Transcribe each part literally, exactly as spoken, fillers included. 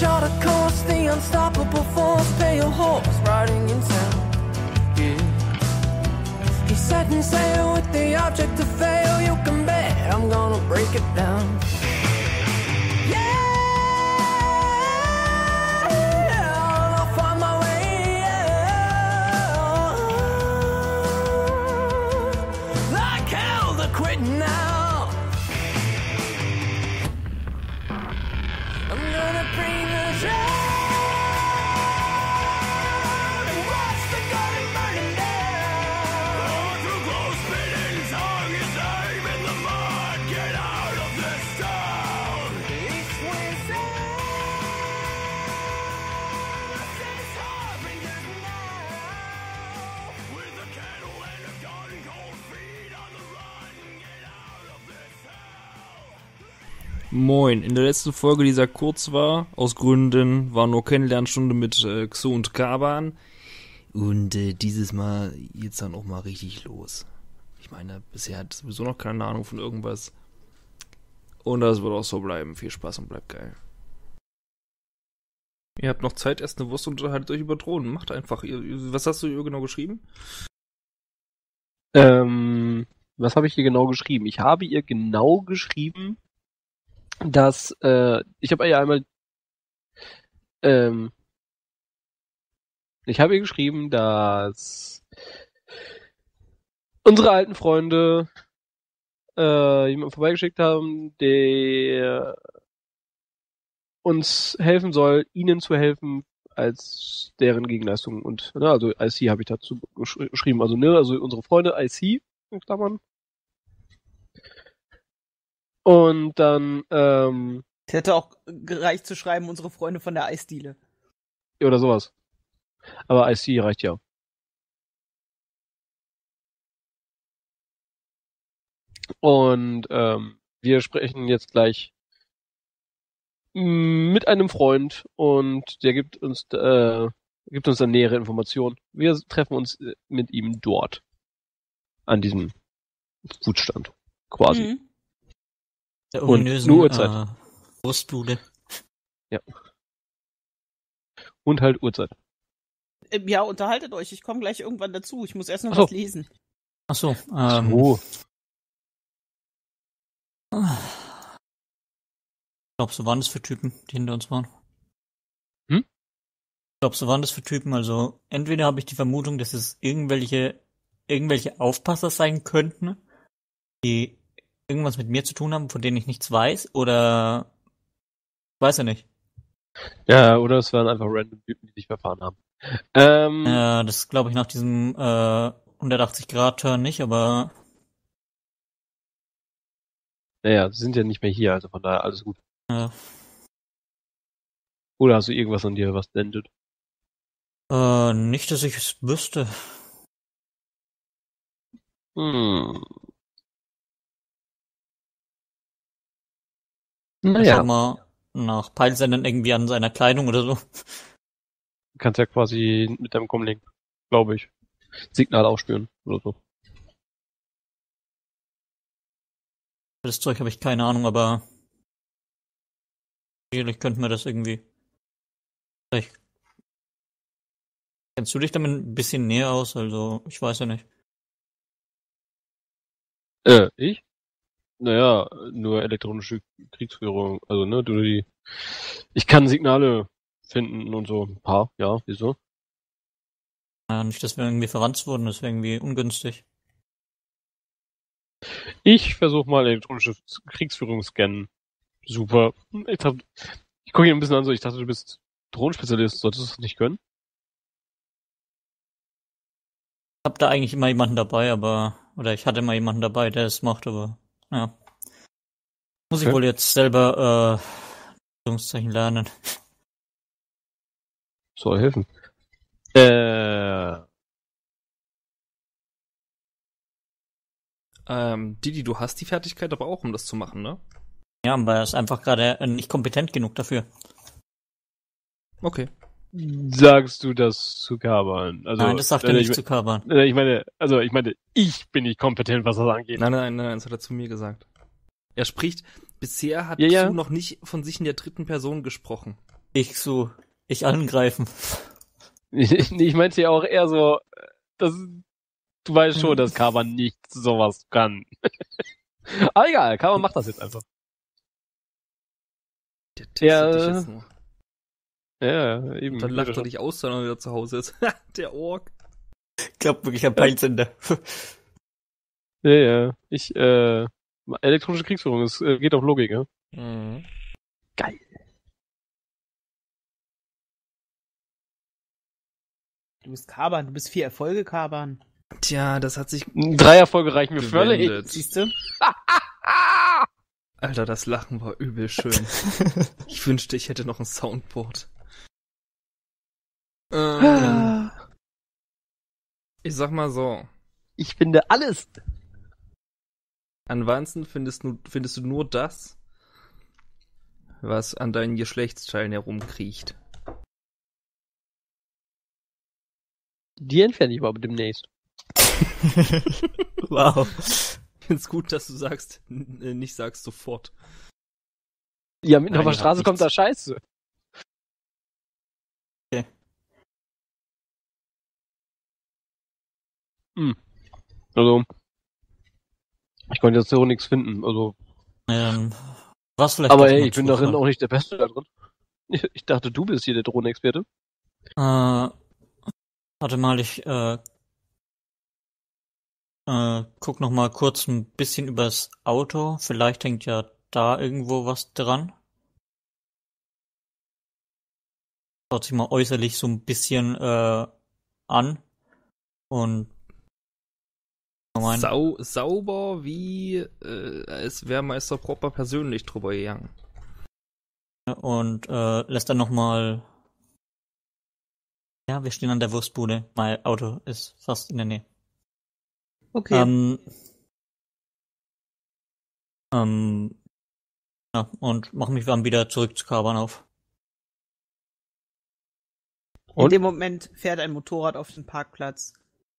chart a course, the unstoppable force, pale horse riding in town. Yeah. He's setting sail with the object to fail. You can bet I'm gonna break it down. Now I'm gonna bring the down and watch the garden burning down. Going through close fittings, hung his aim in the mud. Get out of this town. East wind sound sends harbingers now. With a candle and a gun, cold feet on the run. Moin, in der letzten Folge, die sehr kurz war, aus Gründen, war nur Kennenlernstunde mit äh, Xo und Kaban. Und äh, dieses Mal geht's dann auch mal richtig los. Ich meine, bisher hat sowieso noch keine Ahnung von irgendwas. Und das wird auch so bleiben. Viel Spaß und bleibt geil. Ihr habt noch Zeit, esst eine Wurst und unterhaltet euch über Drohnen. Macht einfach. Ihr, was hast du hier genau geschrieben? Ähm, was habe ich hier genau geschrieben? Ich habe ihr genau geschrieben, dass, äh, ich habe ja einmal, ähm, ich habe ihr geschrieben, dass unsere alten Freunde äh, jemanden vorbeigeschickt haben, der uns helfen soll, ihnen zu helfen als deren Gegenleistung. Und, ne, also I C habe ich dazu gesch- geschrieben, also ne, also unsere Freunde I C, in Klammern. Und dann, ähm, Es hätte auch gereicht zu schreiben, unsere Freunde von der Eisdiele. oder sowas. Aber I C reicht ja. Und ähm, wir sprechen jetzt gleich mit einem Freund und der gibt uns äh, gibt uns dann nähere Informationen. Wir treffen uns mit ihm dort. An diesem Foodstand. Quasi. Mhm. Der Und ominösen nur Uhrzeit. äh, Wurstbude. Ja. Und halt Uhrzeit. Ähm, Ja, unterhaltet euch. Ich komme gleich irgendwann dazu. Ich muss erst noch Ach so. was lesen. Ach so. Ähm, So. Glaubst du, waren das für Typen, die hinter uns waren? Hm? Glaubst du, waren das für Typen? Also entweder habe ich die Vermutung, dass es irgendwelche irgendwelche Aufpasser sein könnten, die irgendwas mit mir zu tun haben, von denen ich nichts weiß, oder weiß ja nicht. Ja, oder es waren einfach random Typen, die sich verfahren haben. Ähm, Äh, das glaube ich nach diesem äh, hundertachtzig Grad Turn nicht, aber naja, sie sind ja nicht mehr hier, also von daher alles gut. äh, Oder hast du irgendwas an dir, was blendet? äh, nicht, dass ich es wüsste. Hm. Ich Naja, schau mal nach Peilsendern irgendwie an seiner Kleidung oder so. du kannst ja quasi mit deinem Comlink, glaube ich, Signal aufspüren oder so. Für das Zeug habe ich keine Ahnung, aber sicherlich könnten wir das irgendwie. Vielleicht kennst du dich damit ein bisschen näher aus, also ich weiß ja nicht. Äh, ich? Naja, nur elektronische Kriegsführung, also ne, du die. Ich kann Signale finden und so ein paar, ja, wieso? Äh, nicht, dass wir irgendwie verwandt wurden, das wäre irgendwie ungünstig. Ich versuche mal elektronische Kriegsführung scannen. Super. Ich, hab, ich gucke ihn ein bisschen an, so ich dachte, du bist Drohnenspezialist, solltest du das nicht können? Ich hab da eigentlich immer jemanden dabei, aber oder ich hatte immer jemanden dabei, der es macht, aber ja. Muss ich Okay. wohl jetzt selber äh Anführungszeichen lernen. Soll helfen. Äh, Ähm, Didi, du hast die Fertigkeit aber auch, um das zu machen, ne? Ja, aber er ist einfach gerade äh, nicht kompetent genug dafür. Okay. sagst du das zu Kaban? Also, Nein, das sagt er äh, nicht ich, zu Kaban. äh, ich meine, also ich meine, ich bin nicht kompetent, was das angeht. Nein, nein, nein, das hat er zu mir gesagt. Er spricht, bisher hat Ja, ja. Xu noch nicht von sich in der dritten Person gesprochen. Ich so, ich angreifen. Nee, ich meinte ja auch eher so, dass du weißt schon, dass Kaban nicht sowas kann. Aber egal, Kaban macht das jetzt einfach. Der testet Ja, dich jetzt nur. Ja, eben. Und dann lacht er dich aus, wenn er wieder zu Hause ist. Der Ork. Ich glaub wirklich ein Peilsender. Ja, ja. Ich, äh, elektronische Kriegsführung, es äh, geht auf Logik, ja? Mhm. Geil. Du bist Kaban, du bist vier Erfolge, Kaban. Tja, das hat sich Drei Erfolge reichen mir völlig. gewendet. Siehst du? Alter, das Lachen war übel schön. Ich wünschte, ich hätte noch ein Soundboard. Ähm, ich sag mal so. Ich finde alles. An Wanzen findest du, findest du nur das, was an deinen Geschlechtsteilen herumkriecht. Die entferne ich aber demnächst. Wow. Ich find's gut, dass du sagst, n- äh, nicht sagst sofort. Ja, mitten auf Nein, der ihr habt Straße kommt da nichts. Scheiße. Okay. Hm. Also, ich konnte jetzt so nichts finden. Also, Ähm, was vielleicht aber doch ey, mal ich bin darin Zufall. auch nicht der Beste da drin. Ich, ich dachte, du bist hier der Drohnenexperte. Äh, warte mal, ich äh, äh, guck noch mal kurz ein bisschen übers Auto. Vielleicht hängt ja da irgendwo was dran. Schaut sich mal äußerlich so ein bisschen äh, an. Und mein, Sau, sauber wie äh, als wäre Meister Propper persönlich drüber gegangen. und äh, lässt dann noch mal. Ja, wir stehen an der Wurstbude. Mein Auto ist fast in der Nähe. Okay. Ähm, ähm, ja, und mach mich dann wieder zurück zu Kaban auf. In Und? dem Moment fährt ein Motorrad auf den Parkplatz.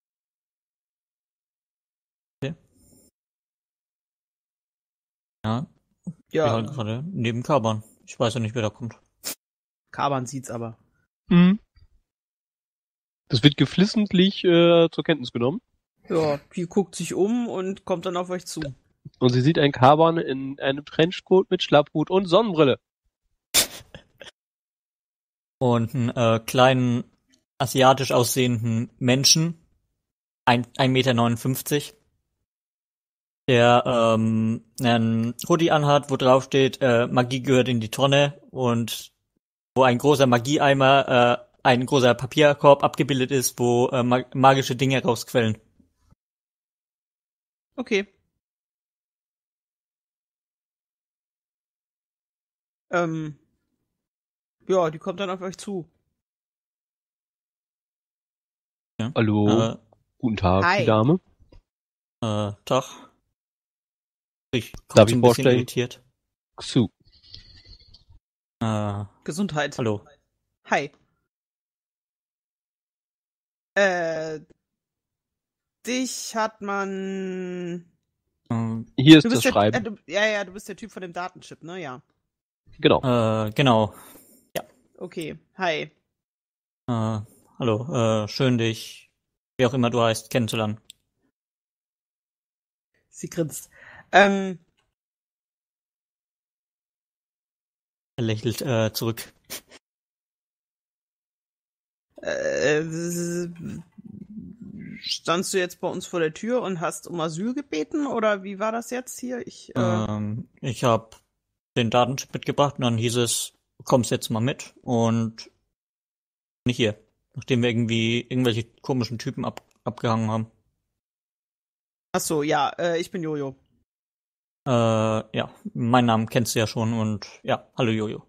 Ja, ich Ja, bin halt gerade neben Kaban. Ich weiß ja nicht, wer da kommt. Kaban sieht's aber. Mhm. Das wird geflissentlich äh, zur Kenntnis genommen. Ja, die guckt sich um und kommt dann auf euch zu. Und sie sieht einen Kaban in einem Trenchcoat mit Schlapphut und Sonnenbrille. Und einen äh, kleinen asiatisch aussehenden Menschen, ein, ein Meter neunundfünfzig, der ähm, einen Hoodie anhat, wo drauf steht, äh, Magie gehört in die Tonne, und wo ein großer Magieeimer, äh, ein großer Papierkorb abgebildet ist, wo äh, ma- magische Dinge rausquellen. Okay. Ähm. Ja, die kommt dann auf euch zu. Hallo, Äh, guten Tag, Hi. die Dame. äh, Tag. Ich Darf guck ich so ein bisschen vorstellen? irritiert. Xu. Äh, Gesundheit. hallo. Hi. Äh. Dich hat man. Ähm, Hier ist Du das bist der, Schreiben. äh, du, ja, ja, du bist der Typ von dem Datenchip, ne? Ja. Genau. äh, genau. Okay. Hi. Äh, hallo, äh, schön dich, wie auch immer du heißt, kennenzulernen. Sie grinst. Ähm. Er lächelt äh, zurück. Äh, standst du jetzt bei uns vor der Tür und hast um Asyl gebeten, oder wie war das jetzt hier? Ich, äh, Ähm, ich habe den Datenchip mitgebracht und dann hieß es, du kommst jetzt mal mit, und nicht hier, nachdem wir irgendwie irgendwelche komischen Typen ab, abgehangen haben. ach so, ja, äh, ich bin Jojo. Äh, ja, meinen Namen kennst du ja schon, und ja, hallo Jojo.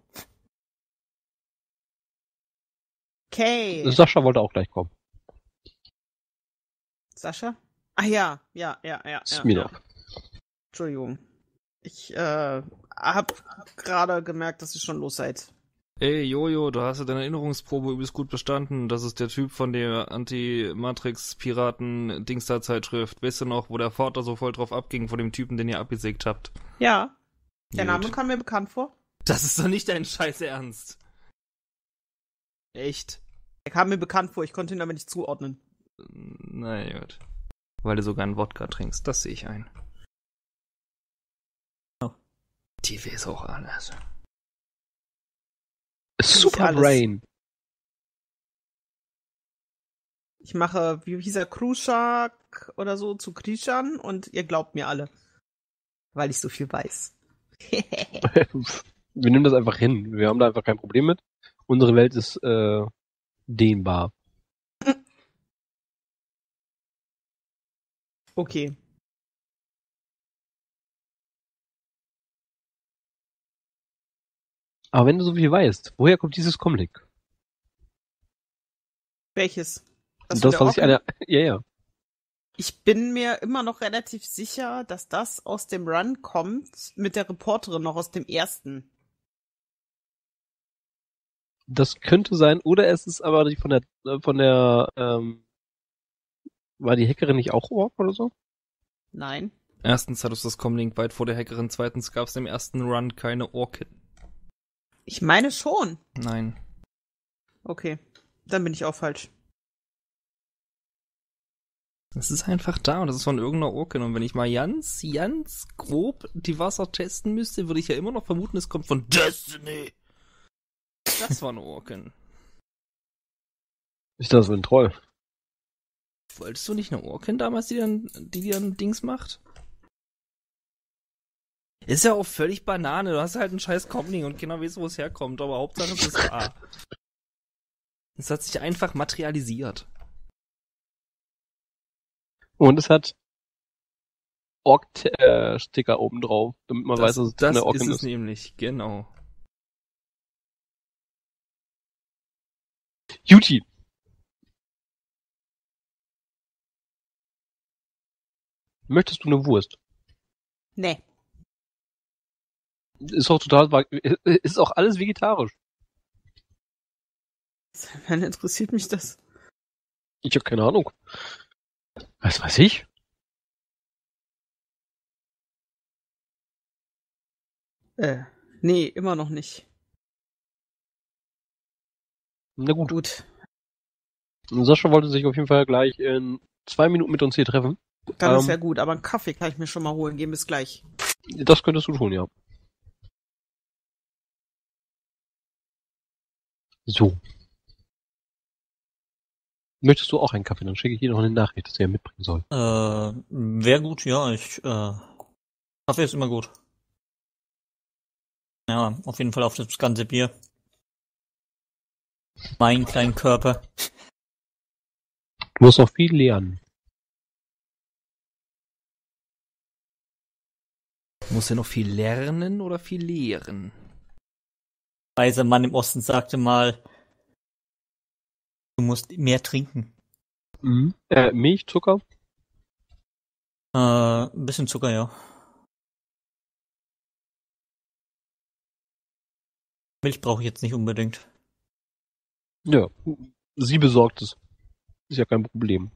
Okay. Sascha wollte auch gleich kommen. Sascha? Ah ja, ja, ja, ja. ja, Smirnov. ja. Entschuldigung. Ich äh, hab gerade gemerkt, dass ihr schon los seid. Ey, Jojo, du hast ja deine Erinnerungsprobe übelst gut bestanden. Das ist der Typ von der Anti-Matrix-Piraten-Dingster-Zeitschrift. Weißt du noch, wo der Vater so voll drauf abging von dem Typen, den ihr abgesägt habt? Ja, der Gut. Name kam mir bekannt vor. Das ist doch nicht dein scheiß Ernst. Echt? Er kam mir bekannt vor, ich konnte ihn aber nicht zuordnen. Na gut. Weil du sogar einen Wodka trinkst, das sehe ich ein. Oh. Die weiß auch alles. Super alles. Brain. Ich mache, wie hieß er, Kruschak oder so zu Krishan und ihr glaubt mir alle. Weil ich so viel weiß. Wir nehmen das einfach hin. Wir haben da einfach kein Problem mit. Unsere Welt ist äh, dehnbar. Okay. Aber wenn du so viel weißt, woher kommt dieses Comic? Welches? Das, von das der was ich Orca? einer. Ja, ja. Ich bin mir immer noch relativ sicher, dass das aus dem Run kommt mit der Reporterin noch aus dem ersten. Das könnte sein, oder es ist aber die von der äh, von der ähm, war die Hackerin nicht auch Ork oder so? Nein. Erstens hattest du das Comlink weit vor der Hackerin, zweitens gab es im ersten Run keine Orchid. Ich meine schon. Nein. Okay. Dann bin ich auch falsch. Es ist einfach da und das ist von irgendeiner Orkin. Und wenn ich mal ganz, ganz grob die Wasser testen müsste, würde ich ja immer noch vermuten, es kommt von Destiny. Das war eine Orkin. Ist das so ein Troll? Wolltest du nicht eine Orkin damals, die dann, die dir ein Dings macht? Ist ja auch völlig Banane. Du hast halt einen scheiß Comlink und keiner weiß, wo es herkommt. Aber Hauptsache es ist da. Es hat sich einfach materialisiert. Und es hat Ork-Sticker oben drauf, damit man weiß, dass es das eine Orkin ist es ist. nämlich, genau. Juti. Möchtest du eine Wurst? Nee. Ist auch total, ist auch alles vegetarisch. Wann interessiert mich das? Ich habe keine Ahnung. Was weiß ich? Äh, nee, immer noch nicht. Na gut. Gut. Sascha wollte sich auf jeden Fall gleich in zwei Minuten mit uns hier treffen. Dann Ähm, ist ja gut, aber einen Kaffee kann ich mir schon mal holen. Gehen bis gleich. Das könntest du tun, ja. So. Möchtest du auch einen Kaffee? Dann schicke ich dir noch eine Nachricht, dass er mitbringen soll. Äh, wäre gut, ja. Ich, äh, Kaffee ist immer gut. Ja, auf jeden Fall auf das ganze Bier. Mein kleinen Körper. Du musst noch viel lernen. Muss er noch viel lernen oder viel lehren? Weiser Mann im Osten sagte mal, du musst mehr trinken. Mhm. Äh, Milch, Zucker? Äh, ein bisschen Zucker, ja. Milch brauche ich jetzt nicht unbedingt. Ja. Sie besorgt es. Ist ja kein Problem.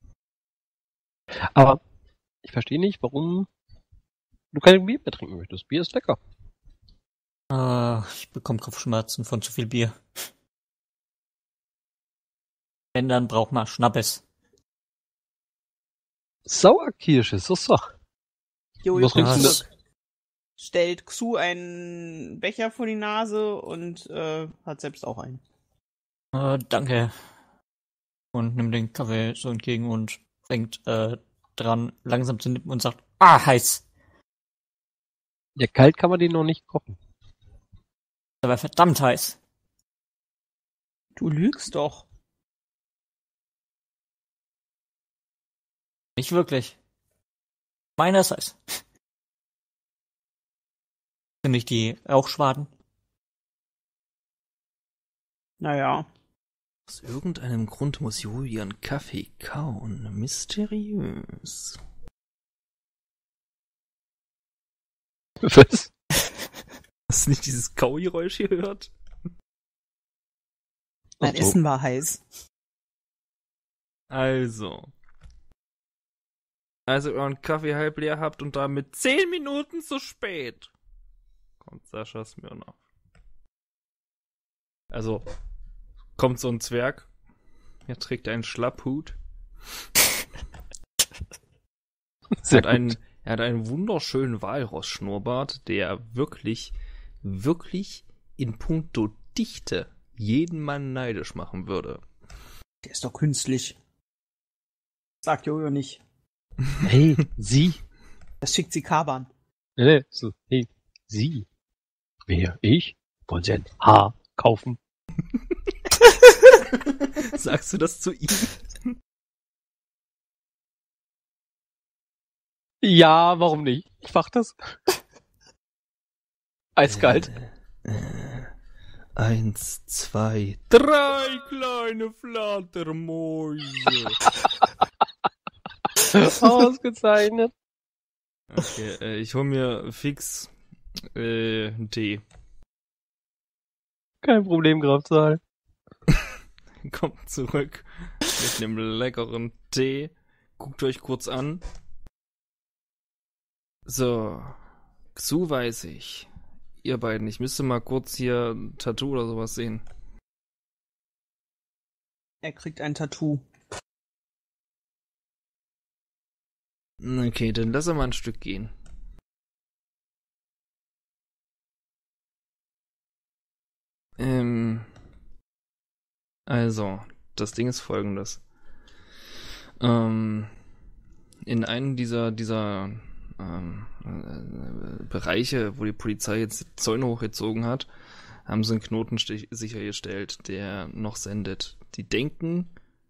Aber ich verstehe nicht, warum du kein Bier mehr trinken möchtest. Bier ist lecker. Äh, ich bekomme Kopfschmerzen von zu viel Bier. Wenn, dann braucht man Schnappes. Sauerkirsche, so so. Jojo Was kommt trinkst du zurück. Stellt Xu einen Becher vor die Nase und äh, hat selbst auch einen. Äh, danke. Und nimmt den Kaffee so entgegen und fängt äh, dran, langsam zu nippen und sagt, ah, heiß. Ja, kalt kann man den noch nicht kochen. Aber verdammt heiß. Du lügst doch. Nicht wirklich. Meiner ist heiß. Sind nicht die Rauchschwaden? Naja. Aus irgendeinem Grund muss Julian Kaffee kauen. Mysteriös. Was? Hast du nicht dieses Kaugeräusch gehört? Mein Ach so. Essen war heiß. Also. Als ihr euren Kaffee halb leer habt und damit zehn Minuten zu spät, kommt Sascha Smirnoff. Also, kommt so ein Zwerg. Er trägt einen Schlapphut. Er hat einen, er hat einen wunderschönen Walross-Schnurrbart, der wirklich, wirklich in puncto Dichte jeden Mann neidisch machen würde. Der ist doch künstlich. Sagt Jojo nicht. Hey, sie. Das schickt sie Kaban. Nee, nee, so, hey, sie. Wer? Ich? Wollen Sie ein Haar kaufen? Sagst du das zu ihm? Ja, warum nicht? Ich mach das. Eiskalt. Äh, äh, eins, zwei, drei kleine Flattermäuse. Ausgezeichnet. Okay, äh, ich hol mir fix äh, einen Tee. Kein Problem, Grabsaal. Kommt zurück mit einem leckeren Tee. Guckt euch kurz an. So, Xu weiß ich. Ihr beiden, ich müsste mal kurz hier ein Tattoo oder sowas sehen. Er kriegt ein Tattoo. Okay, dann lass er mal ein Stück gehen. Ähm, also, das Ding ist folgendes. Ähm, in einem dieser, dieser ähm, äh, Bereiche, wo die Polizei jetzt Zäune hochgezogen hat, haben sie einen Knoten sichergestellt, der noch sendet. Die denken,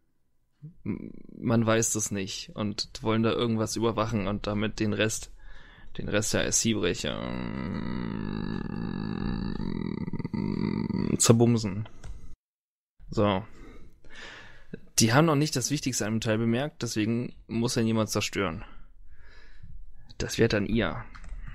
man weiß das nicht und wollen da irgendwas überwachen und damit den Rest, den Rest der I C-Brecher ähm, zerbumsen. So. Die haben noch nicht das Wichtigste an dem Teil bemerkt, deswegen muss ihn jemand zerstören. Das wird dann ihr.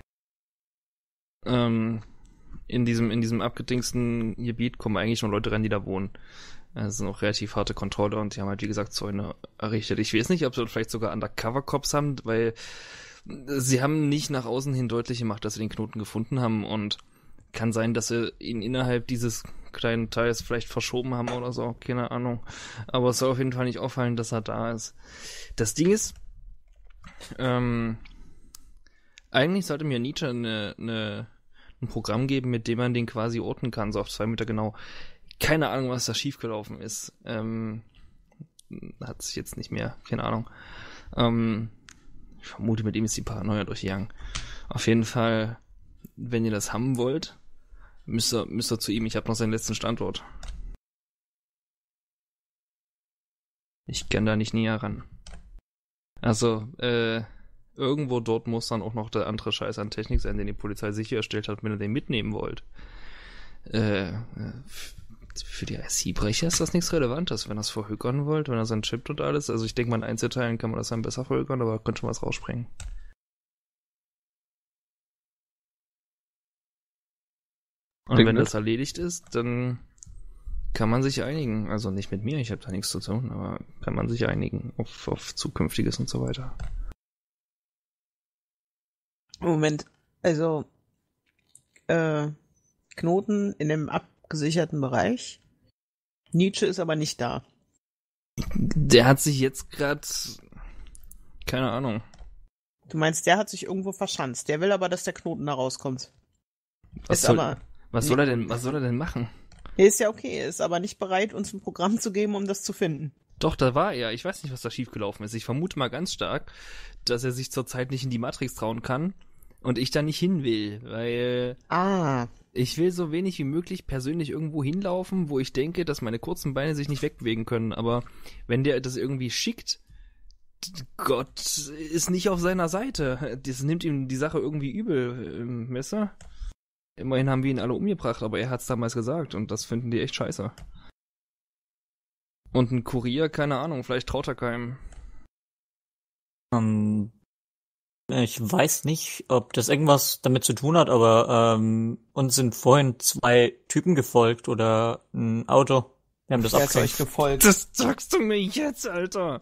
Ähm, in diesem, in diesem abgedingsten Gebiet kommen eigentlich nur Leute rein, die da wohnen. Das sind auch relativ harte Kontrolle und die haben halt, wie gesagt, Zäune errichtet. Ich weiß nicht, ob sie vielleicht sogar Undercover-Cops haben, weil sie haben nicht nach außen hin deutlich gemacht, dass sie den Knoten gefunden haben und kann sein, dass sie ihn innerhalb dieses kleinen Teils vielleicht verschoben haben oder so, keine Ahnung. Aber es soll auf jeden Fall nicht auffallen, dass er da ist. Das Ding ist, ähm, eigentlich sollte mir Nietzsche eine, eine, ein Programm geben, mit dem man den quasi orten kann, so auf zwei Meter genau. Keine Ahnung, was da schiefgelaufen ist. Ähm, hat sich jetzt nicht mehr, keine Ahnung. Ähm, ich vermute, mit ihm ist die Paranoia durchgegangen. Auf jeden Fall, wenn ihr das haben wollt, müsst ihr, müsst ihr zu ihm. Ich habe noch seinen letzten Standort. Ich kann da nicht näher ran. Also, äh, irgendwo dort muss dann auch noch der andere Scheiß an Technik sein, den die Polizei sichergestellt hat, wenn ihr den mitnehmen wollt. Äh, für die I C-Brecher ist das nichts Relevantes, wenn ihr es verhökern wollt, wenn ihr seinen chippt und alles. Also ich denke mal, in Einzelteilen kann man das dann besser verhökern, aber könnte schon was rausspringen. Und Klingt wenn nett. das erledigt ist, dann kann man sich einigen. Also nicht mit mir, ich habe da nichts zu tun, aber kann man sich einigen auf, auf Zukünftiges und so weiter. Moment, also äh, Knoten in dem abgesicherten Bereich. Nietzsche ist aber nicht da. Der hat sich jetzt gerade, keine Ahnung. Du meinst, der hat sich irgendwo verschanzt. Der will aber, dass der Knoten da rauskommt. Was ist soll, aber, was soll er denn, was soll er denn machen? er ist ja okay, er ist aber nicht bereit, uns ein Programm zu geben, um das zu finden. Doch, da war er. Ich weiß nicht, was da schiefgelaufen ist. Ich vermute mal ganz stark, dass er sich zurzeit nicht in die Matrix trauen kann und ich da nicht hin will, weil Ah, ich will so wenig wie möglich persönlich irgendwo hinlaufen, wo ich denke, dass meine kurzen Beine sich nicht wegbewegen können. Aber wenn der das irgendwie schickt, Gott ist nicht auf seiner Seite. Das nimmt ihm die Sache irgendwie übel, ähm, Messer. Immerhin haben wir ihn alle umgebracht, aber er hat's damals gesagt und das finden die echt scheiße. Und ein Kurier, keine Ahnung, vielleicht traut er keinem. Ähm, ich weiß nicht, ob das irgendwas damit zu tun hat, aber ähm, uns sind vorhin zwei Typen gefolgt oder ein Auto. Wir haben das der ist euch abgehört. gefolgt. Das sagst du mir jetzt, Alter!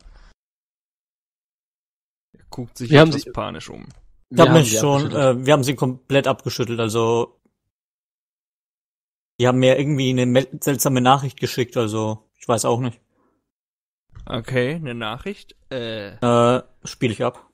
Er guckt sich Wir haben etwas sie- panisch um. Ich hab haben mich die schon, abgeschüttelt. äh, wir haben sie komplett abgeschüttelt, also Die haben mir irgendwie eine mel- seltsame Nachricht geschickt, also ich weiß auch nicht. Okay, eine Nachricht. Äh, Äh, spiele ich ab.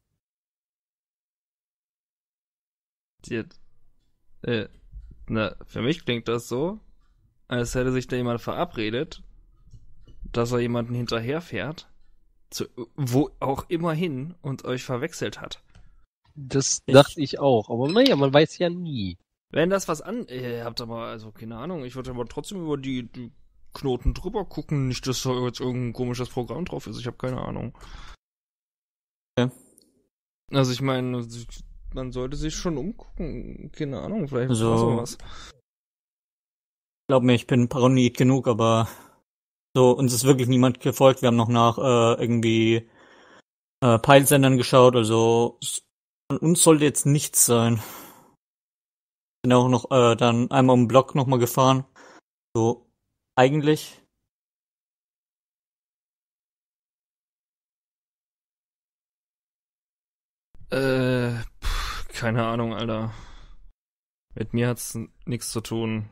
die hat, äh, na, für mich klingt das so, als hätte sich da jemand verabredet, dass er jemanden hinterherfährt, zu wo auch immer hin und euch verwechselt hat. Das Ich- dachte ich auch. Aber naja, man weiß ja nie. Wenn das was an, ihr habt aber, also keine Ahnung, ich würde aber trotzdem über die, die Knoten drüber gucken, nicht, dass da jetzt irgendein komisches Programm drauf ist, ich habe keine Ahnung. Ja. Also ich meine, man sollte sich schon umgucken, keine Ahnung, vielleicht Also- war sowas. Glaub mir, ich bin paranoid genug, aber so, uns ist wirklich niemand gefolgt. Wir haben noch nach äh, irgendwie äh, Peilsendern geschaut, also s- von uns sollte jetzt nichts sein. Bin auch noch äh, dann einmal um den Block nochmal gefahren. So, eigentlich. Äh, pff, keine Ahnung, Alter. Mit mir hat's nichts zu tun.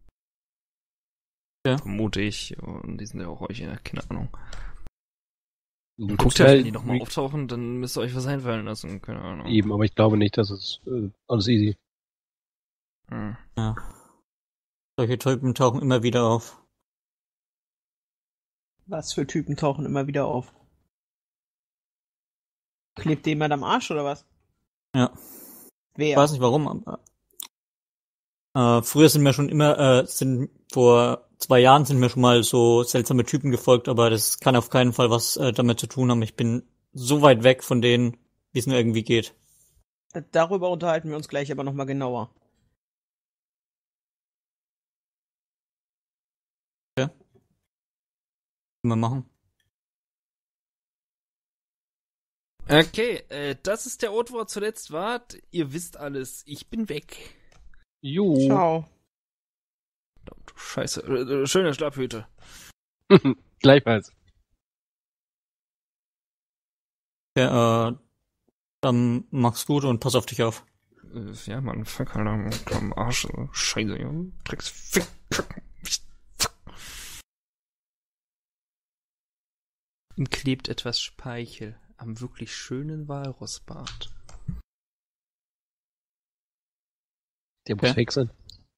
Ja. Vermute ich. Und die sind ja auch euch, ja, keine Ahnung. Du Guckt ja ja, wenn die nochmal auftauchen, dann müsst ihr euch was einfallen lassen, keine Ahnung. Eben, aber ich glaube nicht, dass es äh, alles easy. Hm. Ja. Solche Typen tauchen immer wieder auf. Was für Typen tauchen immer wieder auf? Klebt jemand am Arsch oder was? Ja. Wer? Ich weiß nicht warum, aber äh, früher sind mir schon immer, äh, sind vor zwei Jahren sind mir schon mal so seltsame Typen gefolgt, aber das kann auf keinen Fall was äh, damit zu tun haben. Ich bin so weit weg von denen, wie es nur irgendwie geht. Darüber unterhalten wir uns gleich aber nochmal genauer. Können wir machen. Okay, äh, das ist der Ort, wo er zuletzt war. Ihr wisst alles. Ich bin weg. Jo. Ciao. Verdammt, Scheiße. Äh, äh, schöne Schlafhüte. Gleichfalls. Ja, äh, dann mach's gut und pass auf dich auf. Äh, ja, Mann, fuck, Alter, am Arsch. äh, Scheiße, ja. Drecks. Fick. Ihm klebt etwas Speichel am wirklich schönen Walrossbart. Der muss Okay. fake sein.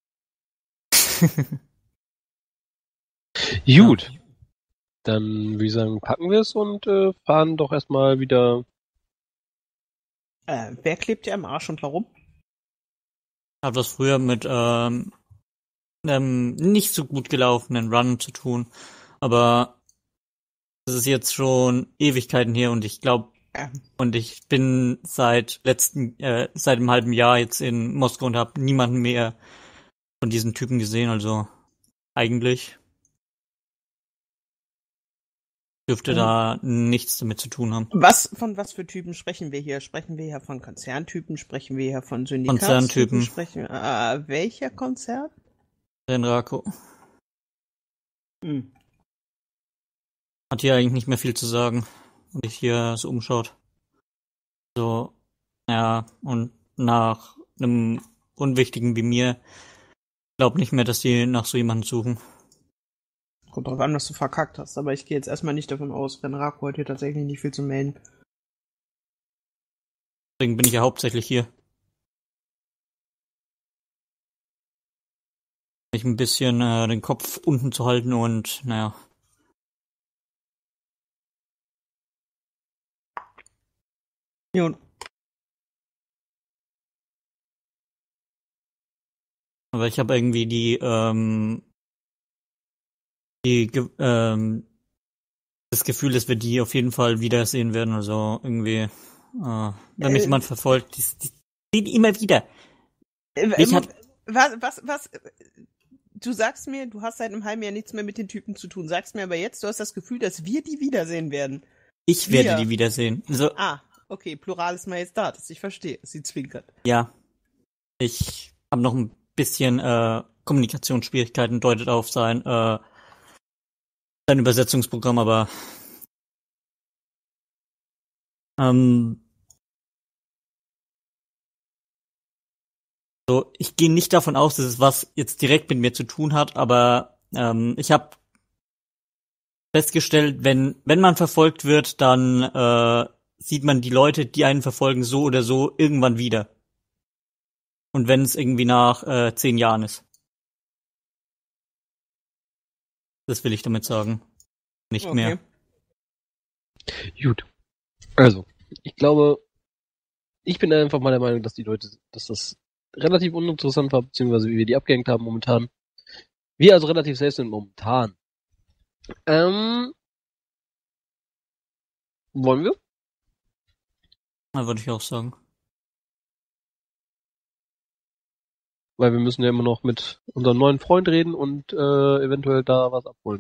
Gut. Dann würde ich sagen, packen wir es und äh, fahren doch erstmal wieder. Äh, wer klebt dir am Arsch und warum? Hat was früher mit ähm, einem nicht so gut gelaufenen Run zu tun, aber es ist jetzt schon Ewigkeiten her und ich glaube Ähm, und ich bin seit letzten äh, seit einem halben Jahr jetzt in Moskau und habe niemanden mehr von diesen Typen gesehen, also eigentlich dürfte Mhm. da nichts damit zu tun haben. was, von was für Typen sprechen wir hier? Sprechen wir hier von Konzerntypen? Sprechen wir hier von Syndikatstypen? Konzerntypen. Sprechen, äh, welcher Konzern? Renrako Hm. hat hier eigentlich nicht mehr viel zu sagen, wenn sich hier so umschaut. So, ja, und nach einem Unwichtigen wie mir glaub nicht mehr, dass die nach so jemanden suchen. Kommt drauf an, was du verkackt hast, aber ich gehe jetzt erstmal nicht davon aus, Renraku hat hier tatsächlich nicht viel zu melden. Deswegen bin ich ja hauptsächlich hier. Mich ein bisschen äh, den Kopf unten zu halten und naja. Nun, Aber ich habe irgendwie die, ähm, die, Ge- ähm, das Gefühl, dass wir die auf jeden Fall wiedersehen werden. Also irgendwie, äh, wenn mich Äh, jemand verfolgt, die, die sehen immer wieder. äh, Ich äh, hab- was, was, was, äh, du sagst mir, du hast seit einem halben Jahr nichts mehr mit den Typen zu tun, sagst mir aber jetzt, du hast das Gefühl, dass wir die wiedersehen werden. Ich werde Wir. die wiedersehen. Also, Ah, okay, Pluralis Majestatis, ich verstehe, sie zwinkert. ja. Ich habe noch ein bisschen äh, Kommunikationsschwierigkeiten, deutet auf sein, äh, sein Übersetzungsprogramm, aber ähm, So, ich gehe nicht davon aus, dass es was jetzt direkt mit mir zu tun hat, aber ähm, ich habe festgestellt, wenn wenn man verfolgt wird, dann äh, sieht man die Leute, die einen verfolgen, so oder so irgendwann wieder. Und wenn es irgendwie nach äh, zehn Jahren ist. Das will ich damit sagen. Nicht Okay. mehr. Gut. Also, ich glaube, ich bin einfach mal der Meinung, dass die Leute, dass das relativ uninteressant war, beziehungsweise wie wir die abgehängt haben momentan. Wir also relativ safe sind momentan. Ähm, wollen wir? Da würde ich auch sagen. Weil wir müssen ja immer noch mit unserem neuen Freund reden und äh, eventuell da was abholen.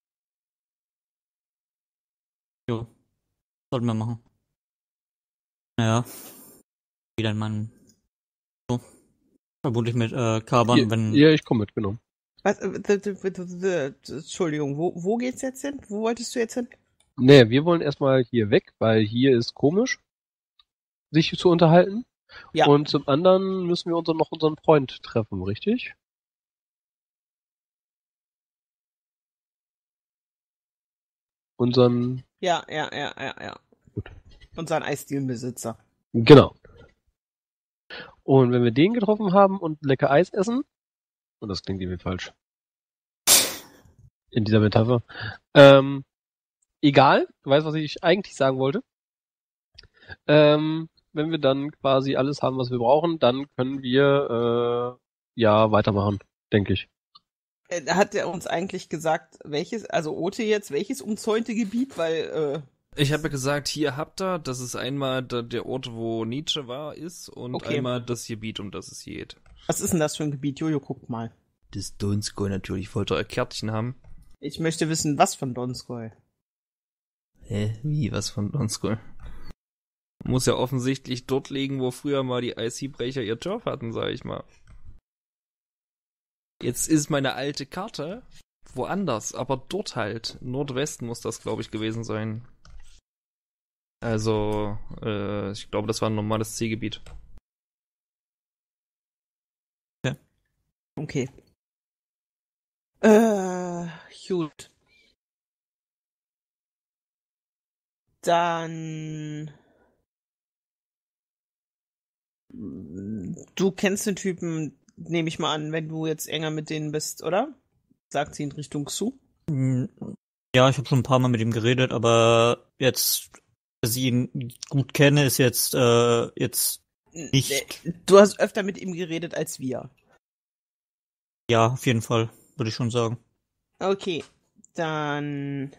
Jo. Sollten wir machen. Naja. Wieder in meinem so. Vermutlich mit äh, Carbon, Ja, wenn. ja, ich komme mit, genau. Was, äh, d- d- d- d- d- Entschuldigung, wo, wo geht's jetzt hin? Wo wolltest du jetzt hin? Nee, wir wollen erstmal hier weg, weil hier ist komisch, sich zu unterhalten. Ja. Und zum anderen müssen wir unseren, noch unseren Freund treffen, richtig? Unseren, Ja, ja, ja, ja, ja. Gut. Unseren Eisdielenbesitzer. genau. Und wenn wir den getroffen haben und lecker Eis essen, und das klingt irgendwie falsch, in dieser Metapher, ähm, egal, du weißt, was ich eigentlich sagen wollte. Ähm, wenn wir dann quasi alles haben, was wir brauchen, dann können wir äh, ja weitermachen, denke ich. Äh, Hat er uns eigentlich gesagt, welches, also Ote jetzt, welches umzäunte Gebiet, weil, äh, Ich habe ja gesagt, hier habt ihr, das ist einmal der, der Ort, wo Nietzsche war, ist, und Okay. einmal das Gebiet, um das es geht. was ist denn das für ein Gebiet? Jojo, guck mal. Das Donskoy natürlich, wollte ihr Kärtchen haben. Ich möchte wissen, was von Donskoy. Hä? Wie, was von Donskoy? Muss ja offensichtlich dort liegen, wo früher mal die I C-Brecher ihr Turf hatten, sag ich mal. Jetzt ist meine alte Karte woanders, aber dort halt. Nordwesten muss das, glaube ich, gewesen sein. Also, äh, ich glaube, das war ein normales C-Gebiet. Okay. Äh, gut. Dann. Du kennst den Typen, nehme ich mal an, wenn du jetzt enger mit denen bist, oder? Sagt sie in Richtung Xu. Hm, Ja, ich habe schon ein paar Mal mit ihm geredet, aber jetzt, dass ich ihn gut kenne, ist jetzt äh, jetzt nicht. Du hast öfter mit ihm geredet als wir. Ja, auf jeden Fall, würde ich schon sagen. Okay, dann.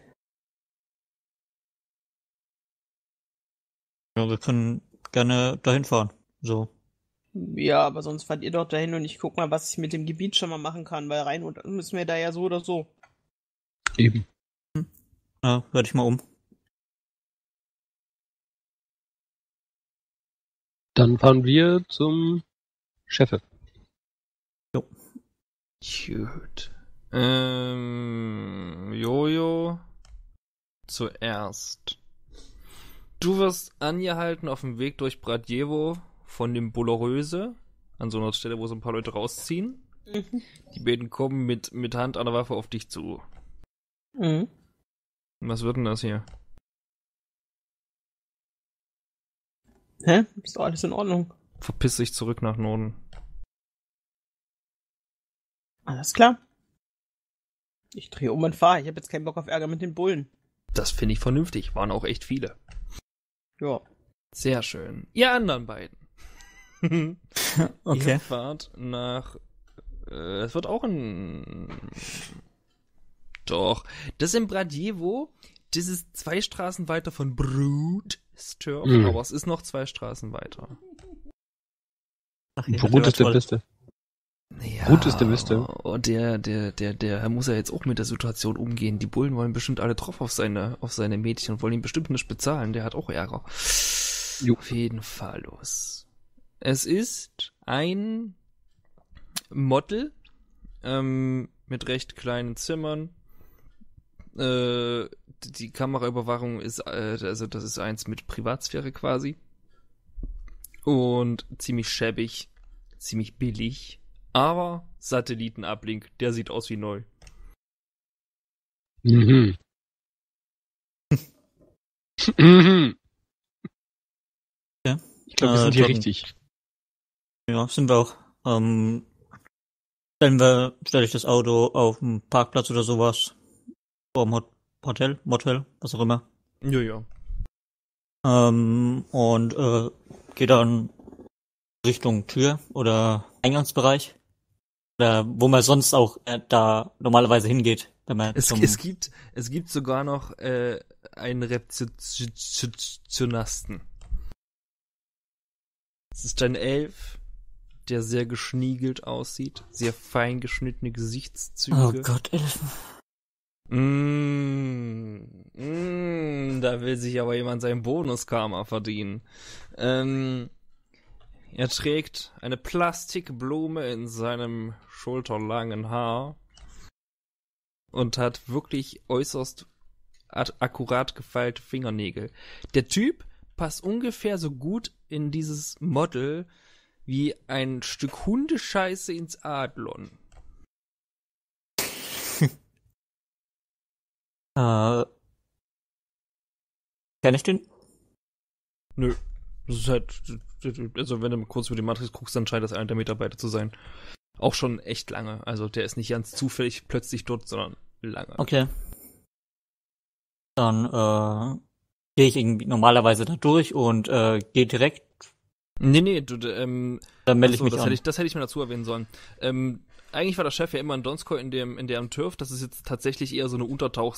Ja, wir können gerne dahin fahren. So. Ja, aber sonst fahrt ihr doch dahin und ich guck mal, was ich mit dem Gebiet schon mal machen kann, weil rein und müssen wir da ja so oder so. Eben. Ja, hör dich mal um. Dann fahren wir zum Chefe. Gut. Ähm, Jojo. Zuerst. Du wirst angehalten auf dem Weg durch Bradjewo von dem Boloröse, an so einer Stelle, wo so ein paar Leute rausziehen. Mhm. Die beiden kommen mit, mit Hand an der Waffe auf dich zu. Mhm. Was wird denn das hier? Hä? Ist doch alles in Ordnung. Verpiss dich zurück nach Norden. Alles klar. Ich drehe um und fahre. Ich habe jetzt keinen Bock auf Ärger mit den Bullen. Das finde ich vernünftig. Waren auch echt viele. Ja. Sehr schön. Ihr anderen beiden. Okay. Ihr fahrt nach... Äh, es wird auch ein... Doch. Das ist in Bradjewo. Das ist zwei Straßen weiter von Brutsturf, Mhm. aber es ist noch zwei Straßen weiter. Ach, ja, Brut ist der toll. Beste. Ja, Brut ist der Beste. Und der, der, der, der muss ja jetzt auch mit der Situation umgehen. Die Bullen wollen bestimmt alle drauf auf seine, auf seine Mädchen und wollen ihn bestimmt nicht bezahlen. Der hat auch Ärger. Jo. Auf jeden Fall los. Es ist ein Model ähm, mit recht kleinen Zimmern. Äh, die Kameraüberwachung ist, äh, also das ist eins mit Privatsphäre quasi. Und ziemlich schäbig. ziemlich billig, aber Satellitenablink, der sieht aus wie neu. Mhm. Mhm. Ja. Ich glaube, wir Äh, sind hier dann- richtig. Ja, sind wir auch. Ähm, stellen wir, stelle ich das Auto auf dem Parkplatz oder sowas. Vor dem Hot Hotel, Motel, was auch immer. Ja, ja. Ähm, und äh, gehe dann Richtung Tür oder Eingangsbereich. Oder wo man sonst auch äh, da normalerweise hingeht, wenn man Es, zum... es gibt, es gibt sogar noch äh, einen Rezeptionasten. Es ist ein Elf, der sehr geschniegelt aussieht, sehr fein geschnittene Gesichtszüge. Oh Gott, Elfen. Mm, mm, da will sich aber jemand sein Bonuskarma verdienen. Ähm, er trägt eine Plastikblume in seinem schulterlangen Haar und hat wirklich äußerst ad- akkurat gefeilte Fingernägel. Der Typ passt ungefähr so gut in dieses Model wie ein Stück Hundescheiße ins Adlon. Äh, kenn ich den? Nö. Das ist halt, also wenn du mal kurz über die Matrix guckst, dann scheint das einer der Mitarbeiter zu sein. Auch schon echt lange. Also der ist nicht ganz zufällig plötzlich dort, sondern lange. Okay. Dann äh, gehe ich irgendwie normalerweise da durch und äh, gehe direkt. Nee, nee, du, ähm, Dann melde ich achso, mich das an. hätte ich, das hätte ich mir dazu erwähnen sollen. Ähm, eigentlich war der Chef ja immer in Donskoy in dem, in der Turf. Das ist jetzt tatsächlich eher so eine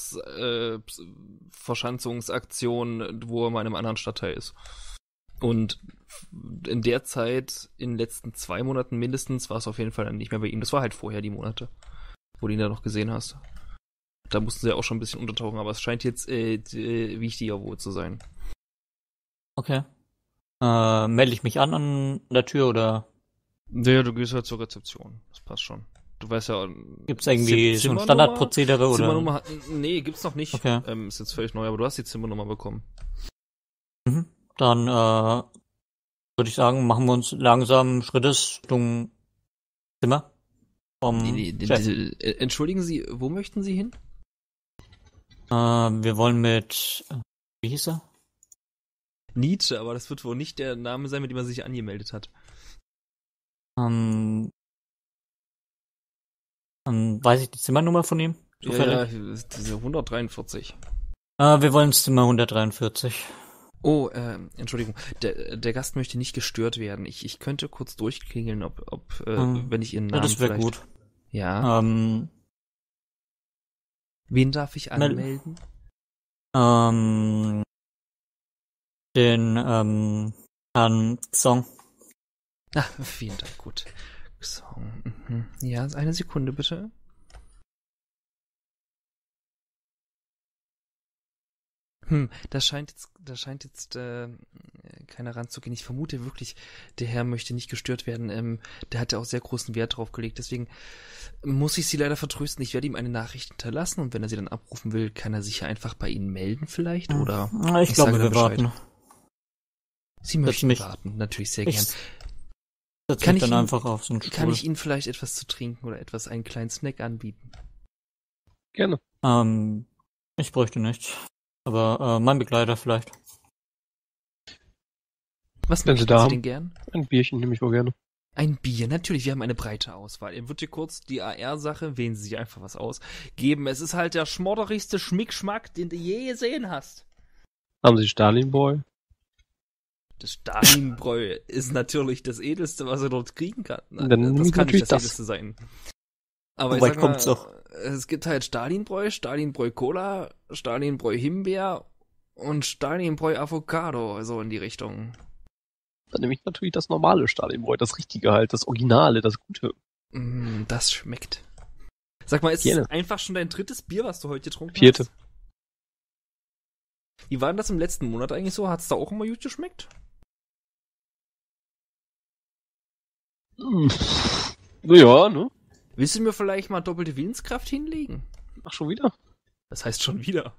Untertauchs-Verschanzungsaktion, äh, wo er mal in einem anderen Stadtteil ist. Und in der Zeit, in den letzten zwei Monaten mindestens, war es auf jeden Fall dann nicht mehr bei ihm. Das war halt vorher die Monate, wo du ihn da noch gesehen hast. Da mussten sie ja auch schon ein bisschen untertauchen, aber es scheint jetzt äh, d- wichtiger wohl zu sein. Okay. Äh, melde ich mich an an der Tür oder Ja, du gehst halt zur Rezeption. Das passt schon. Du weißt ja. gibt's irgendwie Zim- so ein Zimmernummer? Standardprozedere oder? Zimmernummer hat, nee, gibt's noch nicht. Okay. Ähm, ist jetzt völlig neu, aber du hast die Zimmernummer bekommen. Mhm. Dann äh, würde ich sagen, machen wir uns langsam Schrittes Richtung Zimmer vom Nee, nee, die- Chef. diese, äh, entschuldigen Sie, wo möchten Sie hin? Äh, wir wollen mit, äh, wie hieß er? Nietzsche, aber das wird wohl nicht der Name sein, mit dem er sich angemeldet hat. Ähm, ähm, weiß ich die Zimmernummer von ihm? Ja, Zufällig? ja, diese hundertdreiundvierzig. Äh, wir wollen ins Zimmer hundertdreiundvierzig. Oh, ähm, Entschuldigung, der, der Gast möchte nicht gestört werden. Ich, ich könnte kurz durchklingeln, ob, ob äh, Hm. wenn ich Ihren Ja, Namen das wäre vielleicht... gut. Ja. Ähm, Wen darf ich Mel- anmelden? ähm, den, ähm, Herrn Song. Ah, vielen Dank, gut. Song. Mhm. Ja, eine Sekunde bitte. Hm, da scheint jetzt, da scheint jetzt äh, keiner ranzugehen. Ich vermute wirklich, der Herr möchte nicht gestört werden. Ähm, der hat ja auch sehr großen Wert drauf gelegt. Deswegen muss ich Sie leider vertrösten. Ich werde ihm eine Nachricht hinterlassen und wenn er sie dann abrufen will, kann er sich ja einfach bei Ihnen melden vielleicht, oder? Ja, ich, ich glaube, sage wir dann Bescheid. warten. Sie möchten mich- warten, natürlich sehr Ich gern. setze Kann mich ich dann ihn- einfach auf so einen Stuhl. Kann ich Ihnen vielleicht etwas zu trinken oder etwas, einen kleinen Snack anbieten? Gerne. ähm, ich bräuchte nichts. Aber äh, mein Begleiter vielleicht. Was Wenn Sie möchten da Sie haben. denn gern? Ein Bierchen nehme ich wohl gerne. Ein Bier, natürlich, wir haben eine breite Auswahl. Ihr wird dir kurz die A R-Sache, wählen Sie sich einfach was aus, geben. Es ist halt der schmodderigste Schmickschmack, den du je gesehen hast. Haben Sie Stalin Boy? Das Stalinbräu ist natürlich das Edelste, was er dort kriegen kann. Nein, Dann nehme das ich kann nicht natürlich das, das. Edelste sein. Aber Weit ich sag mal, kommt's doch. es gibt halt Stalinbräu, Stalinbräu Cola, Stalinbräu Himbeer und Stalinbräu Avocado, so in die Richtung. Dann nehme ich natürlich das normale Stalin Boy, das richtige halt, das Originale, das Gute. Mm, das schmeckt. Sag mal, ist Gerne. es einfach schon dein drittes Bier, was du heute getrunken Vierte. hast? Wie war denn das im letzten Monat eigentlich so? Hat's da auch immer gut geschmeckt? Hm. Ja, ne? Willst du mir vielleicht mal doppelte Willenskraft hinlegen? Ach, schon wieder? Das heißt schon wieder.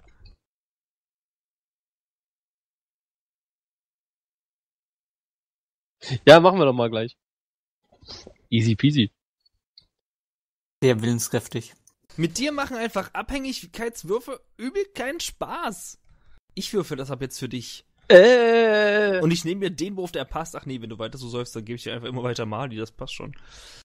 Ja, machen wir doch mal gleich. Easy peasy. Sehr willenskräftig. Mit dir machen einfach Abhängigkeitswürfe übel keinen Spaß. Ich würfe das ab jetzt für dich. Äh. Und ich nehme mir den Wurf, der passt. Ach nee, wenn du weiter so säufst, dann gebe ich dir einfach immer weiter Mali, das passt schon.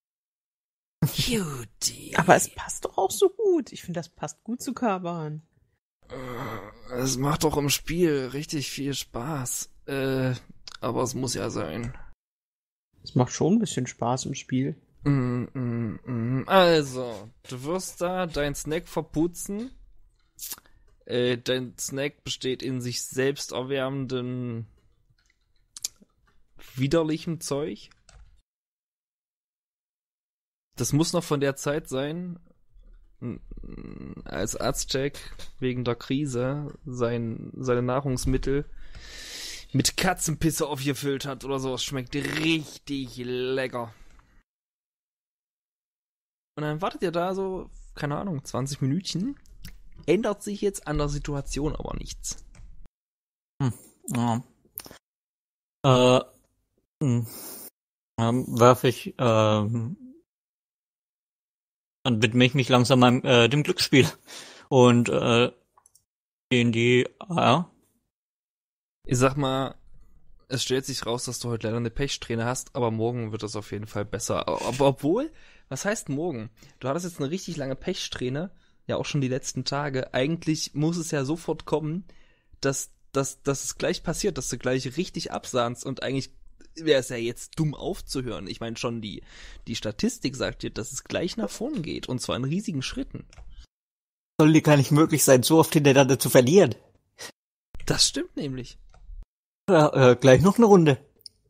Cutie. Aber es passt doch auch so gut. Ich finde, das passt gut zu Kaban. Es macht doch im Spiel richtig viel Spaß. Äh, aber es muss ja sein. Es macht schon ein bisschen Spaß im Spiel. Mm, mm, mm. Also, du wirst da dein Snack verputzen. Äh, dein Snack besteht in sich selbst erwärmenden, widerlichem Zeug. Das muss noch von der Zeit sein, als Aztec wegen der Krise sein, seine Nahrungsmittel mit Katzenpisse aufgefüllt hat oder so. Es schmeckt richtig lecker. Und dann wartet ihr da so, keine Ahnung, zwanzig Minütchen. Ändert sich jetzt an der Situation aber nichts. Hm. Ja. Äh, hm. Ähm, werfe ich, ähm, dann widme ich mich langsam meinem, äh, dem Glücksspiel. Und, äh, in die, ja. Ich sag mal, es stellt sich raus, dass du heute leider eine Pechsträhne hast, aber morgen wird das auf jeden Fall besser. Aber obwohl, was heißt morgen? Du hattest jetzt eine richtig lange Pechsträhne, ja auch schon die letzten Tage. Eigentlich muss es ja sofort kommen, dass, dass, dass es gleich passiert, dass du gleich richtig absahnst und eigentlich wäre es ja jetzt dumm aufzuhören. Ich meine schon, die, die Statistik sagt dir, dass es gleich nach vorn geht und zwar in riesigen Schritten. Soll dir gar nicht möglich sein, so oft hintereinander zu verlieren. Das stimmt nämlich. Ja, äh, gleich noch eine Runde.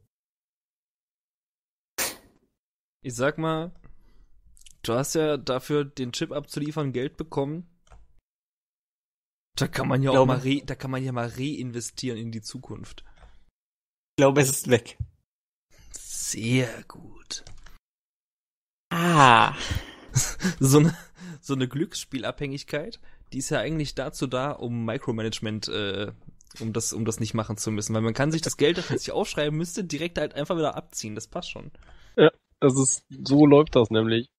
Ich sag mal, du hast ja dafür, den Chip abzuliefern, Geld bekommen. Da kann man ja auch mal re, da kann man ja mal reinvestieren in die Zukunft. Ich glaube, es ist weg. Sehr gut. Ah. So eine, so eine Glücksspielabhängigkeit, die ist ja eigentlich dazu da, um Micromanagement, äh, um das, um das nicht machen zu müssen. Weil man kann sich das Geld, das man sich aufschreiben müsste, direkt halt einfach wieder abziehen. Das passt schon. Ja, das ist, so läuft das nämlich.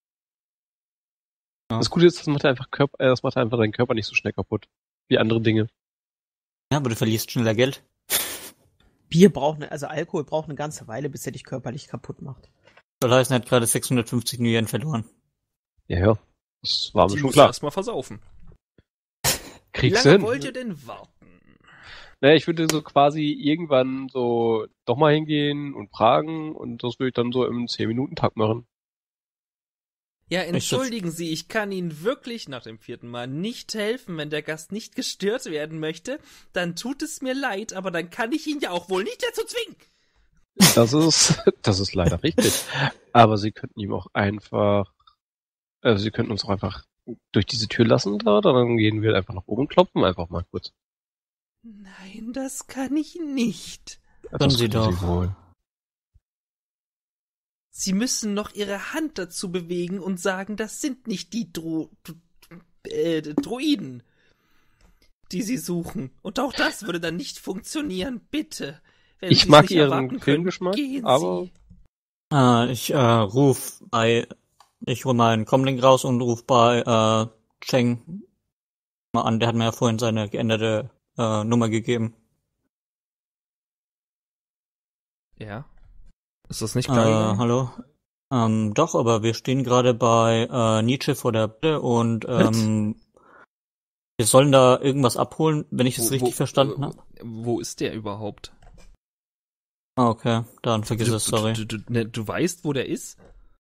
Ja. Das Gute ist, das macht einfach Körper, äh, das macht einfach deinen Körper nicht so schnell kaputt. Wie andere Dinge. Ja, aber du verlierst schneller Geld. Bier braucht eine, also Alkohol braucht eine ganze Weile, bis er dich körperlich kaputt macht. Soll heißen, er hat gerade sechshundertfünfzig Yen verloren. Ja, ja. Das war mir Die schon muss klar. erstmal versaufen. Wie Kriegst lange du wollt hin? ihr denn warten? Naja, ich würde so quasi irgendwann so doch mal hingehen und fragen und das würde ich dann so im zehn-Minuten-Takt machen. Ja, entschuldigen Sie, ich kann Ihnen wirklich nach dem vierten Mal nicht helfen, wenn der Gast nicht gestört werden möchte. Dann tut es mir leid, aber dann kann ich ihn ja auch wohl nicht dazu zwingen. Das ist, das ist leider richtig. Aber Sie könnten ihm auch einfach, also Sie könnten uns auch einfach durch diese Tür lassen da, dann gehen wir einfach nach oben und klopfen einfach mal kurz. Nein, das kann ich nicht. Das Sie können doch. wohl. Sie müssen noch Ihre Hand dazu bewegen und sagen, das sind nicht die Dro... äh, Droiden, die Sie suchen. Und auch das würde dann nicht funktionieren, bitte. Wenn Ich Sie es mag nicht Ihren erwarten können, Filmgeschmack, gehen aber- Sie. Äh, ich äh, ruf bei, ich hol meinen Comlink raus und ruf bei äh, Cheng mal an. Der hat mir ja vorhin seine geänderte äh, Nummer gegeben. Ja. Ist das nicht Äh, klar? hallo? Ähm, doch, aber wir stehen gerade bei äh, Nietzsche vor der Bitte und ähm, wir sollen da irgendwas abholen, wenn ich das richtig verstanden habe. Wo ist der überhaupt? Ah, okay, dann vergiss du, es, sorry. Du, du, ne, du weißt, wo der ist?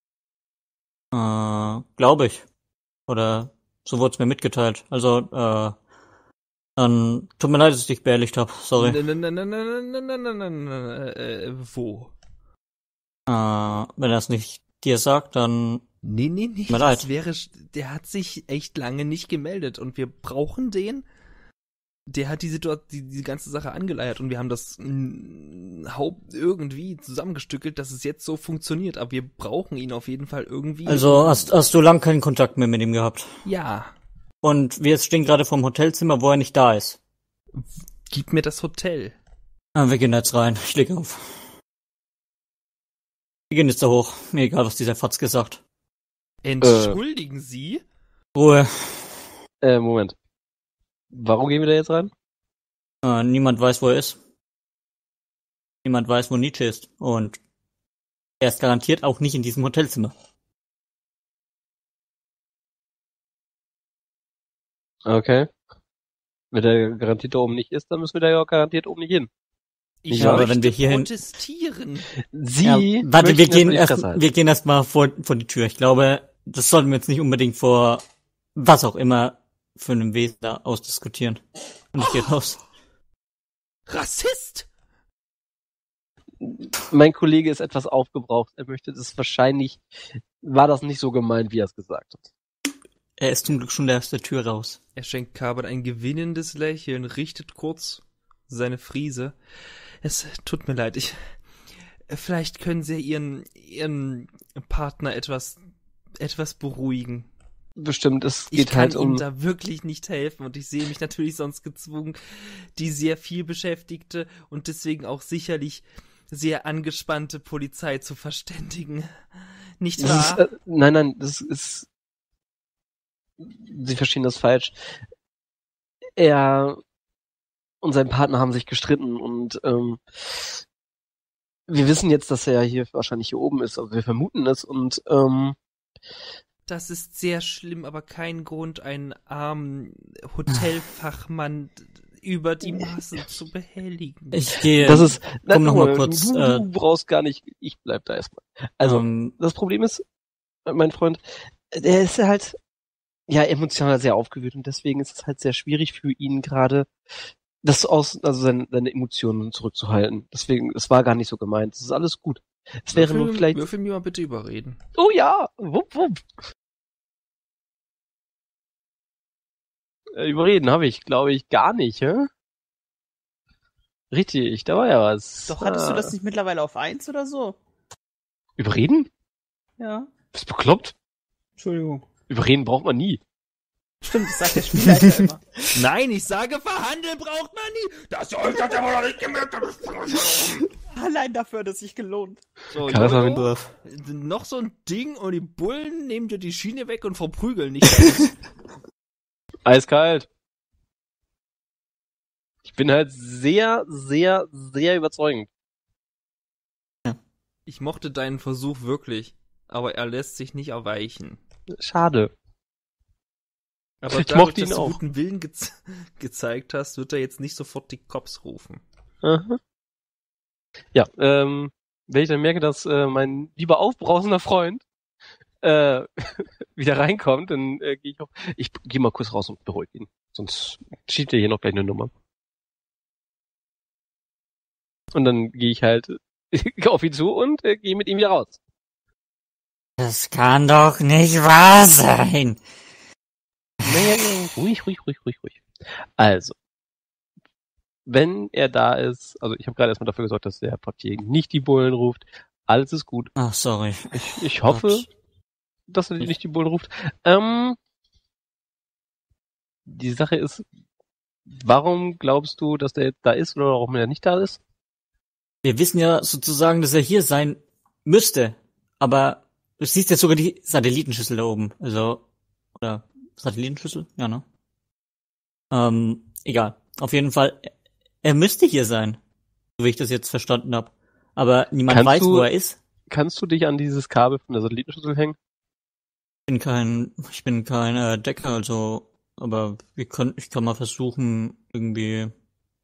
Äh, glaube ich. Oder so wurde es mir mitgeteilt. Also, äh, dann tut mir leid, dass ich dich behelligt habe. Sorry. Nein, nein, nein, nein, nein, nein, nein, nein, nein, äh, wo? Äh, wenn er es nicht dir sagt, dann Nee, nee, nee, Mir das leid. wäre, der hat sich echt lange nicht gemeldet und wir brauchen den. Der hat die Situation, die, die ganze Sache angeleiert und wir haben das mh, Haupt irgendwie zusammengestückelt, dass es jetzt so funktioniert, aber wir brauchen ihn auf jeden Fall irgendwie. Also hast, hast du lang keinen Kontakt mehr mit ihm gehabt. Ja. Und wir stehen gerade vorm Hotelzimmer, wo er nicht da ist. Gib mir das Hotel. Ah, wir gehen jetzt rein. Ich leg auf. Wir gehen jetzt da hoch. Mir egal, was dieser Fatz gesagt. Entschuldigen Sie? Ruhe. Äh, Moment. Warum gehen wir da jetzt rein? Äh, niemand weiß, wo er ist. Niemand weiß, wo Nietzsche ist. Und er ist garantiert auch nicht in diesem Hotelzimmer. Okay. Wenn der garantiert da oben nicht ist, dann müssen wir da ja auch garantiert oben nicht hin. Ich Ja, aber möchte wenn wir hierhin- protestieren. Sie. Ja, warte, wir möchten gehen erstmal die erst, Fresse halten. wir gehen erst mal vor, vor die Tür. Ich glaube, das sollten wir jetzt nicht unbedingt vor was auch immer für einem Wesen da ausdiskutieren. Und ich gehe raus. Rassist! Mein Kollege ist etwas aufgebraucht. Er möchte das wahrscheinlich, war das nicht so gemeint, wie er es gesagt hat. Er ist zum Glück schon aus der Tür raus. Er schenkt Carbon ein gewinnendes Lächeln, richtet kurz seine Friese. Es tut mir leid, ich... Vielleicht können Sie Ihren, Ihren Partner etwas, etwas beruhigen. Bestimmt, es Ich geht kann halt ihm um, da wirklich nicht helfen und ich sehe mich natürlich sonst gezwungen, die sehr viel beschäftigte und deswegen auch sicherlich sehr angespannte Polizei zu verständigen. Nicht das wahr? ist, äh, nein, nein, das ist, Sie verstehen das falsch. Er und sein Partner haben sich gestritten und ähm, wir wissen jetzt, dass er hier wahrscheinlich hier oben ist, also wir vermuten es und ähm, Das ist sehr schlimm, aber kein Grund, einen armen Hotelfachmann über die Maßen zu behelligen. Ich gehe. das ist, komm noch mal Ruhe, kurz, du, äh, du brauchst gar nicht, ich bleib da erstmal. Also, ähm, das Problem ist, mein Freund, der ist halt, ja, emotional sehr aufgewühlt und deswegen ist es halt sehr schwierig für ihn gerade, das aus, also seine, seine Emotionen zurückzuhalten. Deswegen, es war gar nicht so gemeint. Es ist alles gut. Es wäre nur Würfel- vielleicht, Würfel mir mal bitte überreden. oh ja, wupp, wupp. Äh, Überreden habe ich, glaube ich, gar nicht, hä? Richtig, da war ja was. Doch, hattest Ah. du das nicht mittlerweile auf eins oder so? Überreden? Ja. Bist du bekloppt? Entschuldigung. Überreden braucht man nie. Stimmt, das sagt der Spielleiter immer. Nein, ich sage, verhandeln braucht man nie. Das soll ich das aber noch nicht gemerkt haben. Allein dafür hat es sich gelohnt. So, Kann das mal Jojo, noch so ein Ding und die Bullen nehmen dir die Schiene weg und verprügeln dich. Eiskalt. Ich bin halt sehr, sehr, sehr überzeugend. Ich mochte deinen Versuch wirklich, aber er lässt sich nicht erweichen. Schade. Aber Ich dadurch, mochte ihn dass du auch. guten Willen ge gezeigt hast, wird er jetzt nicht sofort die Cops rufen. Aha. Ja, ähm, wenn ich dann merke, dass äh, mein lieber aufbrausender Freund äh, wieder reinkommt, dann äh, gehe ich auf. Ich gehe mal kurz raus und beruhige ihn. Sonst schiebt er hier noch gleich eine Nummer. Und dann gehe ich halt auf ihn zu und äh, gehe mit ihm wieder raus. das kann doch nicht wahr sein. Naja, ja, ruhig, ruhig, ruhig, ruhig, ruhig. Also, wenn er da ist, also ich habe gerade erstmal dafür gesorgt, dass der Papier nicht die Bullen ruft. Alles ist gut. Ach, sorry. Ich, ich hoffe, Gott. dass er nicht die Bullen ruft. Ähm, die Sache ist, warum glaubst du, dass der jetzt da ist oder warum er nicht da ist? Wir wissen ja sozusagen, dass er hier sein müsste. Aber du siehst jetzt sogar die Satellitenschüssel da oben. Also, oder Satellitenschüssel? Ja, ne? Ähm, egal. Auf jeden Fall, er müsste hier sein. So wie ich das jetzt verstanden habe. Aber niemand Kannst weiß, du- wo er ist. Kannst du dich an dieses Kabel von der Satellitenschüssel hängen? Ich bin kein, ich bin kein äh, Decker, also, aber wir können, ich kann mal versuchen, irgendwie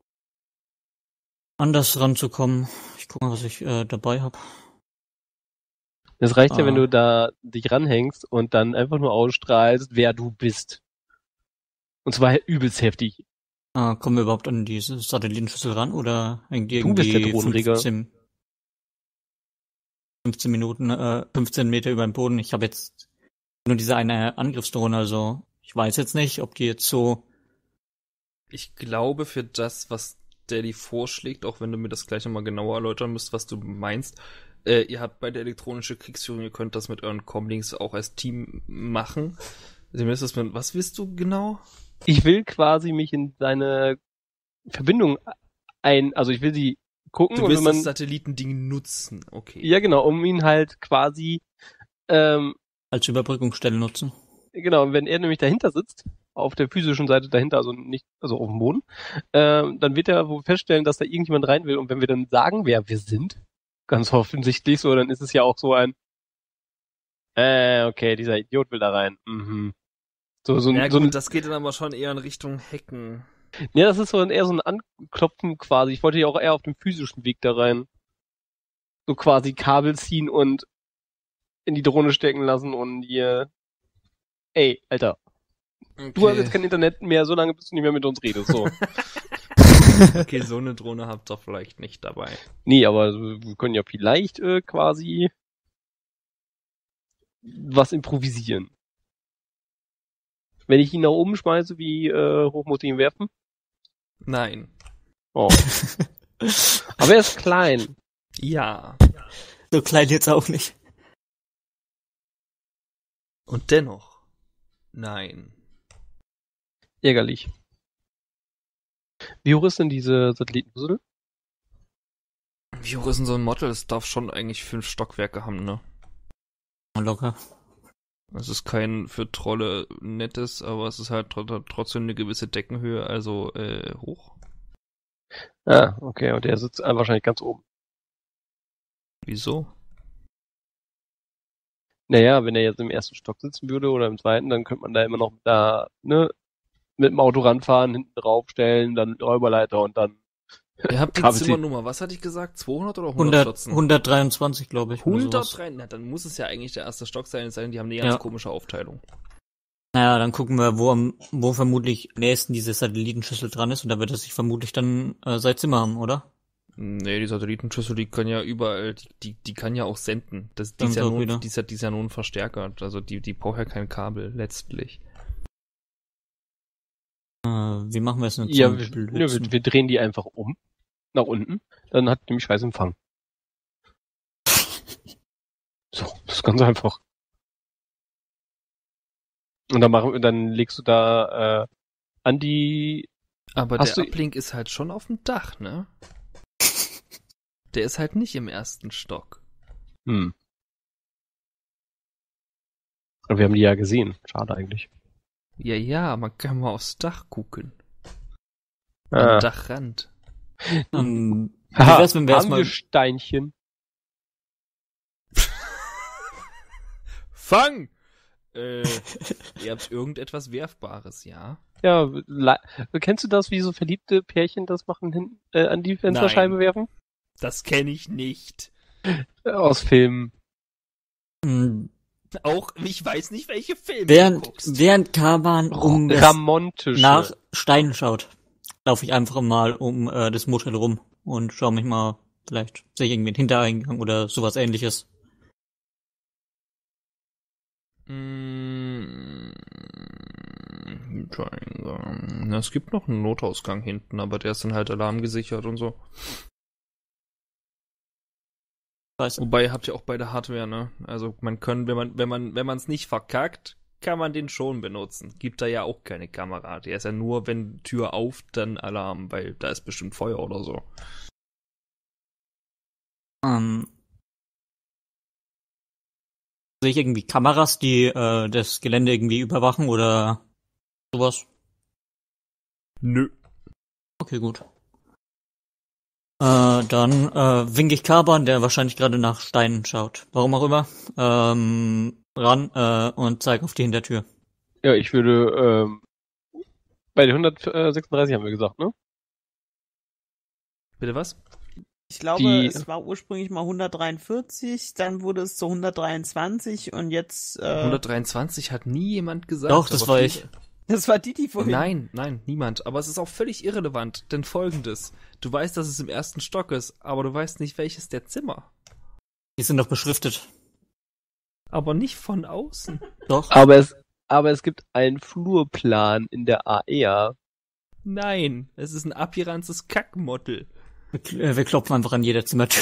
anders ranzukommen. Ich guck mal, was ich äh, dabei habe. Es reicht ja, Ah. wenn du da dich ranhängst und dann einfach nur ausstrahlst, wer du bist. Und zwar übelst heftig. Ah, kommen wir überhaupt an diese Satellitenschüssel ran oder hängt die Du bist irgendwie der Drohnenreger. fünfzehn, fünfzehn Minuten, äh, fünfzehn Meter über dem Boden? Ich habe jetzt nur diese eine Angriffsdrohne, also ich weiß jetzt nicht, ob die jetzt so. Ich glaube, für das, was Daddy vorschlägt, auch wenn du mir das gleich nochmal genauer erläutern müsst, was du meinst, äh, ihr habt bei der elektronischen Kriegsführung, ihr könnt das mit euren Comlinks auch als Team machen. Also, mir ist das mit, was willst du genau? Ich will quasi mich in deine Verbindung ein, also ich will sie gucken. Du und willst wenn man, das Satellitending nutzen, okay. ja, genau, um ihn halt quasi, ähm, Als Überbrückungsstelle nutzen. genau, und wenn er nämlich dahinter sitzt, auf der physischen Seite dahinter, also nicht, also auf dem Boden, ähm, dann wird er wohl feststellen, dass da irgendjemand rein will. Und wenn wir dann sagen, wer wir sind, ganz offensichtlich so, dann ist es ja auch so ein, äh, okay, dieser Idiot will da rein. Mhm. So, so, Ja ein, so gut, ein, das geht dann aber schon eher in Richtung Hacken. ja, das ist so ein, eher so ein Anklopfen quasi. Ich wollte ja auch eher auf dem physischen Weg da rein. So quasi Kabel ziehen und in die Drohne stecken lassen und hier, ey, Alter, Okay. du hast jetzt kein Internet mehr, so lange bis du nicht mehr mit uns redest, so. Okay, so eine Drohne habt ihr vielleicht nicht dabei. Nee, aber wir können ja vielleicht äh, quasi was improvisieren. Wenn ich ihn nach oben schmeiße, wie äh, hoch muss ich ihn werfen? Nein. Oh. Aber er ist klein. Ja. So klein jetzt auch nicht. Und dennoch. Nein. Ärgerlich. Wie hoch ist denn diese Satellitenpuzzle? Wie hoch ist denn so ein Model? Es darf schon eigentlich fünf Stockwerke haben, ne? Locker. Es ist kein für Trolle nettes, aber es ist halt tr- trotzdem eine gewisse Deckenhöhe, also äh, hoch. Ah, okay, und der sitzt äh, wahrscheinlich ganz oben. Wieso? Naja, wenn er jetzt im ersten Stock sitzen würde oder im zweiten, dann könnte man da immer noch da, ne, mit dem Auto ranfahren, hinten draufstellen, dann Räuberleiter und dann Ihr habt die Kabel ziehen. Zimmernummer, was hatte ich gesagt? zweihundert oder hundert hundert, Stotzen? hundertdreiundzwanzig, glaube ich. oder sowas. hundertdrei? Na, dann muss es ja eigentlich der erste Stock sein, es sei denn, die haben eine ganz Ja. komische Aufteilung. Naja, dann gucken wir, wo, am, wo vermutlich am nächsten diese Satellitenschüssel dran ist und da wird es sich vermutlich dann äh, sein Zimmer haben, oder? Nee, die Satellitenschüssel, die kann ja überall, die, die, die kann ja auch senden. Das, die, Dann ist ja doch nur, wieder. die, ist ja, die ist ja nur ein Verstärker. Also die, die braucht ja kein Kabel, letztlich. Äh, wie machen wir es denn? Ja, zum wir, ja Blödsinn? wir, wir drehen die einfach um, nach unten, dann hat nämlich scheiß Empfang. So, das ist ganz einfach. Und dann machen wir, dann legst du da äh, an die, Aber Hast der du- Uplink ist halt schon auf dem Dach, ne? Der ist halt nicht im ersten Stock. hm. Aber wir haben die ja gesehen. Schade eigentlich. Ja, ja, man kann mal aufs Dach gucken. Ah. Am Dachrand. Ähm, wie Haha, wär's, wenn wir haben erstmal wir Steinchen? Fang! Äh, ihr habt irgendetwas Werfbares, ja? Ja, la- kennst du das, wie so verliebte Pärchen das machen, hin, äh, an die Fensterscheibe Nein. werfen? Das kenne ich nicht. Äh, aus Filmen. mh, Auch, ich weiß nicht, welche Filme du während, guckst. während Kaban um das Ramontische. nach Steinen schaut, laufe ich einfach mal um äh, das Motel rum und schaue mich mal, vielleicht sehe ich irgendwie einen Hintereingang oder sowas ähnliches. Mm, Na, es gibt noch einen Notausgang hinten, aber der ist dann halt alarmgesichert und so. Weiß. Wobei ihr habt ja auch beide Hardware, ne? Also man kann, wenn man, wenn man, wenn man es nicht verkackt, kann man den schon benutzen. Gibt da ja auch keine Kamera. Der ist ja nur, wenn Tür auf, dann Alarm, weil da ist bestimmt Feuer oder so. Ähm, sehe ich irgendwie Kameras, die äh, das Gelände irgendwie überwachen oder sowas? Nö. Okay, gut. Äh, dann äh, winke ich Kaban, der wahrscheinlich gerade nach Steinen schaut. Warum auch immer. Ähm, ran äh, und zeige auf die Hintertür. Ja, ich würde, ähm, bei den hundertsechsunddreißig haben wir gesagt, ne? Bitte was? Ich glaube, Die- es war ursprünglich mal hundertdreiundvierzig, dann wurde es zu hundertdreiundzwanzig und jetzt, äh, hundertdreiundzwanzig hat nie jemand gesagt. Doch, das aber war viele- das war die, die vorhin. Nein, nein, niemand. Aber es ist auch völlig irrelevant, denn folgendes. Du weißt, dass es im ersten Stock ist, aber du weißt nicht, welches der Zimmer. Die sind doch beschriftet. Aber nicht von außen. Doch. Aber es, aber es gibt einen Flurplan in der A R. Nein, es ist ein abgeranztes Kackmottel. Wir, kl- äh, wir klopfen einfach an jeder Zimmertür.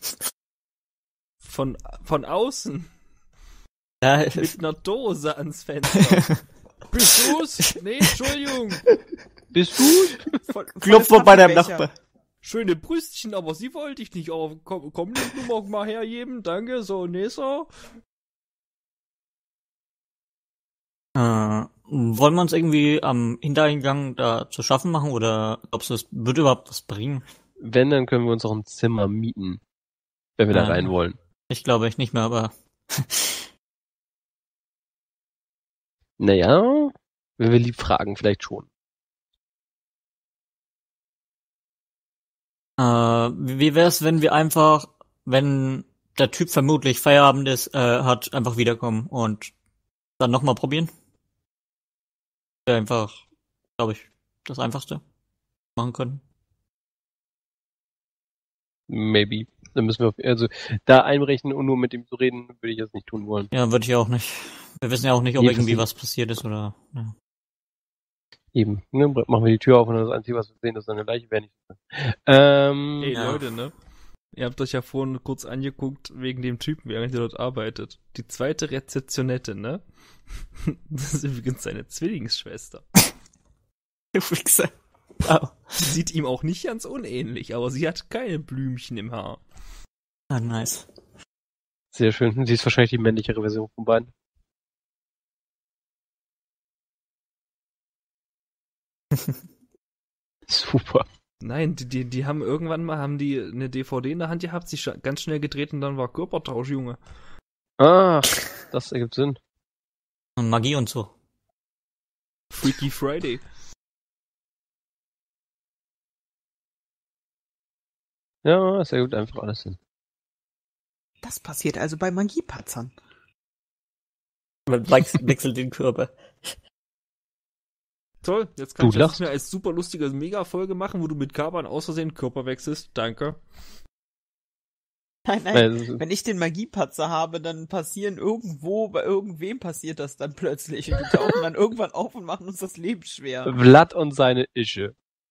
Von, von außen. Ja, Mit einer Dose ans Fenster. Bist du's? Nee, Entschuldigung. Bist du? Voll, klopf volles mal bei deinem Kaffeebecher. Nachbar. schöne Brüstchen, aber sie wollte ich nicht. Oh, komm, komm nicht nur mal hergeben, danke, so, nee, so. Äh, wollen wir uns irgendwie am Hintereingang da zu schaffen machen oder glaubst du, es würde überhaupt was bringen? Wenn, dann können wir uns auch ein Zimmer mieten, wenn wir da Ja. rein wollen. Ich glaube ich nicht mehr, aber Naja, wenn wir lieb fragen, vielleicht schon. äh, wie wär's, wenn wir einfach, wenn der Typ vermutlich Feierabend ist, äh, hat, einfach wiederkommen und dann nochmal probieren? Wäre einfach, glaube ich, das Einfachste machen können. Maybe. Dann müssen wir auf, also da einberechnen und nur mit ihm zu reden, würde ich jetzt nicht tun wollen. Ja, würde ich auch nicht. Wir wissen ja auch nicht, ob Nee, irgendwie verstehe. was passiert ist oder. Ja. Eben. Ne, machen wir die Tür auf und das Einzige, was wir sehen, ist eine Leiche, wäre nicht so. Ähm, Ey, Ja. Leute, ne? Ihr habt euch ja vorhin kurz angeguckt wegen dem Typen, während ihr dort arbeitet. Die zweite Rezeptionette, ne? Das ist übrigens seine Zwillingsschwester. Du Wichser. Wow. Die sieht ihm auch nicht ganz unähnlich, aber sie hat keine Blümchen im Haar. Ah, nice. sehr schön. Sie ist wahrscheinlich die männlichere Version von beiden. Super. Nein, die, die, die haben irgendwann mal haben die eine D V D in der Hand gehabt, sich scha- ganz schnell gedreht und dann war Körpertausch, Junge. Ah, das ergibt Sinn. Und Magie und so. Freaky Friday. Ja, das ergibt einfach alles Sinn. Das passiert also bei Magiepatzern. Man wechselt wechselt den Körper. Toll, jetzt kann Du ich das lachst. mir als super lustige Mega-Folge machen, wo du mit Kaban aus Versehen Körper wechselst. Danke. Nein, nein. Nein, das ist- Wenn ich den Magiepatzer habe, dann passieren irgendwo, bei irgendwem passiert das dann plötzlich. Und die tauchen dann irgendwann auf und machen uns das Leben schwer. Vlad und seine Ische.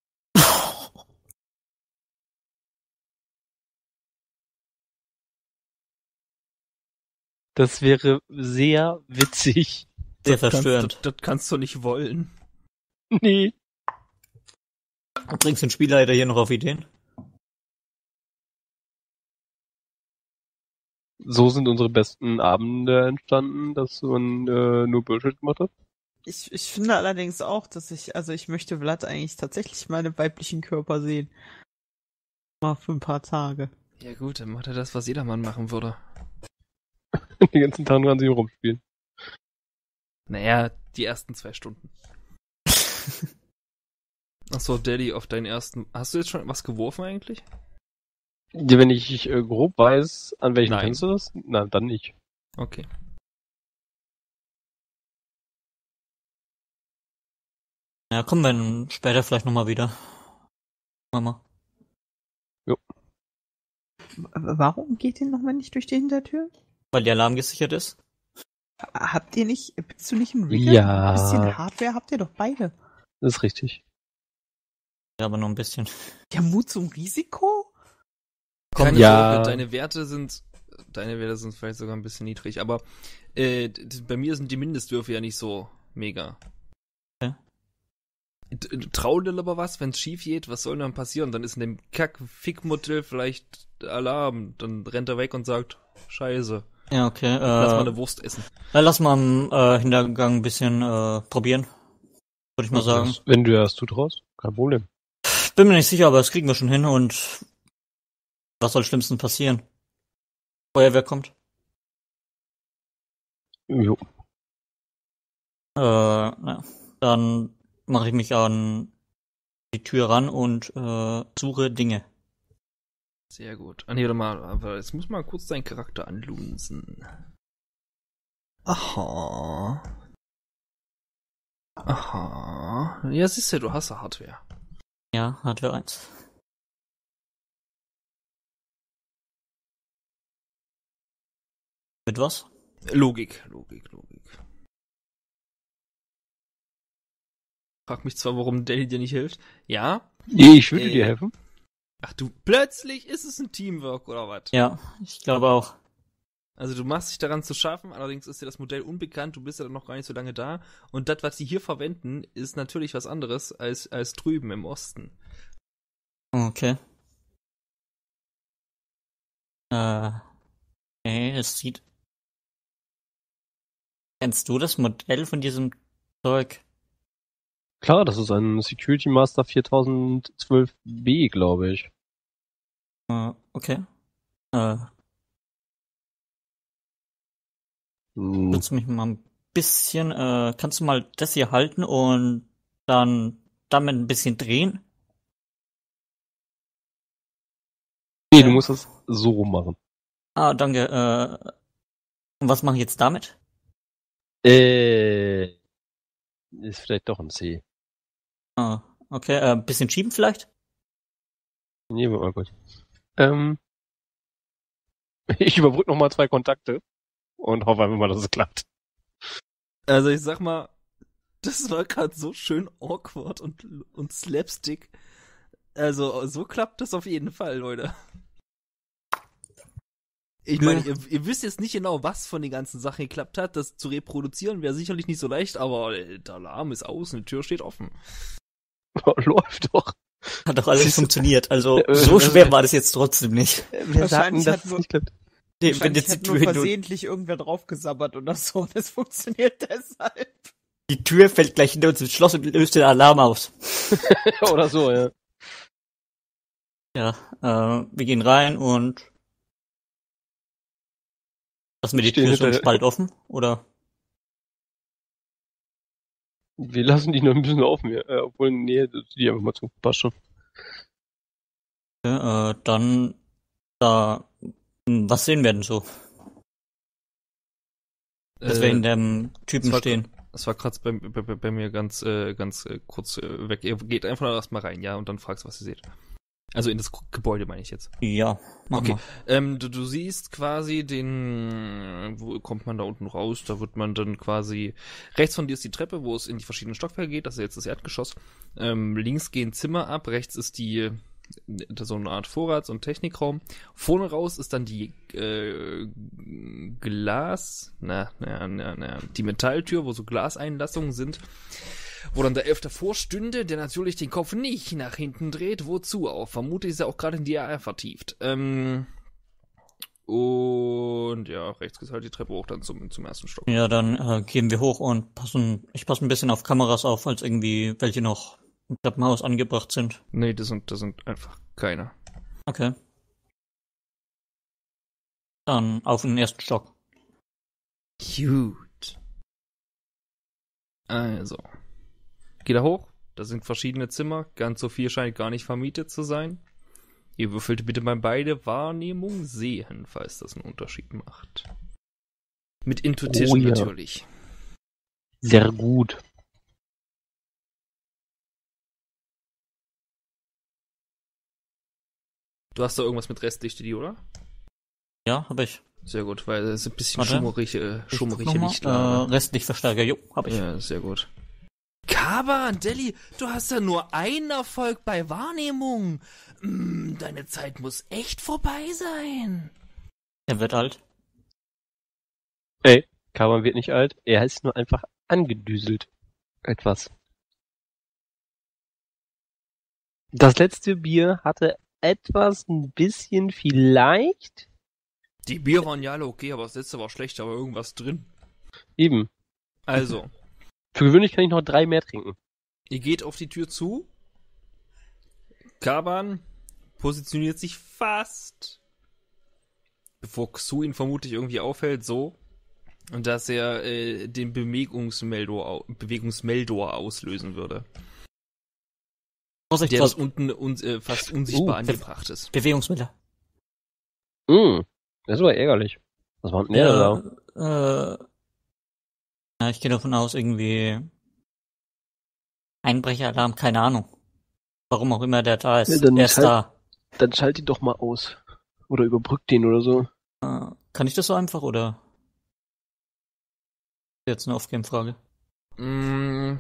Das wäre sehr witzig. Sehr Kannst, verstörend. das, das kannst du nicht wollen. Nee. Bringst den Spielleiter hier noch auf Ideen? So sind unsere besten Abende entstanden, dass man äh, nur Bullshit gemacht hat. Ich, ich finde allerdings auch, dass ich, also ich möchte Vlad eigentlich tatsächlich meine weiblichen Körper sehen. Mal für ein paar Tage. Ja gut, dann macht er das, was jedermann machen würde. Den ganzen Tag nur an sie rumspielen. Naja, die ersten zwei Stunden. Achso, Daddy, auf deinen ersten... Hast du jetzt schon was geworfen eigentlich? Ja, wenn ich äh, grob weiß, an welchem Nein. kennst du das? Nein, dann nicht. Okay. Ja, kommen wir dann später vielleicht nochmal wieder. Mama. W- Warum geht ihr nochmal nicht durch die Hintertür? Weil der Alarm gesichert ist. Habt ihr nicht, bist du nicht ein Rigger? Ja. Ein bisschen Hardware habt ihr doch beide. Das ist richtig. Ja, aber nur ein bisschen. Ja, Mut zum Risiko? Keine ja. Sorge, deine Werte sind... Deine Werte sind vielleicht sogar ein bisschen niedrig, aber äh, d- d- bei mir sind die Mindestwürfe ja nicht so mega. Okay. D- d- Trau dir aber was, wenn's schief geht, was soll dann passieren? Dann ist in dem Kack-Fick-Modell vielleicht Alarm, dann rennt er weg und sagt, Scheiße, Ja, okay. lass mal Äh, eine Wurst essen. dann lass mal am äh, Hintergang ein bisschen äh, probieren. Würde ich mal sagen. Das, wenn du das zutraust, kein Problem. Bin mir nicht sicher, aber das kriegen wir schon hin und was soll schlimmsten passieren? Feuerwehr kommt. Jo. Äh, na, dann mache ich mich an die Tür ran und äh, suche Dinge. Sehr gut. Ah nee, warte mal, aber jetzt muss mal kurz deinen Charakter anlunsen. Aha. Aha. Ja, siehst du, du hast ja Hardware. Ja, Hardware eins. Mit was? Logik, Logik, Logik. Frag mich zwar, warum Danny dir nicht hilft. Ja. Ich würde Äh. dir helfen. Ach du, plötzlich ist es ein Teamwork, oder was? Ja, ich glaube auch. Also du machst dich daran zu schaffen, allerdings ist dir das Modell unbekannt, du bist ja noch gar nicht so lange da. Und das, was sie hier verwenden, ist natürlich was anderes als, als drüben im Osten. Okay. Äh, okay, es sieht... Kennst du das Modell von diesem Zeug? Klar, das ist ein Security Master viertausendzwölf B, glaube ich. Äh, okay. Äh, Hm, willst du mich mal ein bisschen... Äh, kannst du mal das hier halten und dann damit ein bisschen drehen? nee, Ja. du musst das so rum machen. Ah, danke. Äh, und was mache ich jetzt damit? Äh, ist vielleicht doch ein C. Ah, okay. Äh, ein bisschen schieben vielleicht? Nee, warte mal kurz. Ähm, ich überbrücke nochmal zwei Kontakte und hoffe einfach mal, dass es klappt. Also ich sag mal, das war gerade so schön awkward und, und Slapstick. Also so klappt das auf jeden Fall, Leute. Ich meine, ihr, ihr wisst jetzt nicht genau, was von den ganzen Sachen geklappt hat. Das zu reproduzieren wäre sicherlich nicht so leicht, aber äh, der Alarm ist aus und die Tür steht offen. Läuft doch. Hat doch alles Siehst du? funktioniert. Also Äh, so äh, schwer war das jetzt trotzdem nicht. Wir Wahrscheinlich sagten, dass hat es nur- nicht klappt. Nee, wenn Wahrscheinlich jetzt die hat nur Tür, nur, versehentlich irgendwer draufgesabbert oder so. Das funktioniert deshalb. die Tür fällt gleich hinter uns ins Schloss und löst den Alarm aus. Oder so, ja. Ja, äh, wir gehen rein und lassen wir die Stehen Tür so im hinter- Spalt offen, oder? Wir lassen die noch ein bisschen auf mir. Äh, obwohl, nee, die einfach mal zu. Passt schon. Ja, äh, dann da hm, was sehen wir denn so? Dass wir Äh, in dem Typen das war- stehen. Das war gerade bei, bei, bei mir ganz, äh, ganz äh, kurz äh, weg. Ihr geht einfach erstmal rein, ja, und dann fragst, was ihr seht. Also in das K- Gebäude meine ich jetzt. Ja, mach Okay. mal. Ähm, du, du siehst quasi den, wo kommt man da unten raus? Da wird man dann quasi, rechts von dir ist die Treppe, wo es in die verschiedenen Stockwerke geht, das ist jetzt das Erdgeschoss. Ähm, links gehen Zimmer ab, rechts ist die, so eine Art Vorrats- und Technikraum. Vorne raus ist dann die äh, Glas, na, na, na, na, die Metalltür, wo so Glaseinlassungen sind, wo dann der Elf davor stünde, der natürlich den Kopf nicht nach hinten dreht. Wozu auch? Vermutlich ist er auch gerade in die A R vertieft. Ähm, und ja, rechts geht halt die Treppe hoch dann zum, zum ersten Stock. Ja, dann äh, gehen wir hoch und passen, ich passe ein bisschen auf Kameras auf, als irgendwie welche noch im Treppenhaus angebracht sind. Nee, das sind, das sind einfach keine. Okay. Dann auf den ersten Stock. Gut. Also. Geh da hoch. Da sind verschiedene Zimmer. Ganz so viel scheint gar nicht vermietet zu sein. Ihr würfelt bitte mal beide Wahrnehmung sehen, falls das einen Unterschied macht. Mit Intuition Oh ja. natürlich. Sehr gut. Du hast da irgendwas mit Restlicht, die, oder? Ja, hab ich. Sehr gut, weil es ist ein bisschen Warte. schummerig, äh, Ich guck schummerig noch mal. Lichtlage. Äh, Restlichtverstärker, jo, hab ich. Ja, sehr gut. Kaban, Deli, du hast ja nur einen Erfolg bei Wahrnehmung. Mm, deine Zeit muss echt vorbei sein. Er wird alt. Ey, Kaban wird nicht alt. Er ist nur einfach angedüselt. Etwas. Das letzte Bier hatte etwas, ein bisschen vielleicht. Die Bier waren ja alle okay, aber das letzte war schlecht, aber irgendwas drin. Eben. Also, Für gewöhnlich kann ich noch drei mehr trinken. ihr geht auf die Tür zu. Kaban positioniert sich fast, bevor Xu ihn vermutlich irgendwie aufhält, so, dass er äh, den Bewegungsmeldor, au- Bewegungsmeldor auslösen würde. Vorsicht, Der das Vorsicht. unten un äh, fast unsichtbar Oh, angebracht ist. Bewegungsmittel. Mm, das war ärgerlich. Was war denn der da? Äh, ja, ich gehe davon aus, irgendwie Einbrecheralarm, keine Ahnung. Warum auch immer der da ist. Ja, dann er ist halt- da. Dann schalt ihn doch mal aus. Oder überbrückt ihn oder so. Äh, kann ich das so einfach, oder? Jetzt eine Off-Game-Frage. Mm.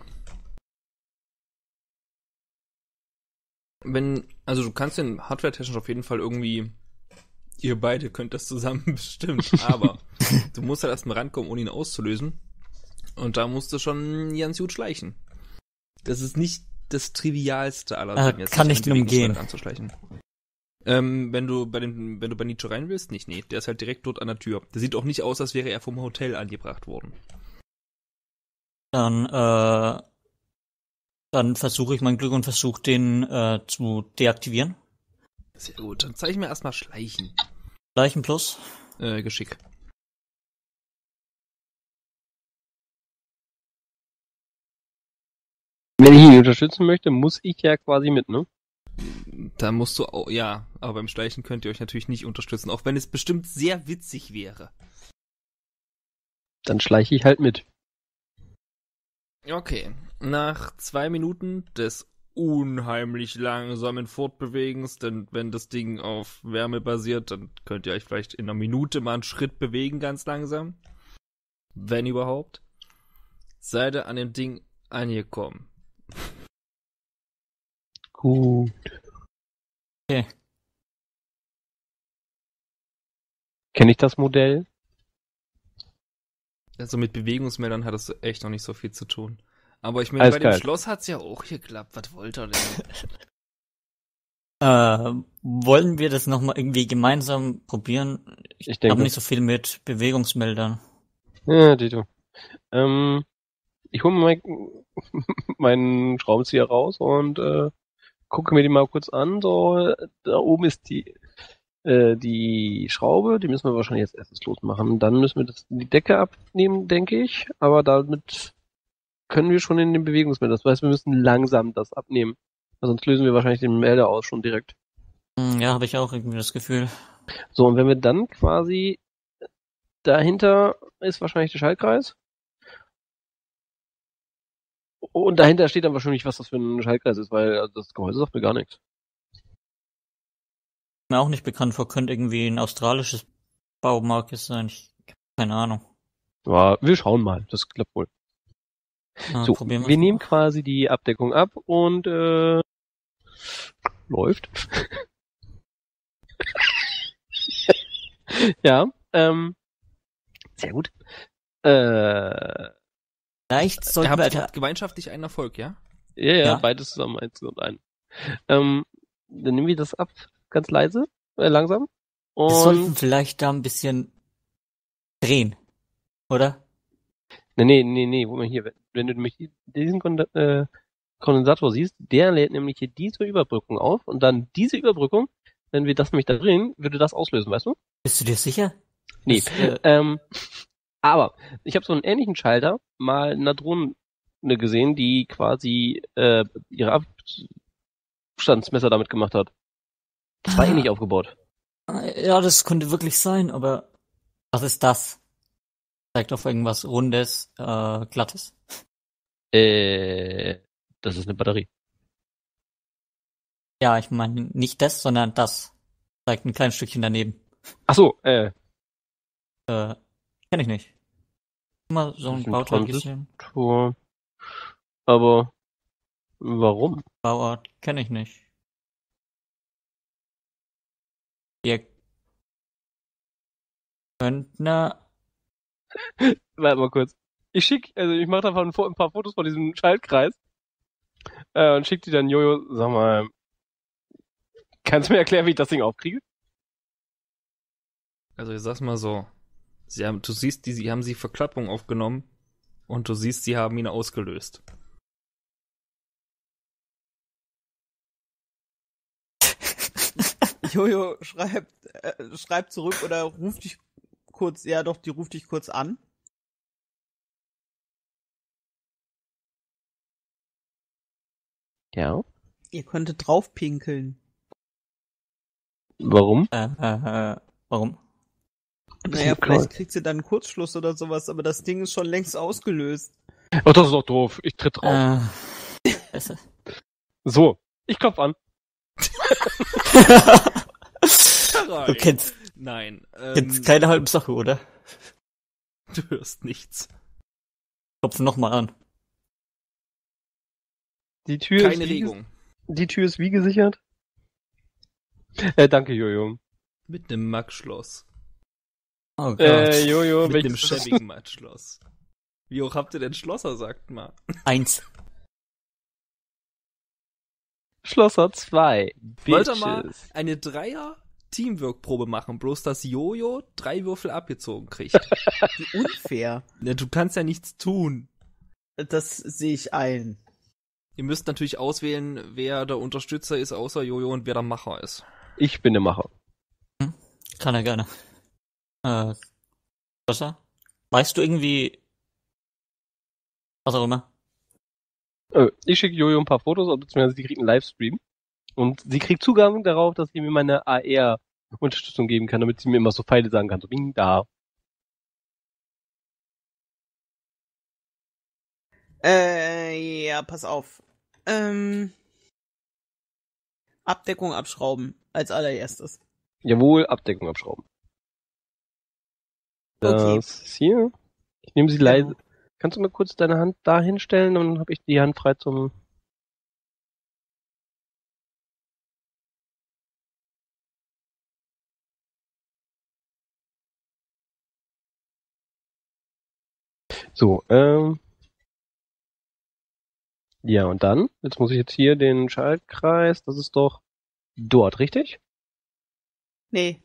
Wenn, also du kannst den hardware-technisch auf jeden Fall irgendwie, ihr beide könnt das zusammen bestimmt, aber du musst halt erstmal rankommen, ohne ihn auszulösen. Und da musst du schon ganz gut schleichen. Das ist nicht das trivialste aller Äh, Dinge. jetzt kann sich ich mit den umgehen? Bewegungsmelder anzuschleichen. Ähm, wenn du bei dem, wenn du bei Nietzsche rein willst, nicht, nee. Der ist halt direkt dort an der Tür. Der sieht auch nicht aus, als wäre er vom Hotel angebracht worden. Dann, äh, dann versuche ich mein Glück und versuche den äh, zu deaktivieren. Sehr gut. Dann zeige ich mir erstmal Schleichen. Gleichen Plus. Äh, Geschick. Wenn ich ihn unterstützen möchte, muss ich ja quasi mit, ne? Da musst du auch, ja, aber beim Schleichen könnt ihr euch natürlich nicht unterstützen, auch wenn es bestimmt sehr witzig wäre. Dann schleiche ich halt mit. Okay. Nach zwei Minuten des unheimlich langsamen Fortbewegens, denn wenn das Ding auf Wärme basiert, dann könnt ihr euch vielleicht in einer Minute mal einen Schritt bewegen, ganz langsam. Wenn überhaupt. Seid ihr an dem Ding angekommen. Gut. Okay. Kenne ich das Modell? Also mit Bewegungsmeldern hat das echt noch nicht so viel zu tun. Aber ich meine, bei dem Eiskalt. Schloss hat's ja auch geklappt. Was wollt ihr denn? Äh, wollen wir das nochmal irgendwie gemeinsam probieren? Ich, Ich denke- habe nicht so viel mit Bewegungsmeldern. Ja, Dito. Ähm, ich hole mir mein, meinen Schraubenzieher raus und äh, gucke mir den mal kurz an. So, da oben ist die äh, die Schraube, die müssen wir wahrscheinlich jetzt erstes losmachen. Dann müssen wir das, die Decke abnehmen, denke ich. Aber damit können wir schon in den Bewegungsmelder. Das heißt, wir müssen langsam das abnehmen. Weil sonst lösen wir wahrscheinlich den Melder aus schon direkt. Hm, ja, habe ich auch irgendwie das Gefühl. So, und wenn wir dann quasi dahinter ist wahrscheinlich der Schaltkreis. Und dahinter steht dann wahrscheinlich, was das für ein Schaltkreis ist, weil also das Gehäuse sagt mir gar nichts. Mir auch nicht bekannt vor, könnte irgendwie ein australisches Baumarkes sein. Ich hab keine Ahnung. Ja, wir schauen mal, das klappt wohl. Ja, So, probieren wir wir's nehmen mal. quasi die Abdeckung ab und äh, läuft. Ja, ähm, sehr gut. Äh, Vielleicht Ihr sollten habt, wir ihr Alter, habt gemeinschaftlich einen Erfolg, ja? ja, ja, Ja. beides zusammen, eins und ein. Ähm, dann nehmen wir das ab, ganz leise, äh, langsam. wir sollten Und vielleicht da ein bisschen drehen, oder? nee, nee, nee, nee, wo man hier, wenn, wenn du nämlich diesen Kon äh, Kondensator siehst, der lädt nämlich hier diese Überbrückung auf und dann diese Überbrückung, wenn wir das nämlich da drehen, würde das auslösen, weißt du? Bist du dir sicher? Nee. Das, äh, Ähm, aber ich habe so einen ähnlichen Schalter mal in einer Drohne gesehen, die quasi äh, ihre Abstandsmesser damit gemacht hat. Das war Ah. ähnlich aufgebaut. ja, das könnte wirklich sein, aber was ist das? Zeigt auf irgendwas Rundes, äh, Glattes. Äh, das ist eine Batterie. Ja, ich meine nicht das, sondern das. Zeigt ein kleines Stückchen daneben. Ach so, äh, Äh, kenn ich nicht. Mal so Das ein ist ein Bauteil Transit- gesehen. Tor. Aber warum? Bauart kenne ich nicht. Ihr könnt, na, Warte mal kurz. Ich schick, also ich mache davon ein paar Fotos von diesem Schaltkreis äh, und schick die dann Jojo. Sag mal, kannst du mir erklären, wie ich das Ding aufkriege? Also ich sag's mal so. Sie haben, du siehst, die, sie haben die Verklappung aufgenommen und du siehst, sie haben ihn ausgelöst. Jojo schreibt, äh, schreibt zurück oder ruft dich kurz, ja doch, die ruft dich kurz an. Ja. Ihr könntet draufpinkeln. Warum? äh, äh, äh, warum? Naja, ist vielleicht kalt. kriegt sie dann einen Kurzschluss oder sowas, aber das Ding ist schon längst ausgelöst. Ach, das ist doch doof. Ich tritt drauf. Äh, besser. So, ich klopf an. Du kennst, Nein. Ähm, kennst keine halbe Sache, oder? Du hörst nichts. Klopf nochmal an. Die Tür Keine ist wie, Regung. Die Tür ist wie gesichert? Äh, danke, Jojo. Mit einem Mack-Schloss. Oh Gott. Äh, Jojo, Mit einem welches schäbigen Matt-Schloss. Wie hoch habt ihr denn Schlosser, sagt mal? Eins. Schlosser zwei. Wollt ihr mal Bitches. eine Dreier-Teamwork-Probe machen, bloß dass Jojo drei Würfel abgezogen kriegt? Wie unfair. Ja, du kannst ja nichts tun. Das sehe ich ein. Ihr müsst natürlich auswählen, wer der Unterstützer ist, außer Jojo, und wer der Macher ist. Ich bin der Macher. Kann er gerne. Äh, Sascha? Weißt du irgendwie, was auch immer? Äh, ich schicke Jojo ein paar Fotos, beziehungsweise sie kriegt einen Livestream. Und sie kriegt Zugang darauf, dass ich mir meine A R-Unterstützung geben kann, damit sie mir immer so Pfeile sagen kann. So, bing, da. Äh, ja, pass auf. Ähm, Abdeckung abschrauben, als allererstes. Jawohl, Abdeckung abschrauben. Das Okay. ist hier. Ich nehme sie Genau. leise. Kannst du mal kurz deine Hand da hinstellen, dann habe ich die Hand frei zum... So, ähm... ja, und dann? Jetzt muss ich jetzt hier den Schaltkreis, das ist doch dort, richtig? Nee.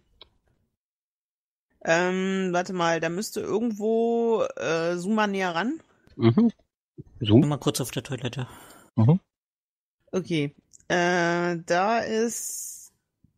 Ähm, warte mal, da müsste irgendwo, äh, zoom mal näher ran. Mhm. Zoom. Mal kurz auf der Toilette. Mhm. Okay. Äh, da ist,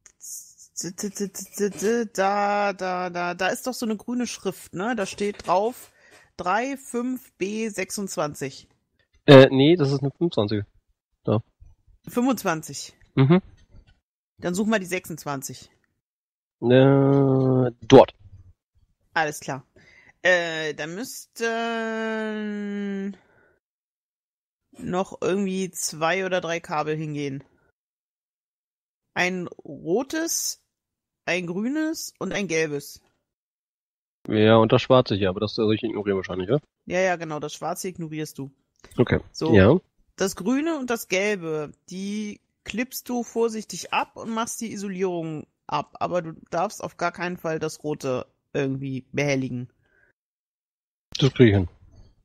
da, da, da, da ist doch so eine grüne Schrift, ne? Da steht drauf drei fünf B sechsundzwanzig. Äh, nee, das ist eine fünfundzwanzig. fünfundzwanzig. Mhm. Dann such mal die sechsundzwanzig. Äh, dort. Alles klar. Äh, da müssten noch irgendwie zwei oder drei Kabel hingehen. Ein rotes, ein grünes und ein gelbes. Ja, und das schwarze hier, aber das soll ich ignorieren wahrscheinlich, ja? Ja, ja, genau, das schwarze ignorierst du. Okay. So, Ja. das grüne und das gelbe, die klippst du vorsichtig ab und machst die Isolierung ab. Aber du darfst auf gar keinen Fall das rote irgendwie behelligen. Das kriege ich hin.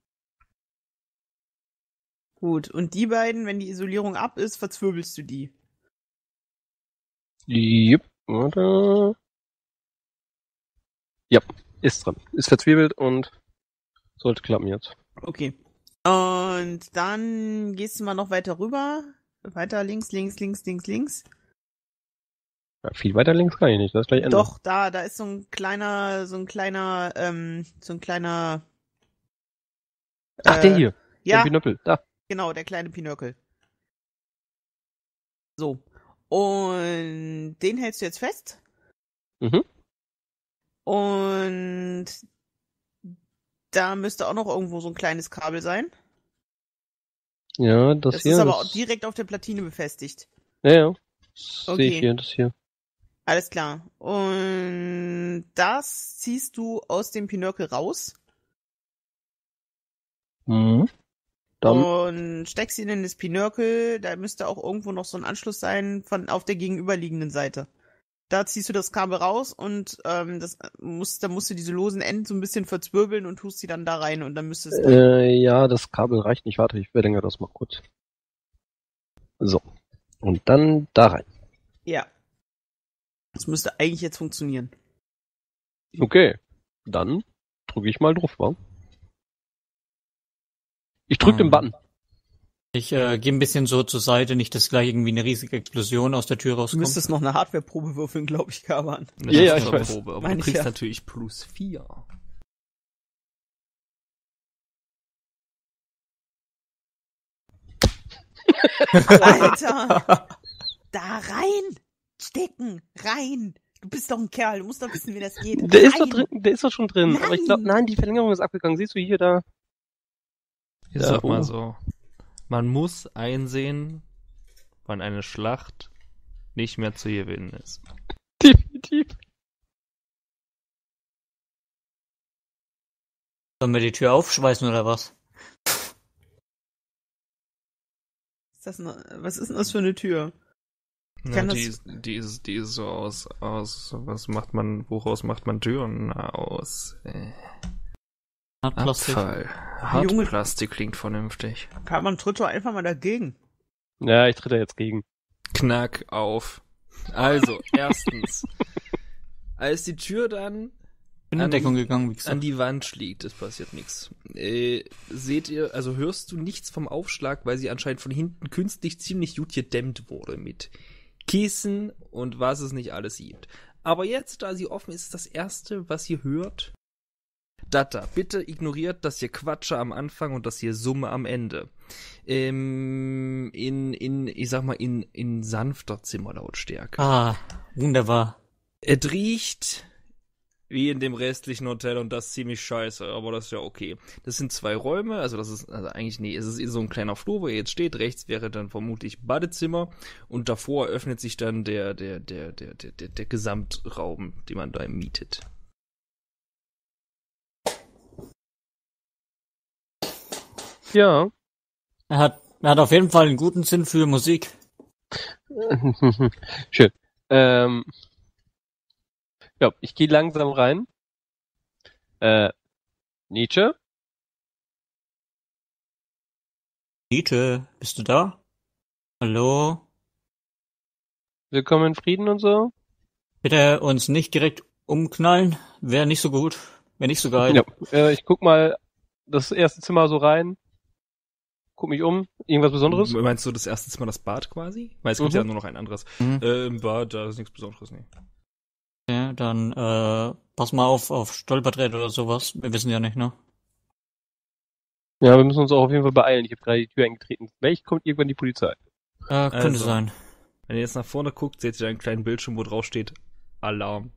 Gut, und die beiden, wenn die Isolierung ab ist, verzwirbelst du die. Jupp, warte. Ja, ist dran. Ist verzwiebelt und sollte klappen jetzt. Okay. Und dann gehst du mal noch weiter rüber. Weiter links, links, links, links, links. Ja, viel weiter links kann ich nicht, das ist gleich Ende. Doch, da, da ist so ein kleiner, so ein kleiner, ähm, so ein kleiner. Ach, äh, der hier. Ja, Der Pinöppel, da. genau, der kleine Pinöckel. So. Und den hältst du jetzt fest. Mhm. Und da müsste auch noch irgendwo so ein kleines Kabel sein. Ja, das, Das hier. ist aber das, auch direkt auf der Platine befestigt. Ja, ja. Das Okay. sehe ich hier, das hier. Alles klar. Und das ziehst du aus dem Pinöckel raus Mhm. Dann, und steckst ihn in das Pinöckel. Da müsste auch irgendwo noch so ein Anschluss sein von auf der gegenüberliegenden Seite. Da ziehst du das Kabel raus und ähm, das musst, da musst du diese losen Enden so ein bisschen verzwirbeln und tust sie dann da rein und dann müsste es. äh, ja, das Kabel reicht nicht. Warte, ich verlängere das mal kurz. So. Und dann da rein. Ja. Das müsste eigentlich jetzt funktionieren. Okay. Dann drücke ich mal drauf, wa? Ich drücke den Ähm. Button. Ich äh, gehe ein bisschen so zur Seite, nicht, dass gleich irgendwie eine riesige Explosion aus der Tür Du rauskommt. müsstest noch eine Hardware-Probe würfeln, glaube ich, Kaban. Eine Ja, ja, extra ich weiß. Probe, aber Meine du ich kriegst ja. natürlich plus vier. Alter! Da rein! Stecken! Rein! Du bist doch ein Kerl, du musst doch wissen, wie das geht. Der ist doch Rein! drin, der ist doch schon drin. Aber ich glaube, Nein. nein, die Verlängerung ist abgegangen. Siehst du hier da? Ich Ja, sag mal oh. so. Man muss einsehen, wann eine Schlacht nicht mehr zu gewinnen ist. Definitiv. Sollen wir die Tür aufschweißen oder was? Ist das eine, was ist denn das für eine Tür? Ja, kann die, das- ist, die, ist, die ist so aus, aus, was macht man, woraus macht man Türen? Aus äh, Hartplastik. Abfall. Junge- Hartplastik klingt vernünftig. Kaban tritt doch einfach mal dagegen. Ja, ich tritt da jetzt gegen. Knack auf. Also, erstens, als die Tür dann Bin in Deckung gegangen, wie gesagt. an die Wand schlägt, es passiert nichts. Äh, seht ihr, also hörst du nichts vom Aufschlag, weil sie anscheinend von hinten künstlich ziemlich gut gedämmt wurde mit Kissen und was es nicht alles gibt. Aber jetzt, da sie offen ist, ist das Erste, was ihr hört. Data, bitte ignoriert das hier Quatsche am Anfang und das hier Summe am Ende. Ähm, in, in, ich sag mal, in, in sanfter Zimmerlautstärke. Ah, wunderbar. Es riecht wie in dem restlichen Hotel und das ziemlich scheiße, aber das ist ja okay. Das sind zwei Räume, also das ist, also eigentlich, nee, es ist so ein kleiner Flur, wo ihr jetzt steht. Rechts wäre dann vermutlich Badezimmer und davor öffnet sich dann der, der, der, der, der, der, der Gesamtraum, den man da mietet. Ja. Er hat, er hat auf jeden Fall einen guten Sinn für Musik. Schön. Ähm, ja, ich gehe langsam rein. Äh, Nietzsche? Nietzsche, bist du da? Hallo? Willkommen in Frieden und so? Bitte uns nicht direkt umknallen. Wäre nicht so gut. Wäre nicht so geil. Ja, äh, ich guck mal das erste Zimmer so rein. Guck mich um. Irgendwas Besonderes? Meinst du das erste Zimmer das Bad quasi? Weil es gibt Mhm. ja nur noch ein anderes. Mhm. Äh, im Bad, da ist nichts Besonderes, nee. Ja, dann äh, pass mal auf auf Stolperträte oder sowas. Wir wissen ja nicht, ne? Ja, wir müssen uns auch auf jeden Fall beeilen. Ich habe gerade die Tür eingetreten. Vielleicht kommt irgendwann die Polizei. Äh, könnte Also. sein. Wenn ihr jetzt nach vorne guckt, seht ihr einen kleinen Bildschirm, wo drauf steht Alarm.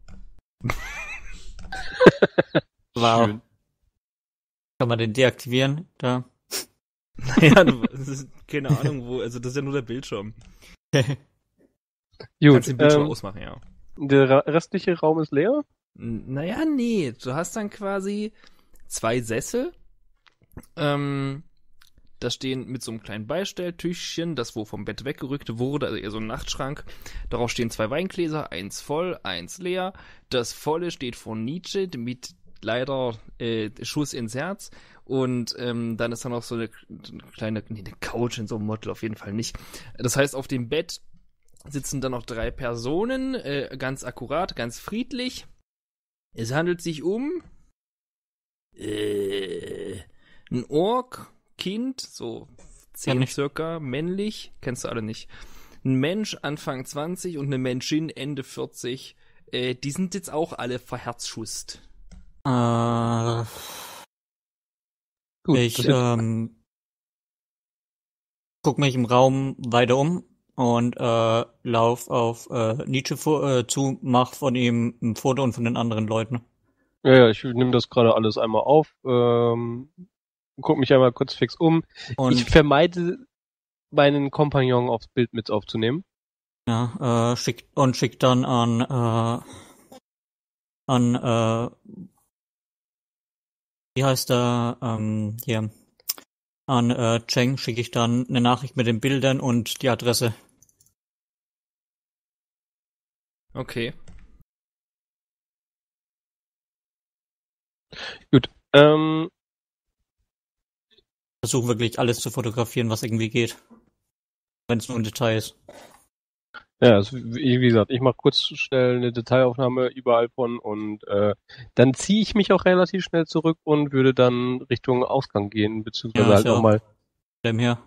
Wow. Schön. Kann man den deaktivieren? Da. Naja, du, das ist keine Ahnung, wo, also das ist ja nur der Bildschirm. Du Gut, kannst den Bildschirm ähm, ausmachen, ja. der ra- restliche Raum ist leer. N- Naja, nee, du hast dann quasi zwei Sessel, ähm, da stehen mit so einem kleinen Beistelltischchen, das wo vom Bett weggerückt wurde, also eher so ein Nachtschrank. Darauf stehen zwei Weingläser, eins voll, eins leer. Das volle steht vor Nietzsche mit leider äh, Schuss ins Herz. Und ähm, dann ist da noch so eine, so eine kleine, nee, eine Couch in so einem Model auf jeden Fall nicht. Das heißt, auf dem Bett sitzen dann noch drei Personen, äh, ganz akkurat, ganz friedlich. Es handelt sich um äh, ein Ork, Kind, so zehn nicht. circa, männlich, kennst du alle nicht. Ein Mensch Anfang zwanzig und eine Menschin Ende vierzig. Äh, die sind jetzt auch alle verherzschusst. Äh, Gut, ich das ist- ähm, guck mich im Raum weiter um und äh, lauf auf äh, Nietzsche vor, äh, zu, mach von ihm ein Foto und von den anderen Leuten. ja, ja, ich nehme das gerade alles einmal auf. Ähm, guck mich einmal kurz fix um. Und Ich vermeide, meinen Kompagnon aufs Bild mit aufzunehmen. ja, äh, schick und schick dann an äh, an äh, wie heißt der ähm, hier an äh, Cheng schicke ich dann eine Nachricht mit den Bildern und die Adresse. Okay. Ähm, Versuche wirklich alles zu fotografieren, was irgendwie geht, wenn es nur ein Detail ist. ja, also, wie wie gesagt, ich mache kurz schnell eine Detailaufnahme überall von und äh, dann ziehe ich mich auch relativ schnell zurück und würde dann Richtung Ausgang gehen, beziehungsweise Ja, halt ist ja auch mal Dem hier.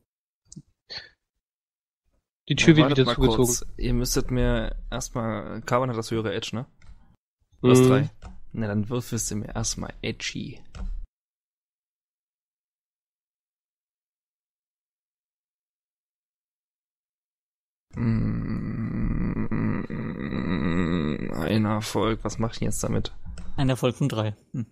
die Tür wird Wartet wieder mal zugezogen. kurz. Ihr müsstet mir erstmal, Carbon hat das höhere Edge, ne? Plus Mhm. drei. Na, dann würfelst du mir erstmal Edgy. Mm, Ein Erfolg. Was mache ich jetzt damit? Ein Erfolg von drei. Hm.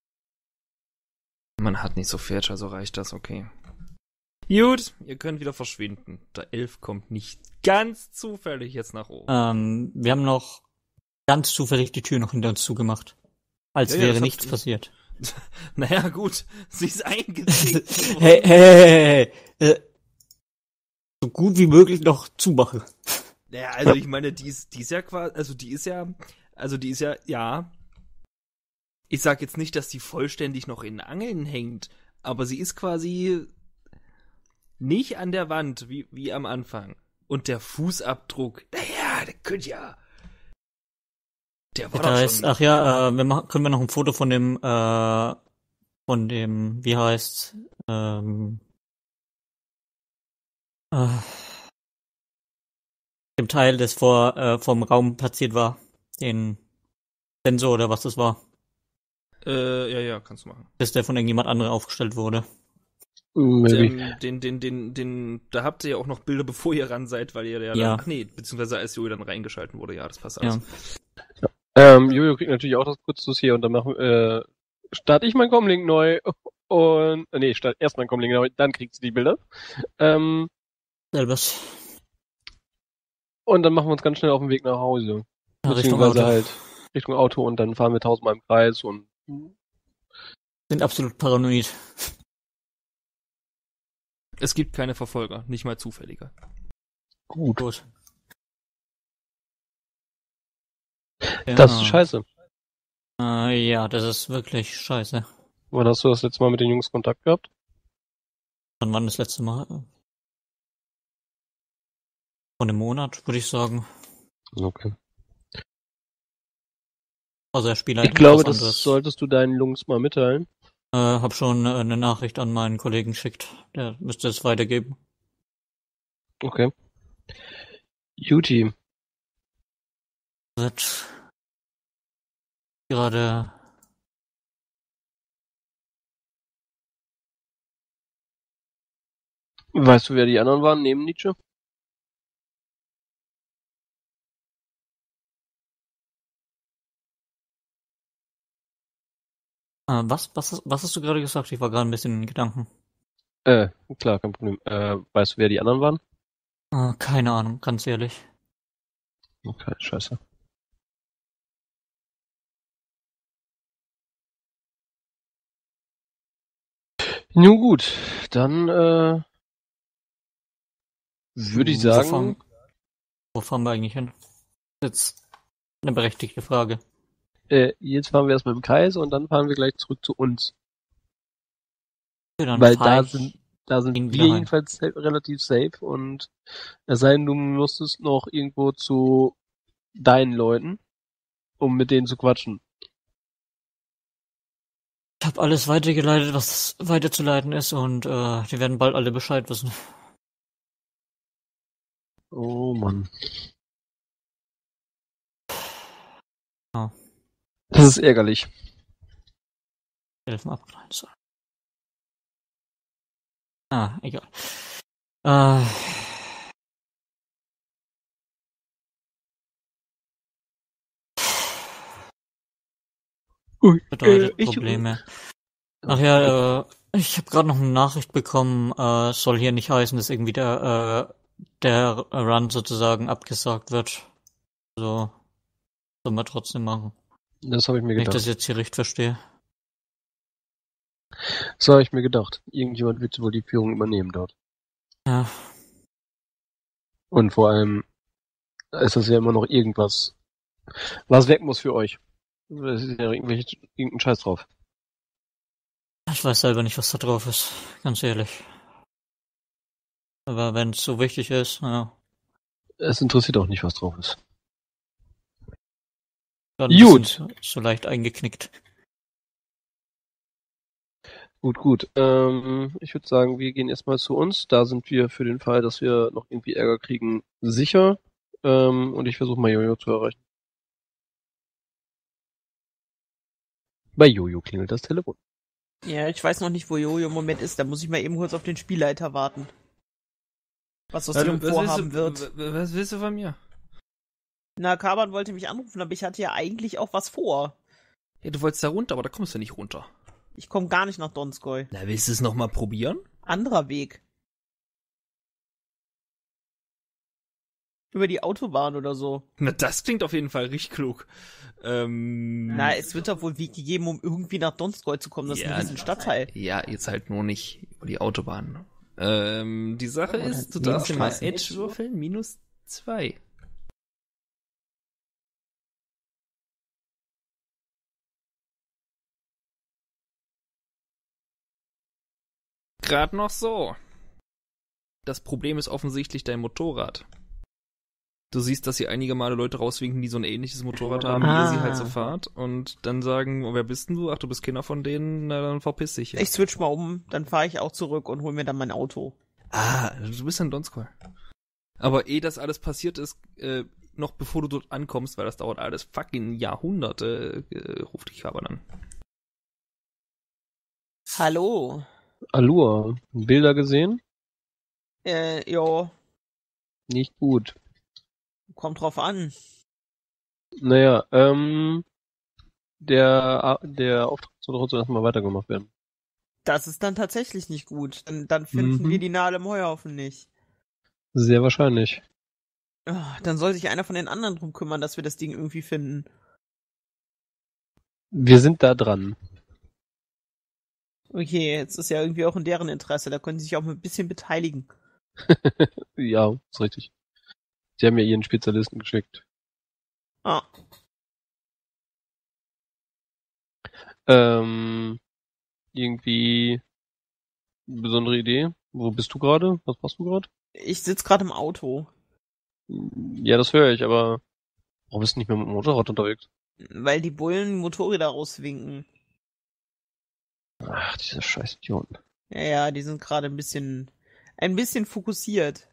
Man hat nicht so viel Edge, also reicht das, okay. Gut, ihr könnt wieder verschwinden. Der Elf kommt nicht ganz zufällig jetzt nach oben. Ähm, wir haben noch ganz zufällig die Tür noch hinter uns zugemacht. Als Ja, ja, wäre das hat- nichts passiert. Naja, gut, sie ist eingezickt. hey, hey, hey, hey, äh, so gut wie möglich noch zumachen. Naja, also ich meine, die ist, die ist ja quasi, also die ist ja, also die ist ja, ja. Ich sag jetzt nicht, dass die vollständig noch in Angeln hängt, aber sie ist quasi nicht an der Wand, wie, wie am Anfang. Und der Fußabdruck, naja, der könnte ja. Der war Da doch ist, schon. ach ja, äh, wir machen, können wir noch ein Foto von dem, äh, von dem, wie heißt, ähm, äh, dem Teil, das vor, äh, vom Raum platziert war. Den Sensor oder was das war. Äh, ja, ja, kannst du machen. Bis der von irgendjemand anderem aufgestellt wurde. Maybe. Ähm, den, den, den, den, da habt ihr ja auch noch Bilder, bevor ihr ran seid, weil ihr ja, Ja. dann, ach nee, beziehungsweise als Jojo dann reingeschalten wurde, ja, das passt alles. Ja. Ähm, Jojo kriegt natürlich auch das Kurzschluss hier und dann machen, äh, starte ich mein Comlink neu und, äh, nee, start erst mein Comlink neu, dann kriegt sie die Bilder. Ähm, Selbes. und dann machen wir uns ganz schnell auf den Weg nach Hause. Ja, Richtung Beziehungsweise Auto. halt Richtung Auto und dann fahren wir tausendmal im Kreis und Sind absolut paranoid. Es gibt keine Verfolger, nicht mal zufällige. gut. Gut. Das ist scheiße. Äh, ja, das ist wirklich scheiße. Wann hast du das letzte Mal mit den Jungs Kontakt gehabt? Wann war das letzte Mal? Vor einem Monat, würde ich sagen. Okay. Also er spielt Ich glaube, was das anderes. solltest du deinen Jungs mal mitteilen. Äh, hab schon äh, eine Nachricht an meinen Kollegen geschickt. Der müsste es weitergeben. Okay. Juti. Wird gerade Weißt du, wer die anderen waren neben Nietzsche? Äh, was, was, was hast du gerade gesagt? Ich war gerade ein bisschen in Gedanken. Äh, klar, kein Problem. Äh, weißt du, wer die anderen waren? Äh, keine Ahnung, ganz ehrlich. Okay, scheiße. Nun gut, dann äh, würde ich Wo sagen, fahren, wo fahren wir eigentlich hin? Jetzt eine berechtigte Frage. äh, jetzt fahren wir erstmal im Kreis und dann fahren wir gleich zurück zu uns. Okay, dann Weil fahr da ich sind, da sind ihn wir wieder heim. jedenfalls sa- relativ safe und es sei denn, du musstest noch irgendwo zu deinen Leuten, um mit denen zu quatschen. Ich habe alles weitergeleitet, was weiterzuleiten ist und äh, die werden bald alle Bescheid wissen. Oh Mann. Ja. Das ist ärgerlich. Helfen abknallen soll. Ah, egal. Äh, Ui, bedeutet äh, ich- Probleme. Ach ja, äh, ich habe gerade noch eine Nachricht bekommen, äh, soll hier nicht heißen, dass irgendwie der, äh, der Run sozusagen abgesagt wird. So, soll man trotzdem machen. Das habe ich mir Wenn ich gedacht. das jetzt hier richtig verstehe. So habe ich mir gedacht. Irgendjemand wird wohl die Führung übernehmen dort. Ja, Und vor allem ist das ja immer noch irgendwas, was weg muss für euch. Es ist ja irgendwelche, irgendein Scheiß drauf. ich weiß selber nicht, was da drauf ist, ganz ehrlich. Aber wenn es so wichtig ist, ja, Es interessiert auch nicht, was drauf ist. dann ein Gut. bisschen so, so leicht eingeknickt. Gut, gut. Ähm, ich würde sagen, wir gehen erstmal zu uns. Da sind wir für den Fall, dass wir noch irgendwie Ärger kriegen, sicher. Ähm, und ich versuche mal Jojo zu erreichen. Bei Jojo klingelt das Telefon. Ja, ich weiß noch nicht, wo Jojo im Moment ist. Da muss ich mal eben kurz auf den Spielleiter warten. Was aus ihrem Vorhaben wird. Was, was willst du von mir? Na, Kaban wollte mich anrufen, aber ich hatte ja eigentlich auch was vor. Ja, du wolltest da runter, aber da kommst du nicht runter. Ich komme gar nicht nach Donskoy. Na, willst du es nochmal probieren? Anderer Weg. Über die Autobahn oder so. Na, das klingt auf jeden Fall richtig klug. Ähm, Na, es wird doch wohl Weg gegeben, um irgendwie nach Donskoy zu kommen. Das ist Ja, ein riesen Stadtteil. Ja, jetzt halt nur nicht über die Autobahn. Ähm, die Sache Oder ist, du darfst mal Nebenstraßen. Edge würfeln, minus zwei. Gerade noch so. das Problem ist offensichtlich dein Motorrad. Du siehst, dass hier einige Male Leute rauswinken, die so ein ähnliches Motorrad haben, wie ihr sie halt so Ah. fahrt. Und dann sagen, oh, wer bist denn du? Ach, du bist keiner von denen? Na, dann verpiss dich. Ja. Ich switch mal um, dann fahre ich auch zurück und hol mir dann mein Auto. Ah, du bist ein Donskoy. Aber eh das alles passiert ist, äh, noch bevor du dort ankommst, weil das dauert alles fucking Jahrhunderte, äh, ruft dich aber dann. Hallo. Alua, Bilder gesehen? Äh, jo, Nicht gut. kommt drauf an. Naja, ähm, der, der Auftrag soll trotzdem erstmal weitergemacht werden. Das ist dann tatsächlich nicht gut. Dann, dann finden Mhm. wir die Nadel im Heuhaufen nicht. Sehr wahrscheinlich. Ah, dann soll sich einer von den anderen drum kümmern, dass wir das Ding irgendwie finden. Wir sind da dran. Okay, jetzt ist ja irgendwie auch in deren Interesse. Da können sie sich auch ein bisschen beteiligen. Ja, ist richtig. Sie haben ja ihren Spezialisten geschickt. Ah, Ähm, irgendwie eine besondere Idee? Wo bist du gerade? Was machst du gerade? ich sitze gerade im Auto, Ja, das höre ich, aber warum bist du nicht mehr mit dem Motorrad unterwegs? weil die Bullen Motorräder rauswinken. Ach, diese scheiß Idioten. Ja, ja, die sind gerade ein bisschen, ein bisschen fokussiert.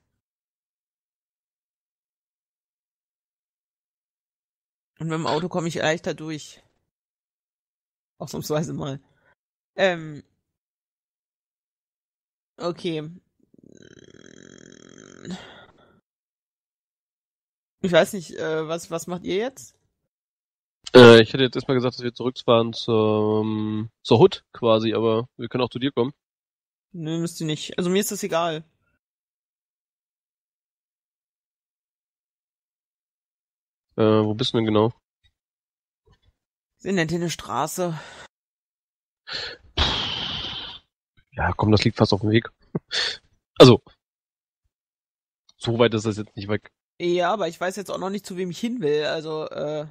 Und mit dem Auto komme ich leichter durch. Ausnahmsweise mal. Ähm. Okay. Ich weiß nicht, äh, was, was macht ihr jetzt? Äh, ich hätte jetzt erstmal gesagt, dass wir zurückfahren zur, zur Hood quasi, aber wir können auch zu dir kommen. Nö, müsst ihr nicht. Also mir ist das egal. Äh, wo bist du denn genau? Sind denn hier eine Straße? Ja, komm, das liegt fast auf dem Weg. Also, so weit ist das jetzt nicht weg. Ja, aber ich weiß jetzt auch noch nicht, zu wem ich hin will. Also, äh,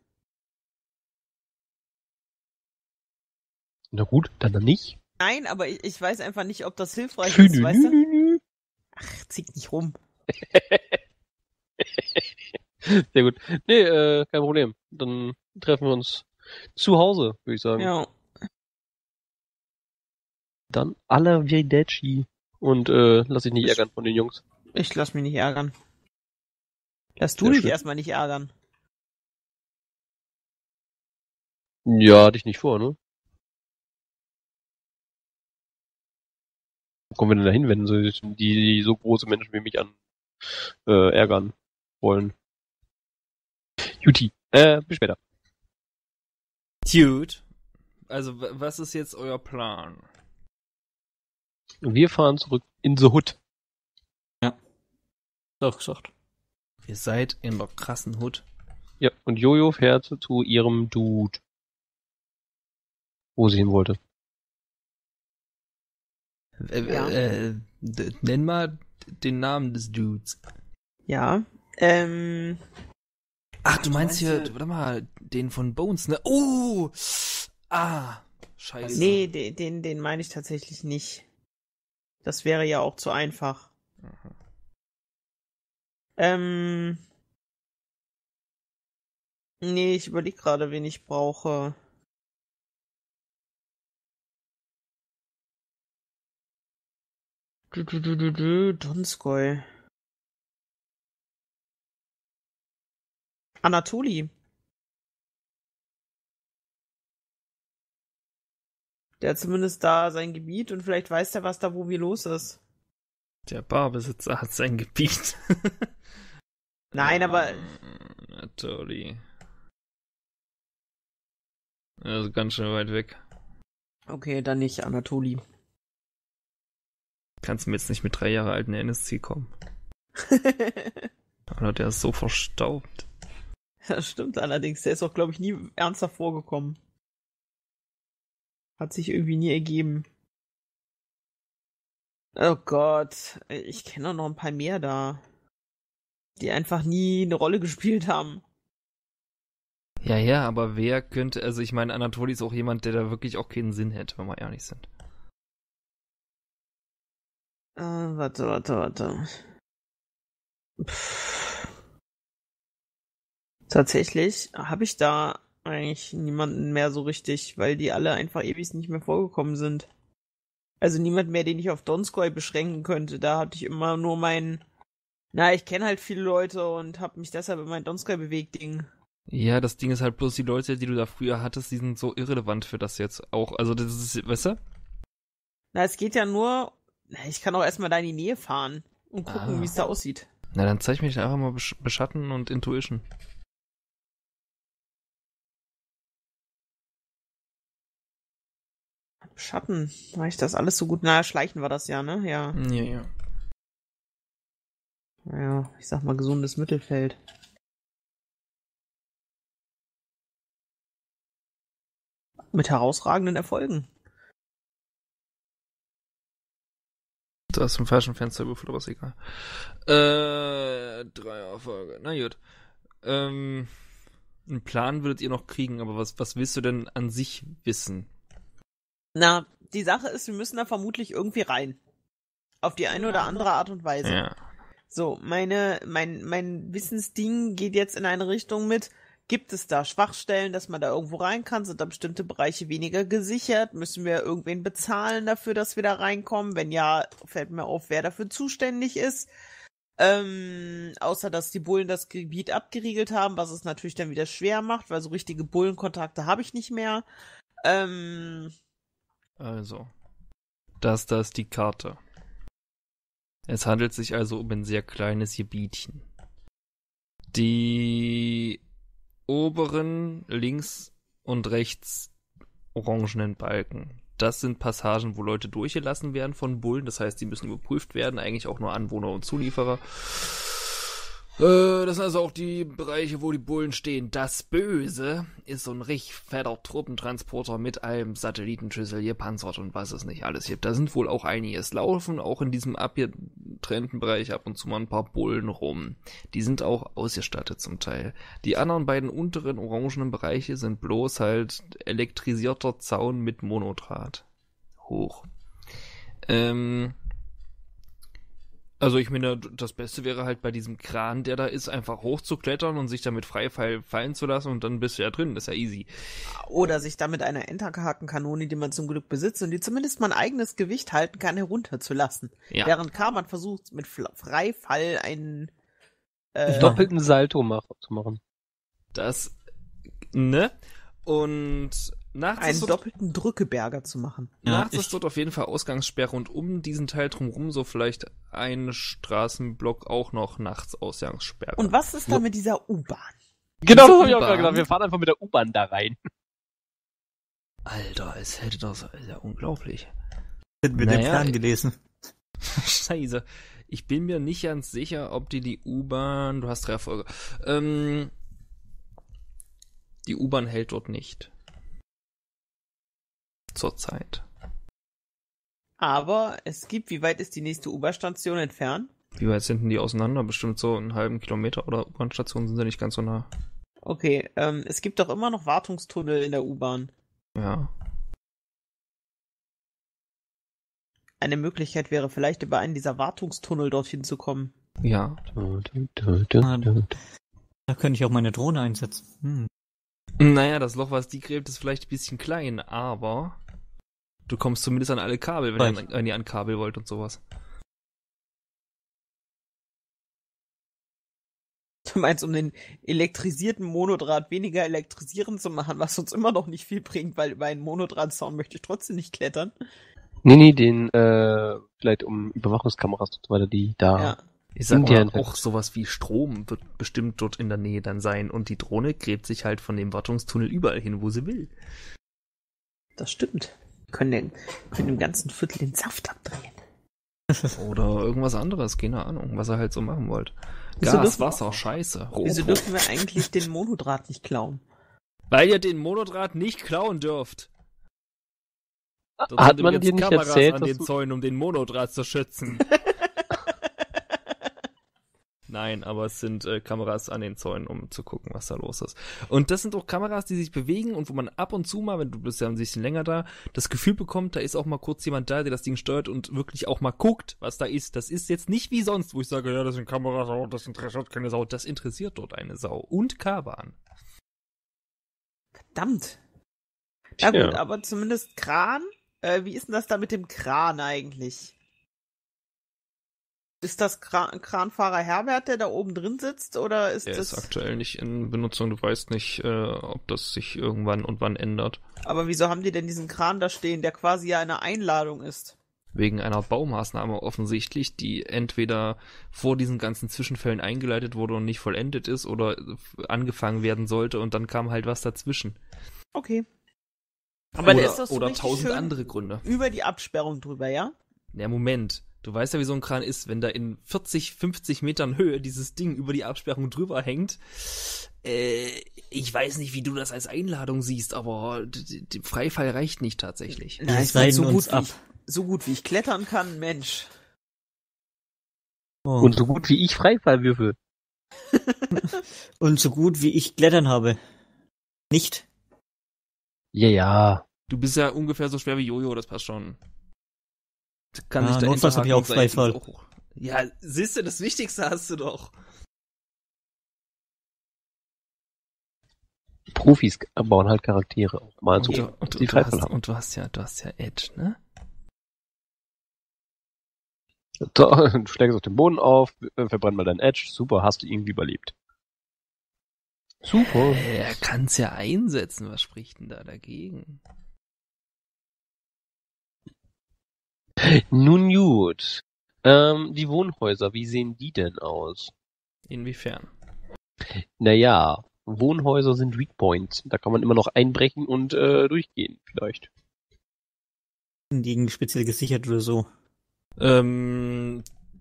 Na gut, dann dann nicht. nein, aber ich, ich weiß einfach nicht, ob das hilfreich Nü, ist, nü, weißt nü, du? nü, nü. Ach, zieh nicht rum. Sehr gut. Nee, äh, kein Problem. Dann treffen wir uns zu Hause, würde ich sagen. Ja. Dann Arrivederci. Und äh, lass dich nicht ärgern von den Jungs. Ich lass mich nicht ärgern. Lass du Sehr dich schön. erstmal nicht ärgern. Ja, hatte ich nicht vor, ne? Wo kommen wir denn da hin, wenn so, die, die so große Menschen wie mich an äh, ärgern wollen? Juti, äh, bis später. Dude. Also, w- was ist jetzt euer Plan? Wir fahren zurück in the Hood. Doch gesagt. Ihr seid in der krassen Hood. Ja, und Jojo fährt zu ihrem Dude. Wo sie hin wollte. Äh, Ja. äh, d- nenn mal den Namen des Dudes. Ja. Ähm. Ach, du meinst hier, warte mal, den von Bones, ne? Oh! Ah, scheiße. Nee, den, den, den meine ich tatsächlich nicht. Das wäre ja auch zu einfach. Ähm. Nee, ich überlege gerade, wen ich brauche. Du, du, du, du, du, Donskoy. Anatoli. Der hat zumindest da sein Gebiet und vielleicht weiß der, was da wo wie los ist. Der Barbesitzer hat sein Gebiet. Nein, aber Anatoli. Also ganz schön weit weg. okay, dann nicht Anatoli. Kannst du mir jetzt nicht mit drei Jahre alten N S C kommen. Alter, der ist so verstaubt. Das stimmt allerdings. Der ist auch, glaube ich, nie ernsthaft vorgekommen. Hat sich irgendwie nie ergeben. Oh Gott, ich kenne noch ein paar mehr da, die einfach nie eine Rolle gespielt haben. Ja, ja, aber wer könnte, also ich meine, Anatoli ist auch jemand, der da wirklich auch keinen Sinn hätte, wenn wir ehrlich sind. Äh, warte, warte, warte. Pff. Tatsächlich habe ich da eigentlich niemanden mehr so richtig, weil die alle einfach ewig nicht mehr vorgekommen sind. Also niemand mehr, den ich auf Donskoy beschränken könnte. Da hatte ich immer nur mein, na, ich kenne halt viele Leute und habe mich deshalb in mein Donskoy bewegt Ding. Ja, das Ding ist halt bloß, die Leute, die du da früher hattest, die sind so irrelevant für das jetzt auch. Also das ist, weißt du? Na, es geht ja nur, na, ich kann auch erstmal da in die Nähe fahren und gucken, Ah. wie es da aussieht. Na, dann zeig mich einfach mal Besch- Beschatten und Intuition. Schatten, war ich das alles so gut? Na, Schleichen war das ja, ne? Ja. Ja, ja. Ja, ich sag mal gesundes Mittelfeld. Mit herausragenden Erfolgen. Du hast im falschen Fenster gewürfelt, aber ist egal. Äh, drei Erfolge. Na gut. Ähm, einen Plan würdet ihr noch kriegen, aber was, was willst du denn an sich wissen? Na, die Sache ist, wir müssen da vermutlich irgendwie rein. Auf die eine oder andere Art und Weise. Ja. So, meine, mein, mein Wissensding geht jetzt in eine Richtung mit, gibt es da Schwachstellen, dass man da irgendwo rein kann? Sind da bestimmte Bereiche weniger gesichert? Müssen wir irgendwen bezahlen dafür, dass wir da reinkommen? Wenn ja, fällt mir auf, wer dafür zuständig ist. Ähm, außer, dass die Bullen das Gebiet abgeriegelt haben, was es natürlich dann wieder schwer macht, weil so richtige Bullenkontakte habe ich nicht mehr. Ähm, Also, das, das ist die Karte. Es handelt sich also um ein sehr kleines Gebietchen. Die oberen links und rechts orangenen Balken, das sind Passagen, wo Leute durchgelassen werden von Bullen. Das heißt, die müssen überprüft werden, eigentlich auch nur Anwohner und Zulieferer. Äh, das sind also auch die Bereiche, wo die Bullen stehen. Das Böse ist so ein richtig fetter Truppentransporter mit allem Satellitenschüssel, gepanzert und was es nicht alles gibt. Da sind wohl auch einiges laufen, auch in diesem abgetrennten Bereich ab und zu mal ein paar Bullen rum. Die sind auch ausgestattet zum Teil. Die anderen beiden unteren orangenen Bereiche sind bloß halt elektrisierter Zaun mit Monodraht. Hoch. Ähm... Also ich meine, das Beste wäre halt bei diesem Kran, der da ist, einfach hochzuklettern und sich damit frei fall- fallen zu lassen und dann bist du ja drin, das ist ja easy. oder sich da mit einer Enterhakenkanone, die man zum Glück besitzt und die zumindest mal ein eigenes Gewicht halten kann, herunterzulassen. Ja. Während Karman versucht, mit Fl- Freifall einen äh, Doppelten Salto mach, zu machen. Das, ne? Und nachts einen ist, dort, doppelten Drückeberger zu machen. Ja, nachts ich- ist dort auf jeden Fall Ausgangssperre und um diesen Teil drumherum so vielleicht ein Straßenblock auch noch nachts Ausgangssperre. Und was ist da mit dieser U-Bahn? Genau, Diese das hab ich auch U-Bahn. gerade gesagt. Wir fahren einfach mit der U-Bahn da rein. Alter, es hätte das, ist ja unglaublich. Hätten wir den Naja, Plan gelesen. Scheiße. Ich bin mir nicht ganz sicher, ob die die U-Bahn, du hast drei Erfolge, ähm, die U-Bahn hält dort nicht. Zurzeit. Aber es gibt, wie weit ist die nächste U-Bahn-Station entfernt? Wie weit sind denn die auseinander? Bestimmt so einen halben Kilometer oder U-Bahn-Stationen sind sie nicht ganz so nah. Okay, ähm, es gibt doch immer noch Wartungstunnel in der U-Bahn. Ja. Eine Möglichkeit wäre vielleicht, über einen dieser Wartungstunnel dorthin zu kommen. Ja. Da könnte ich auch meine Drohne einsetzen. Hm. Naja, das Loch, was die gräbt, ist vielleicht ein bisschen klein, aber du kommst zumindest an alle Kabel, wenn ihr, an, wenn ihr an Kabel wollt und sowas. Du meinst, um den elektrisierten Monodraht weniger elektrisierend zu machen, was uns immer noch nicht viel bringt, weil über einen Monodrahtzaun möchte ich trotzdem nicht klettern. Nee, nee, den, äh, vielleicht um Überwachungskameras und so weiter, die da. Ja. Ich sag Intern mal, halt. auch sowas wie Strom wird bestimmt dort in der Nähe dann sein und die Drohne gräbt sich halt von dem Wartungstunnel überall hin, wo sie will. Das stimmt. Wir können, den, können dem ganzen Viertel den Saft abdrehen. Oder irgendwas anderes, keine Ahnung, was ihr halt so machen wollt. Wieso Gas, dürfen- Wasser, Scheiße. Wieso Rohrbruch. dürfen wir eigentlich den Monodraht nicht klauen? Weil ihr den Monodraht nicht klauen dürft. Dort Hat sind man jetzt dir nicht Kameras erzählt, an dass den du- Zäunen, um den Monodraht zu schützen. Nein, aber es sind äh, Kameras an den Zäunen, um zu gucken, was da los ist. Und das sind auch Kameras, die sich bewegen und wo man ab und zu mal, wenn du bist ja ein bisschen länger da, das Gefühl bekommt, da ist auch mal kurz jemand da, der das Ding steuert und wirklich auch mal guckt, was da ist. Das ist jetzt nicht wie sonst, wo ich sage, ja, das sind Kameras, oh, das interessiert keine Sau. Das interessiert dort eine Sau. Und K-Bahn. Verdammt. Na gut, Tja. aber zumindest Kran. Äh, wie ist denn das da mit dem Kran eigentlich? Ist das Kran Kranfahrer Herbert, der da oben drin sitzt, oder ist Der das... ist aktuell nicht in Benutzung. Du weißt nicht, äh, ob das sich irgendwann und wann ändert. Aber wieso haben die denn diesen Kran da stehen, der quasi ja eine Einladung ist? Wegen einer Baumaßnahme offensichtlich, die entweder vor diesen ganzen Zwischenfällen eingeleitet wurde und nicht vollendet ist oder angefangen werden sollte und dann kam halt was dazwischen. Okay. Aber oder der ist doch so oder richtig tausend schön andere Gründe. über die Absperrung drüber, ja? Ja, Moment. Du weißt ja, wie so ein Kran ist, wenn da in vierzig, fünfzig Metern Höhe dieses Ding über die Absperrung drüber hängt. Äh, ich weiß nicht, wie du das als Einladung siehst, aber der Freifall reicht nicht tatsächlich. Na, ich seien mein, so uns gut, wie ab. ich, so gut wie ich klettern kann, Mensch. Oh. Und so gut wie ich Freifallwürfel. Und so gut wie ich Klettern habe. Nicht. Ja, ja. Du bist ja ungefähr so schwer wie Jojo, das passt schon. Kann Ah, sich da notfalls hab ich auch Interhaken Freifall. seitens auch- Ja, siehst du, das Wichtigste hast du doch. Profis bauen halt Charaktere auf. Mal so. Und, du, und, die und, du Freifall hast, haben. und du hast ja, du hast ja Edge, ne? So, du schlägst auf den Boden auf, äh, verbrenn mal dein Edge. Super, hast du irgendwie überlebt. Super. Er kann's ja einsetzen, was spricht denn da dagegen? Nun gut. Ähm, die Wohnhäuser, wie sehen die denn aus? Inwiefern? Naja, Wohnhäuser sind Weak Points. Da kann man immer noch einbrechen und äh, durchgehen, vielleicht. Gegen speziell gesichert oder so. Ähm,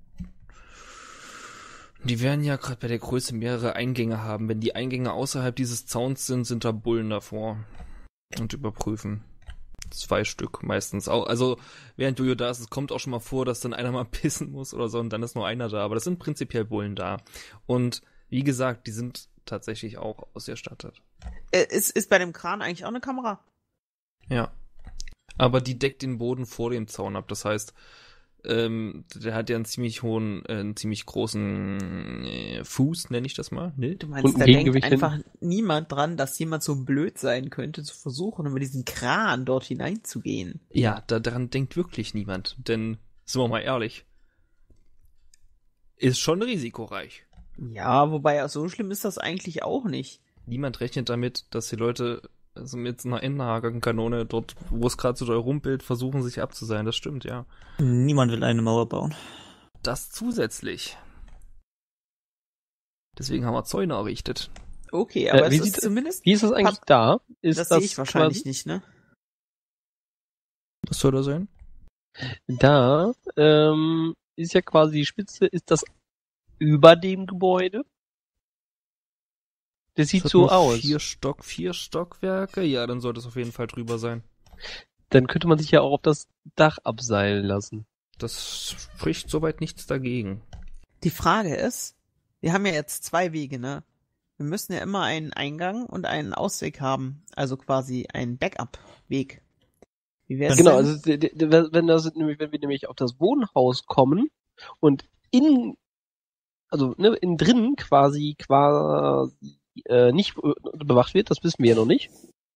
die werden ja gerade bei der Größe mehrere Eingänge haben. Wenn die Eingänge außerhalb dieses Zauns sind, sind da Bullen davor. Und überprüfen. Zwei Stück meistens. Auch, also, während Jojo da ist, es kommt auch schon mal vor, dass dann einer mal pissen muss oder so und dann ist nur einer da. Aber das sind prinzipiell Bullen da. Und wie gesagt, die sind tatsächlich auch ausgestattet. Äh, ist, ist bei dem Kran eigentlich auch eine Kamera? Ja. Aber die deckt den Boden vor dem Zaun ab. Das heißt, ähm, der hat ja einen ziemlich hohen, äh, einen ziemlich großen äh, Fuß, nenne ich das mal. Ne? Du meinst, Und ein da denkt Gegengewicht einfach niemand dran, dass jemand so blöd sein könnte, zu versuchen, über diesen Kran dort hineinzugehen. Ja, da, daran denkt wirklich niemand. Denn, sind wir mal ehrlich, ist schon risikoreich. Ja, wobei so schlimm ist das eigentlich auch nicht. Niemand rechnet damit, dass die Leute also mit einer Endhakenkanone dort, wo es gerade so doll rumpelt, versuchen sich abzuseilen. Das stimmt, ja. Niemand will eine Mauer bauen. Das zusätzlich. Deswegen haben wir Zäune errichtet. Okay, aber Äh, wie es sieht- ist zumindest, Wie ist das eigentlich Pap- da? Ist das das, sehe ich wahrscheinlich quasi, nicht, ne? Was soll das sein? Da ähm, ist ja quasi die Spitze, ist das über dem Gebäude? Das sieht Es hat so nur aus. Vier Stock, vier Stockwerke? Ja, dann sollte es auf jeden Fall drüber sein. Dann könnte man sich ja auch auf das Dach abseilen lassen. Das spricht soweit nichts dagegen. Die Frage ist, wir haben ja jetzt zwei Wege, ne? Wir müssen ja immer einen Eingang und einen Ausweg haben. Also quasi einen Backup-Weg. Wie wär's Genau, denn? also d- d- wenn das nämlich, wenn wir nämlich auf das Wohnhaus kommen und in, also ne, innen drin quasi quasi äh, nicht äh, bewacht wird, das wissen wir ja noch nicht.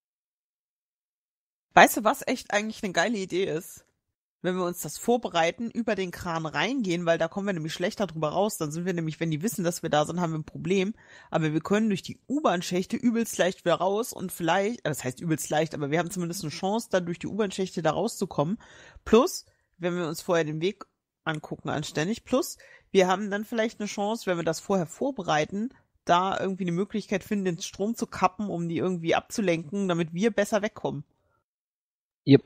Weißt du, was echt eigentlich eine geile Idee ist? Wenn wir uns das vorbereiten, über den Kran reingehen, weil da kommen wir nämlich schlechter drüber raus, dann sind wir nämlich, wenn die wissen, dass wir da sind, haben wir ein Problem. Aber wir können durch die U-Bahn-Schächte übelst leicht wieder raus und vielleicht, äh, das heißt übelst leicht, aber wir haben zumindest eine Chance, dann durch die U-Bahn-Schächte da rauszukommen. Plus, wenn wir uns vorher den Weg angucken anständig, plus, wir haben dann vielleicht eine Chance, wenn wir das vorher vorbereiten, da irgendwie eine Möglichkeit finden, den Strom zu kappen, um die irgendwie abzulenken, damit wir besser wegkommen. Yep.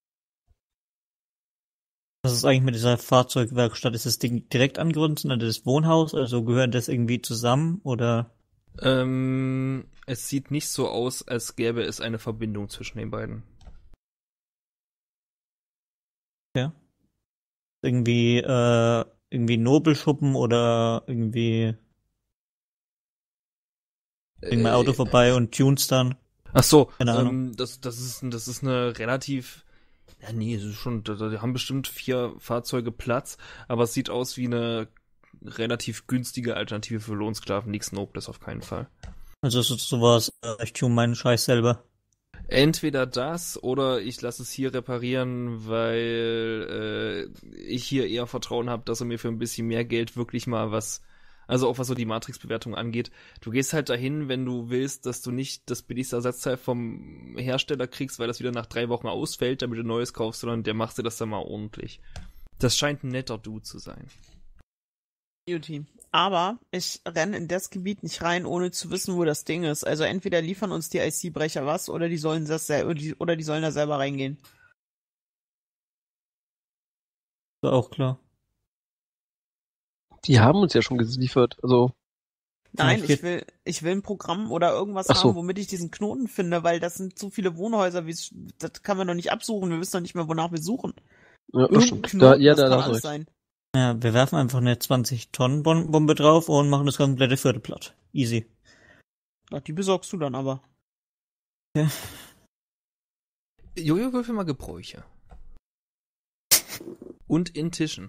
Was ist eigentlich mit dieser Fahrzeugwerkstatt? Ist das Ding direkt angrenzend an das Wohnhaus? Also gehören das irgendwie zusammen oder? Ähm, es sieht nicht so aus, als gäbe es eine Verbindung zwischen den beiden. Irgendwie äh, irgendwie Nobelschuppen oder irgendwie bring mein Auto Äh, vorbei und tunes dann. Ach so, Keine Ahnung. ähm, das, das ist, das ist eine relativ, ja nee, es ist schon, da, da haben bestimmt vier Fahrzeuge Platz, aber es sieht aus wie eine relativ günstige Alternative für Lohnsklaven, nichts Nobles auf keinen Fall. Also es ist sowas, äh, ich tune meinen Scheiß selber. Entweder das oder ich lasse es hier reparieren, weil äh, ich hier eher Vertrauen habe, dass er mir für ein bisschen mehr Geld wirklich mal was, also auch was so die Matrix-Bewertung angeht. Du gehst halt dahin, wenn du willst, dass du nicht das billigste Ersatzteil vom Hersteller kriegst, weil das wieder nach drei Wochen ausfällt, damit du Neues kaufst, sondern der macht dir das dann mal ordentlich. Das scheint ein netter Dude zu sein. Beauty. Aber ich renne in das Gebiet nicht rein, ohne zu wissen, wo das Ding ist. Also entweder liefern uns die I C-Brecher was, oder die sollen das sel- oder die, oder die sollen da selber reingehen. Ist auch klar. Die haben uns ja schon geliefert, also. Nein, Ja, ich ich will, ich will ein Programm oder irgendwas Ach so. haben, womit ich diesen Knoten finde, weil das sind so viele Wohnhäuser, wie es- das kann man doch nicht absuchen. Wir wissen doch nicht mehr, wonach wir suchen. Ja, das Irgendein stimmt. Knoten, Da, ja, das da, kann da hast du alles recht. sein. Ja, wir werfen einfach eine zwanzig-Tonnen-Bombe drauf und machen das komplette Viertel platt. Easy. Ach, die besorgst du dann aber. Ja. Jojo würfel mal Gebräuche. Und in Tischen.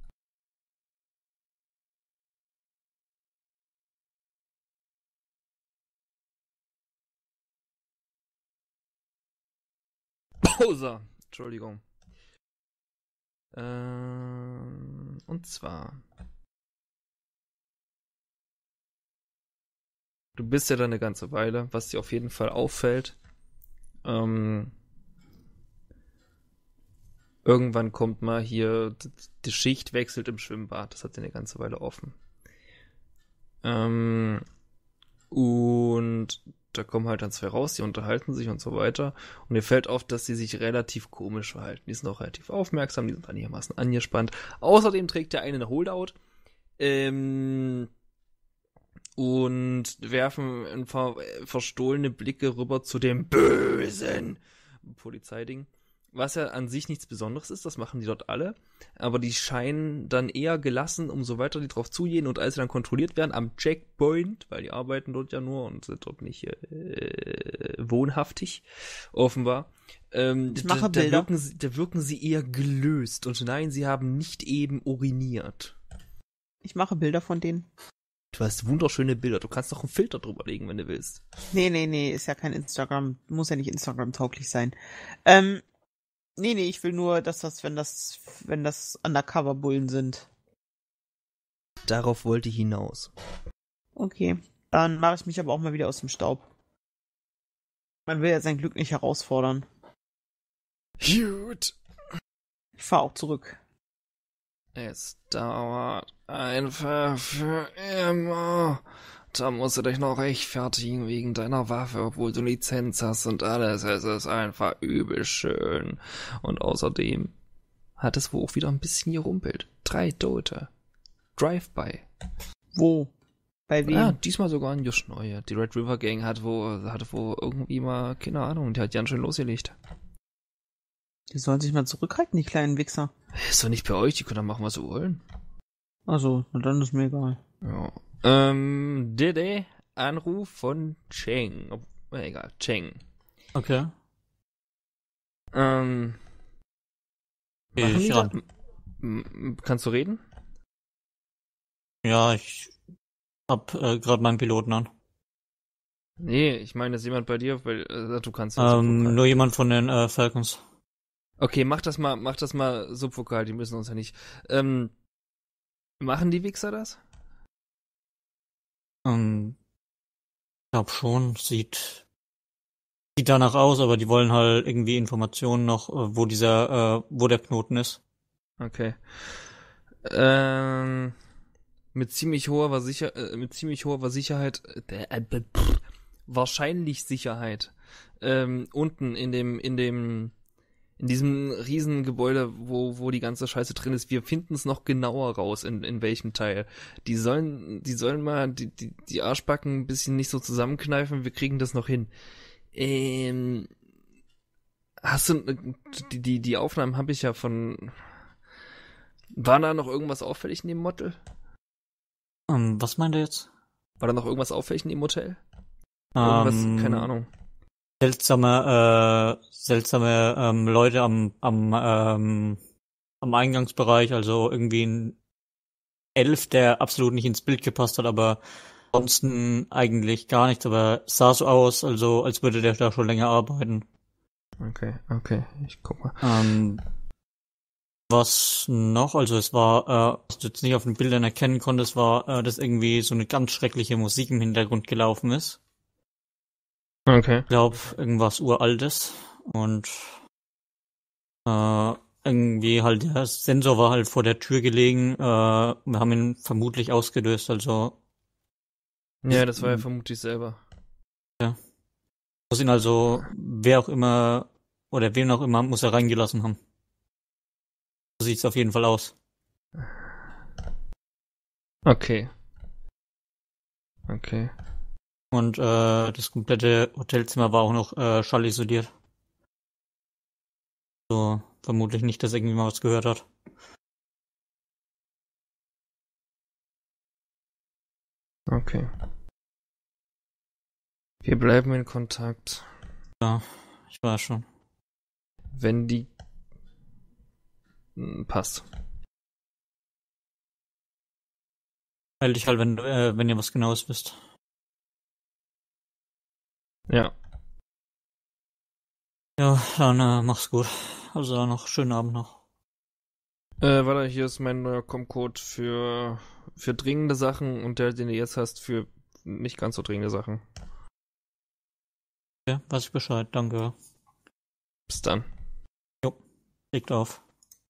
Bowser. Entschuldigung. Ähm, und zwar. Du bist ja da eine ganze Weile, was dir auf jeden Fall auffällt. Ähm, irgendwann kommt mal hier, d- die Schicht wechselt im Schwimmbad. Das hat ja eine ganze Weile offen. Ähm, und da kommen halt dann zwei raus, die unterhalten sich und so weiter. Und dir fällt auf, dass sie sich relativ komisch verhalten. Die sind auch relativ aufmerksam, die sind einigermaßen angespannt. Außerdem trägt der eine eine Holdout. Ähm, und werfen ein paar verstohlene Blicke rüber zu dem bösen Polizeiding. Was ja an sich nichts Besonderes ist, das machen die dort alle. Aber die scheinen dann eher gelassen, umso weiter die drauf zugehen und als sie dann kontrolliert werden am Checkpoint, weil die arbeiten dort ja nur und sind dort nicht äh, wohnhaftig, offenbar. Ähm, Ich mache da, da, Bilder. wirken sie, da wirken sie eher gelöst und nein, sie haben nicht eben uriniert. Ich mache Bilder von denen. Du hast wunderschöne Bilder. Du kannst doch einen Filter drüber legen, wenn du willst. Nee, nee, nee, ist ja kein Instagram, muss ja nicht Instagram-tauglich sein. Ähm, nee, nee, ich will nur, dass das, wenn das, wenn das Undercover-Bullen sind. Darauf wollte ich hinaus. Okay, dann mache ich mich aber auch mal wieder aus dem Staub. Man will ja sein Glück nicht herausfordern. Gut. Ich fahre auch zurück. Es dauert einfach für immer. Da musst du dich noch rechtfertigen wegen deiner Waffe, obwohl du Lizenz hast und alles. Es ist einfach übel schön. Und außerdem hat es wohl auch wieder ein bisschen gerumpelt. Drei Tote. Drive-by. Wo? Bei wem? Ja, diesmal sogar ein Just Neue. Die Red River Gang hat wo, hatte wo irgendwie mal, keine Ahnung, die hat ganz schön losgelegt. Die sollen sich mal zurückhalten, die kleinen Wichser. Ist doch nicht bei euch, die können doch machen, was sie wollen. Also, na dann ist mir egal. Ja. Ähm, Dede, Anruf von Cheng. Ob, äh, egal, Cheng. Okay. Ähm, machen Ich die ran. da- M- m- Kannst du reden? Ja, ich hab äh, gerade meinen Piloten an. Nee, ich meine, ist jemand bei dir, weil äh, du kannst ja Ähm, subvokal. nur jemand von den äh, Falcons. Okay, mach das mal, mach das mal subvokal, die müssen uns ja nicht. Ähm, machen die Wichser das? Ähm, glaub schon, sieht sieht danach aus, aber die wollen halt irgendwie Informationen noch, äh, wo dieser, äh, wo der Knoten ist. Okay. Ähm, mit ziemlich hoher Sicher äh, mit ziemlich hoher Sicherheit äh, äh, pff, wahrscheinlich Sicherheit ähm, unten in dem in dem in diesem riesen Gebäude, wo wo die ganze Scheiße drin ist. Wir finden es noch genauer raus, in in welchem Teil. Die sollen die sollen mal die die, die Arschbacken ein bisschen nicht so zusammenkneifen. Wir kriegen das noch hin. Ähm, hast du die die die Aufnahmen habe ich ja von War da noch irgendwas auffällig in dem Motel? Ähm, was meint ihr jetzt? War da noch irgendwas auffällig in dem Hotel? Irgendwas, Ähm, keine Ahnung. Seltsame, äh, seltsame ähm, Leute am, am, ähm, am Eingangsbereich, also irgendwie ein Elf, der absolut nicht ins Bild gepasst hat, aber ansonsten eigentlich gar nichts, aber es sah so aus, also als würde der da schon länger arbeiten. Okay, okay, ich guck mal. Ähm, was noch? Also es war, äh, was du jetzt nicht auf den Bildern erkennen konntest, war, äh, dass irgendwie so eine ganz schreckliche Musik im Hintergrund gelaufen ist. Okay. Ich glaube, irgendwas Uraltes. Und äh, irgendwie halt der Sensor war halt vor der Tür gelegen. Äh, wir haben ihn vermutlich ausgelöst, also Ja, das war ja vermutlich selber. muss ihn also, wer auch immer, oder wen auch immer, muss er reingelassen haben. So sieht's auf jeden Fall aus. Okay. Okay. Und äh, das komplette Hotelzimmer war auch noch äh, schallisoliert. So, vermutlich nicht, dass irgendwie mal was gehört hat. Okay. Wir bleiben in Kontakt. Ja, ich weiß schon. Wenn die... Hm, passt. Meld dich halt, wenn, du, äh, wenn ihr was Genaues wisst. Ja. Ja, dann äh, mach's gut. Also dann noch schönen Abend noch. Äh, warte, hier ist mein neuer Com-Code für, für dringende Sachen und der, den du jetzt hast, für nicht ganz so dringende Sachen. Ja, weiß ich Bescheid, danke. Bis dann. Legt auf.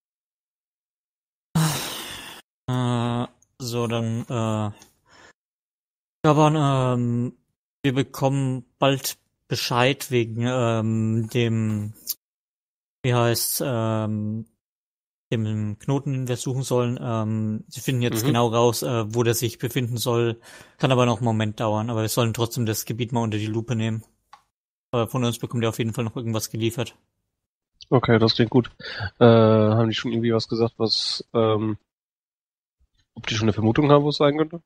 Äh, so, dann, äh, aber, ähm, wir bekommen bald Bescheid wegen, ähm, dem, wie heißt, ähm, dem Knoten, den wir suchen sollen. Ähm, sie finden jetzt Mhm. genau raus, äh, wo der sich befinden soll. Kann aber noch einen Moment dauern, aber wir sollen trotzdem das Gebiet mal unter die Lupe nehmen. Aber von uns bekommt ihr auf jeden Fall noch irgendwas geliefert. Okay, das klingt gut. Äh, haben die schon irgendwie was gesagt, was, ähm, ob die schon eine Vermutung haben, wo es sein könnte?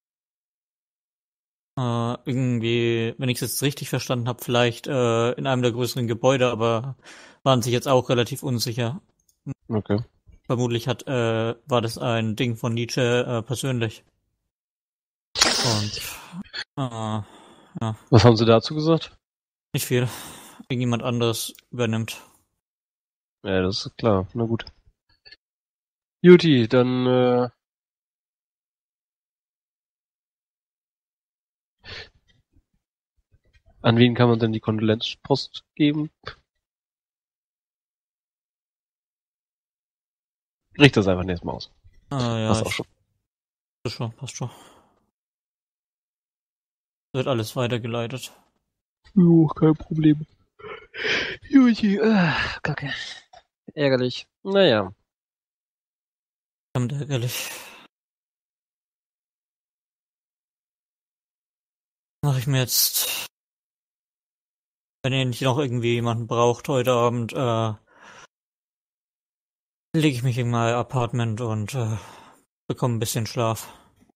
Äh, irgendwie, wenn ich es jetzt richtig verstanden habe, vielleicht äh, in einem der größeren Gebäude, aber waren sich jetzt auch relativ unsicher. Okay. Vermutlich hat, äh, war das ein Ding von Nietzsche äh, persönlich. Und äh, Was haben sie dazu gesagt? nicht viel. Irgendjemand anderes übernimmt. Ja, das ist klar. Na gut. Juti, dann, äh, an wen kann man denn die Kondolenzpost geben? Richt das einfach nächstes Mal aus. Ah ja, Passt auch ich, schon. passt schon, passt schon. Wird alles weitergeleitet. Jo, kein Problem. Juti, äh, kacke. Ärgerlich. Naja. Verdammt ärgerlich. Mache ich mir jetzt, wenn ihr nicht noch irgendwie jemanden braucht heute Abend, äh, lege ich mich in mein Apartment und äh, bekomme ein bisschen Schlaf.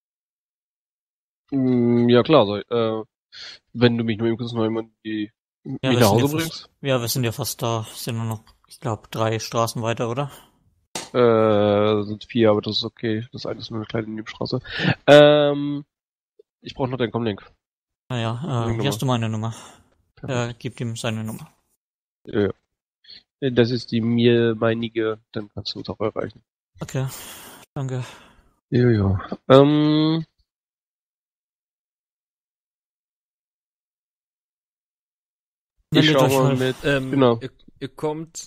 Mm, ja, klar, so, äh, wenn du mich nur eben kurz noch jemand die, Ja, mich wir nach sind ja Hause fast, bringst. ja, wir sind ja fast da. Sind nur noch, ich glaube, drei Straßen weiter, oder? Äh, sind vier, aber das ist okay. Das eine ist nur eine kleine Nebenstraße. Ähm, ich brauche noch deinen Comlink. Naja, äh, Nummer. hier hast du meine Nummer. Perfekt. Äh, gib ihm seine Nummer. Ja, ja. Das ist die mir meinige, dann kannst du uns auch erreichen. Okay, danke. Ja, ja. Ähm, ich Meldet schau euch mal halt. mit, Ähm, genau. ihr, ihr kommt...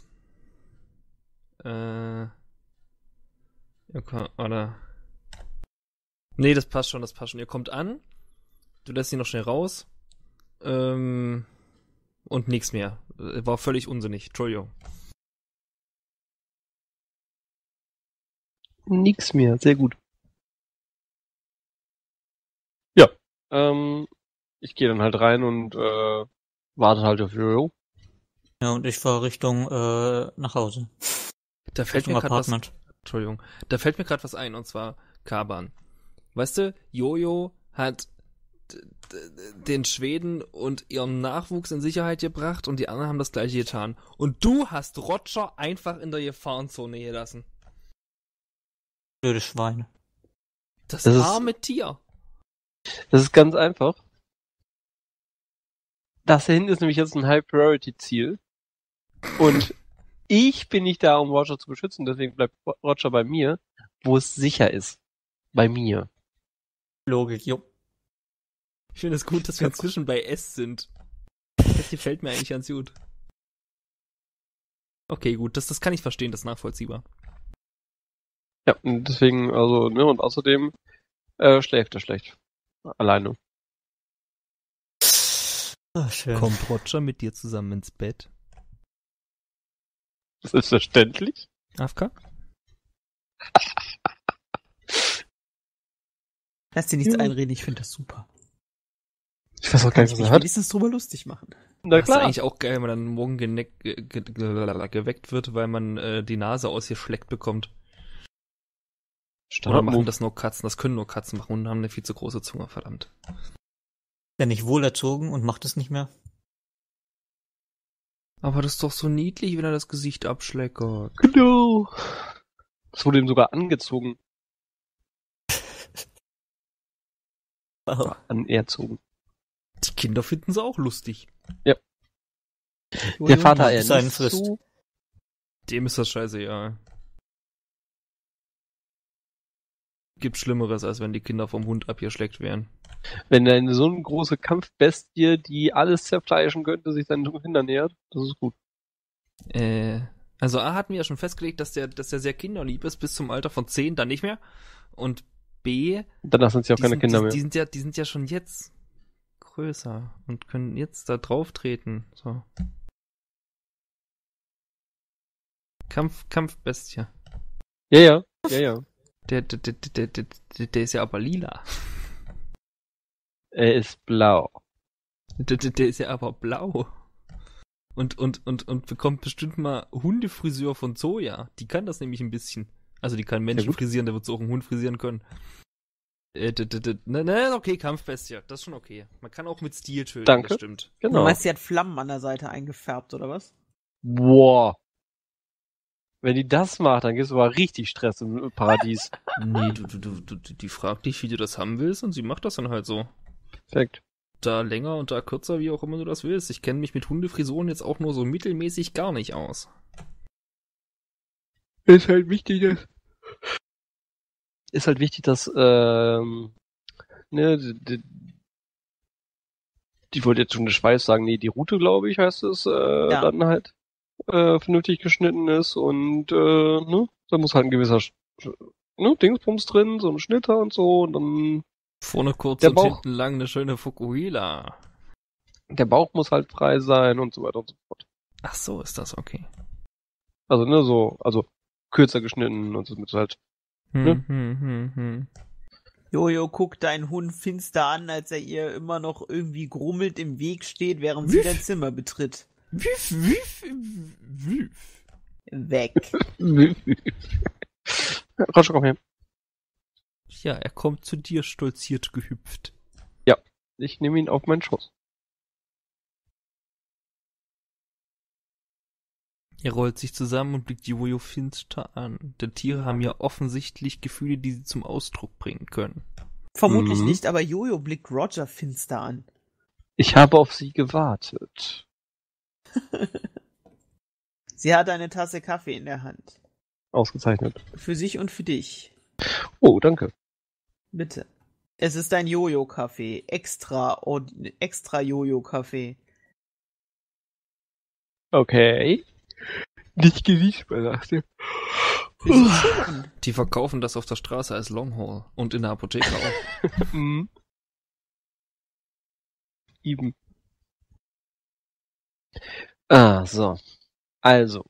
Äh... Ihr kommt, oder... Nee, das passt schon, das passt schon. Ihr kommt an, du lässt ihn noch schnell raus, ähm... und nichts mehr. War völlig unsinnig, Entschuldigung. Nix mehr, sehr gut. Ja, ähm, ich gehe dann halt rein und äh, warte halt auf Jojo. Ja, und ich fahre Richtung äh, nach Hause. Da fällt Richtung mir gerade was, Apartment. Entschuldigung. Da fällt mir gerade was ein, und zwar Kaban. Weißt du, Jojo hat d- d- den Schweden und ihren Nachwuchs in Sicherheit gebracht und die anderen haben das gleiche getan. Und du hast Roger einfach in der Gefahrenzone gelassen. Blöde Schweine. Das, Das ist- arme Tier. Das ist ganz einfach. Das hier hinten ist nämlich jetzt ein High-Priority-Ziel. Und ich bin nicht da, um Roger zu beschützen, deswegen bleibt Roger bei mir, wo es sicher ist. Bei mir. Logik, jo. Ich finde es gut, dass wir inzwischen bei S sind. Das gefällt mir eigentlich ganz gut. Okay, gut, das, das kann ich verstehen, das ist nachvollziehbar. Ja, und deswegen, also, ne, und außerdem äh, schläft er schlecht. Alleine. Ah, schön. Kommt Roger mit dir zusammen ins Bett? Selbstverständlich. Afka? Lass dir nichts Ja. einreden, ich finde das super. Ich weiß auch gar Kann nicht, ich was mich er hat. wenigstens drüber lustig machen. Na Das ist klar. eigentlich auch geil, wenn man dann morgen geneck, ge, ge, ge, geweckt wird, weil man äh, die Nase ausgeschleckt bekommt. Oder machen das nur Katzen? Das können nur Katzen machen und haben eine viel zu große Zunge, verdammt. Ist er nicht wohlerzogen und macht es nicht mehr? Aber das ist doch so niedlich, wenn er das Gesicht abschleckert. Genau. Das wurde ihm sogar angezogen. Oh. Anerzogen. Die Kinder finden sie auch lustig. Der Jojo Vater macht eher seinen nicht Frist. so. Dem ist das scheißegal. Gibt Schlimmeres, als wenn die Kinder vom Hund abgeschleckt wären. Wenn eine so eine große Kampfbestie, die alles zerfleischen könnte, sich seinen Kindern nähert, das ist gut. Äh, also A hatten wir ja schon festgelegt, dass der, dass der sehr kinderlieb ist, bis zum Alter von zehn, dann nicht mehr. Und B, Danach sind sie auch die, keine sind, Kinder die, mehr. die sind ja, die sind ja schon jetzt größer und können jetzt da drauf treten. So. Kampf, Kampfbestie. Ja, ja, ja, ja. Der, der, der, der, der, der, der ist ja aber lila. Er ist blau. Der, der, der ist ja aber blau. Und, und, und, und bekommt bestimmt mal Hundefriseur von Zoya. Die kann das nämlich ein bisschen. Also die kann Menschen gut. frisieren, der wird so auch einen Hund frisieren können. Äh, d, d, d, ne, ne, okay, Kampfbestie. Das ist schon okay. Man kann auch mit Stil töten, Danke. das stimmt. Du Genau. meinst, sie hat Flammen an der Seite eingefärbt, oder was? Boah. Wenn die das macht, dann gibt's aber richtig Stress im Paradies. Nee, du, du, du, du, die fragt dich, wie du das haben willst, und sie macht das dann halt so. Perfekt. Da länger und da kürzer, wie auch immer du das willst. Ich kenne mich mit Hundefrisuren jetzt auch nur so mittelmäßig gar nicht aus. Ist halt wichtig, dass... Ist halt wichtig, dass, ähm, ne, die, die, die wollte jetzt schon der Schweiß sagen, nee, die Route, glaube ich, heißt es, äh, Ja. dann halt, äh, vernünftig geschnitten ist und, äh, ne, da muss halt ein gewisser, Sch- ne, Dingsbums drin, so ein Schnitter und so, und dann, Vorne kurz Der und Bauch- hinten lang eine schöne Fukuhila. der Bauch muss halt frei sein und so weiter und so fort. Ach so, ist das okay. Also, ne, so, also, kürzer geschnitten und so, mit so halt, Hm, Ne? hm, hm, hm. Jojo guckt deinen Hund finster an, als er ihr immer noch irgendwie grummelt im Weg steht, während sie Wiff. dein Zimmer betritt. Wiff, wiff, wiff. Weg. Roger, komm her. Ja, er kommt zu dir stolziert gehüpft. Ich nehme ihn auf meinen Schoß. Er rollt sich zusammen und blickt Jojo finster an. Denn Tiere haben ja offensichtlich Gefühle, die sie zum Ausdruck bringen können. Vermutlich Mhm. nicht, aber Jojo blickt Roger finster an. Ich habe auf sie gewartet. Sie hat eine Tasse Kaffee in der Hand. Ausgezeichnet. Für sich und für dich. Oh, danke. Bitte. Es ist ein Jojo-Kaffee. Extra, Ord- extra Jojo-Kaffee. Okay. Nicht genießbar, sagst du. Für sich schon. Die verkaufen das auf der Straße als Longhall und in der Apotheke auch. Mhm. Eben. Ah, so. Also.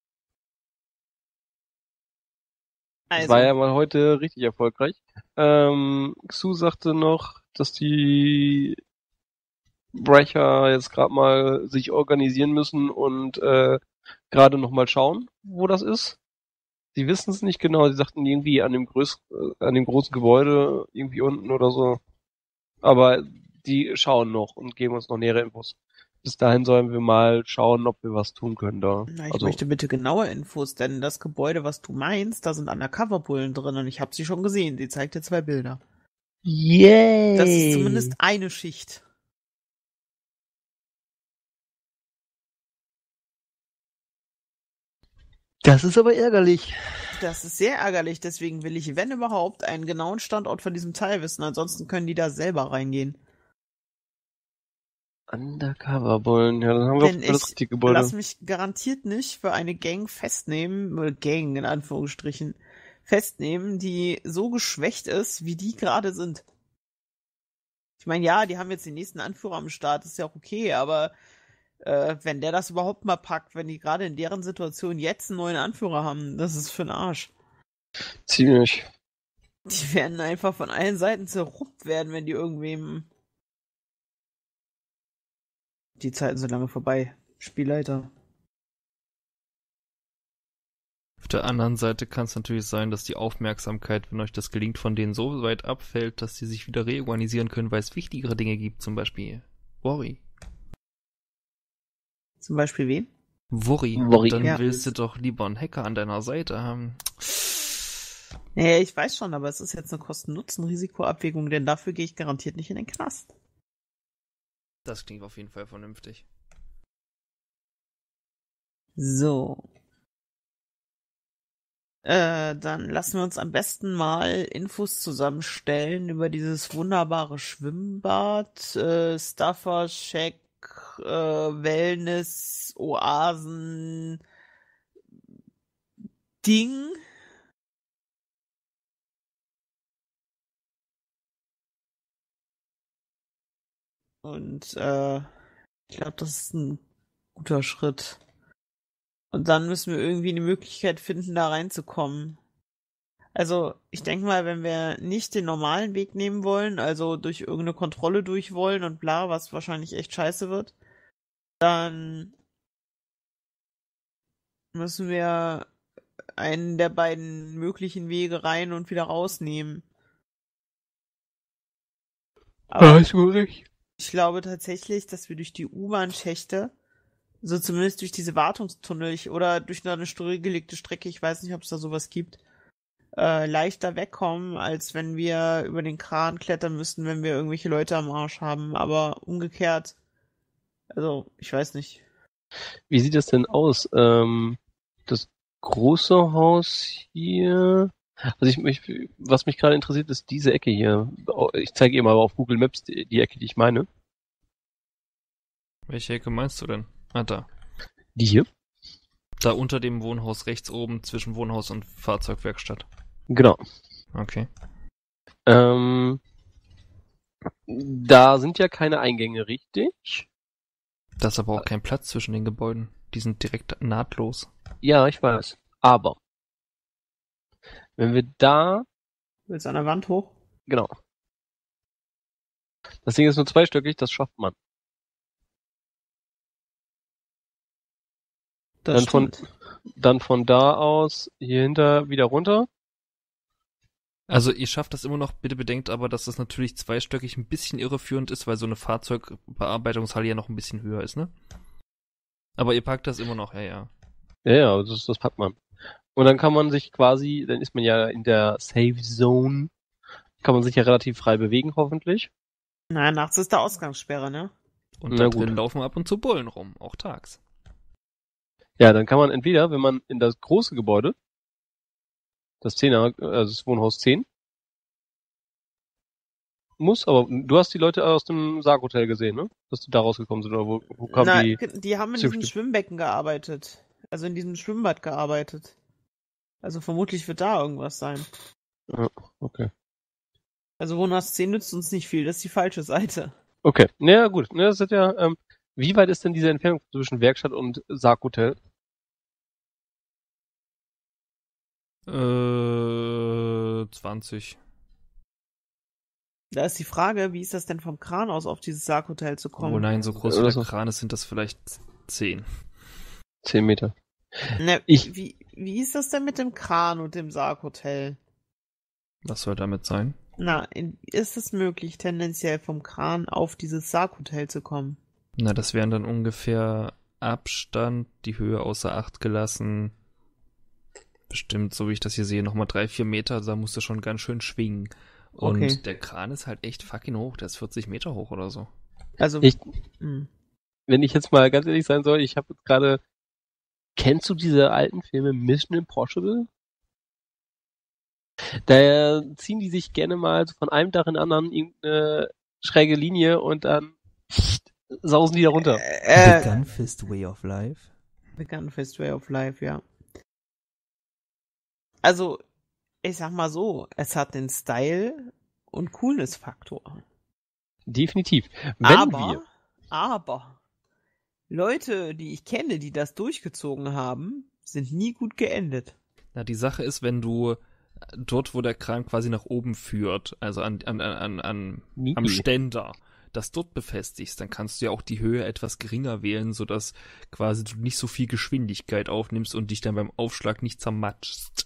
Das Also, war ja mal heute richtig erfolgreich. Ähm, Xu sagte noch, dass die Brecher jetzt gerade mal sich organisieren müssen und äh, gerade noch mal schauen, wo das ist. Sie wissen es nicht genau. Sie sagten irgendwie an dem größ äh, an dem großen Gebäude irgendwie unten oder so. Aber die schauen noch und geben uns noch nähere Infos. Bis dahin sollen wir mal schauen, ob wir was tun können da. Na, ich also, möchte bitte genaue Infos, denn das Gebäude, was du meinst, da sind Undercover-Bullen drin und ich habe sie schon gesehen. Sie zeigt dir zwei Bilder. yay! Das ist zumindest eine Schicht. Das ist aber ärgerlich. Das ist sehr ärgerlich, deswegen will ich, wenn überhaupt, einen genauen Standort von diesem Teil wissen. Ansonsten können die da selber reingehen. Undercover-Bullen, ja, dann haben wir Denn auch das ich richtige Gebäude. lass mich garantiert nicht für eine Gang festnehmen, oder Gang in Anführungsstrichen, festnehmen, die so geschwächt ist, wie die gerade sind. Ich meine, ja, die haben jetzt den nächsten Anführer am Start, ist ja auch okay, aber äh, wenn der das überhaupt mal packt, wenn die gerade in deren Situation jetzt einen neuen Anführer haben, das ist für den Arsch. Ziemlich. Die werden einfach von allen Seiten zerruppt werden, wenn die irgendwem... Die Zeiten sind lange vorbei. Spielleiter. Auf der anderen Seite kann es natürlich sein, dass die Aufmerksamkeit, wenn euch das gelingt, von denen so weit abfällt, dass sie sich wieder reorganisieren können, weil es wichtigere Dinge gibt, zum Beispiel Worry. Zum Beispiel wen? Worry. Worry. Dann Ja. willst du doch lieber einen Hacker an deiner Seite haben. Naja, ich weiß schon, aber es ist jetzt eine Kosten-Nutzen-Risikoabwägung, denn dafür gehe ich garantiert nicht in den Knast. Das klingt auf jeden Fall vernünftig. So. Äh, dann lassen wir uns am besten mal Infos zusammenstellen über dieses wunderbare Schwimmbad, äh, Stuffer, Shack, äh, Wellness, Oasen, Ding. Und äh, ich glaube, das ist ein guter Schritt. Und dann müssen wir irgendwie eine Möglichkeit finden, da reinzukommen. Also, ich denke mal, wenn wir nicht den normalen Weg nehmen wollen, also durch irgendeine Kontrolle durch wollen und bla, was wahrscheinlich echt scheiße wird, dann müssen wir einen der beiden möglichen Wege rein und wieder rausnehmen. Aber ist wohl recht. ich glaube tatsächlich, dass wir durch die U-Bahn-Schächte, so zumindest durch diese Wartungstunnel ich- oder durch eine stillgelegte Strecke, ich weiß nicht, ob es da sowas gibt, äh, leichter wegkommen, als wenn wir über den Kran klettern müssten, wenn wir irgendwelche Leute am Arsch haben. Aber umgekehrt, also ich weiß nicht. Wie sieht das denn aus? Ähm, das große Haus hier. Also ich, ich was mich gerade interessiert, ist diese Ecke hier. Ich zeige ihr mal auf Google Maps die, die Ecke, die ich meine. Welche Ecke meinst du denn? Ah, da. Die hier? Da unter dem Wohnhaus rechts oben zwischen Wohnhaus und Fahrzeugwerkstatt. Genau. Okay. Ähm, da sind ja keine Eingänge, richtig? Da ist aber auch kein Platz zwischen den Gebäuden. Die sind direkt nahtlos. Ja, ich weiß. Aber wenn wir da, Willst du an der Wand hoch? genau. Das Ding ist nur zweistöckig, das schafft man. Das Dann von, stimmt. dann von da aus hier hinter wieder runter. Also ihr schafft das immer noch, bitte bedenkt aber, dass das natürlich zweistöckig ein bisschen irreführend ist, weil so eine Fahrzeugbearbeitungshalle ja noch ein bisschen höher ist, ne? Aber ihr packt das immer noch, ja, ja. Ja, ja, das, das packt man. Und dann kann man sich quasi, dann ist man ja in der Safe Zone, kann man sich ja relativ frei bewegen, hoffentlich. Na, nachts ist da Ausgangssperre, ne? Und Na da gut. drin laufen ab und zu Bullen rum, auch tags. Ja, dann kann man entweder, wenn man in das große Gebäude, das Zehner, also das Wohnhaus zehn, muss, aber du hast die Leute aus dem Sarghotel gesehen, ne? Dass die da rausgekommen sind, oder wo, wo kamen Na, die? die, die haben in Züchtig. diesem Schwimmbecken gearbeitet. Also in diesem Schwimmbad gearbeitet. Also vermutlich wird da irgendwas sein. Ja, okay. Also Wohnhaus zehn nützt uns nicht viel, das ist die falsche Seite. Okay, naja, gut. Ne, das ist ja, ähm, wie weit ist denn diese Entfernung zwischen Werkstatt und Sarghotel? Äh, zwanzig. Da ist die Frage, wie ist das denn vom Kran aus auf dieses Sarghotel zu kommen? Oh nein, so groß Ja, wie das der ist- Kran ist, sind das vielleicht zehn. Zehn Meter. Ne, Ich- wie, wie ist das denn mit dem Kran und dem Sarghotel? Was soll damit sein? Na, in, ist es möglich, tendenziell vom Kran auf dieses Sarghotel zu kommen? Na, das wären dann ungefähr Abstand, die Höhe außer Acht gelassen. Bestimmt, so wie ich das hier sehe, nochmal drei, vier Meter, da musst du schon ganz schön schwingen. Und Okay. der Kran ist halt echt fucking hoch, der ist vierzig Meter hoch oder so. Also, Ich, hm. wenn ich jetzt mal ganz ehrlich sein soll, ich habe jetzt gerade, kennst du diese alten Filme Mission Impossible? Da ziehen die sich gerne mal so von einem Dach in den anderen irgendeine schräge Linie und dann sausen die da runter. äh, The Gunfist Way of Life. The Gunfist Way of Life, ja. Also, ich sag mal so, es hat den Style und Coolness-Faktor. Definitiv. Wenn aber, wir, aber, Leute, die ich kenne, die das durchgezogen haben, sind nie gut geendet. Na, die Sache ist, wenn du dort, wo der Kran quasi nach oben führt, also an, an, an, an, Nie. am Ständer, das dort befestigst, dann kannst du ja auch die Höhe etwas geringer wählen, sodass quasi du nicht so viel Geschwindigkeit aufnimmst und dich dann beim Aufschlag nicht zermatschst.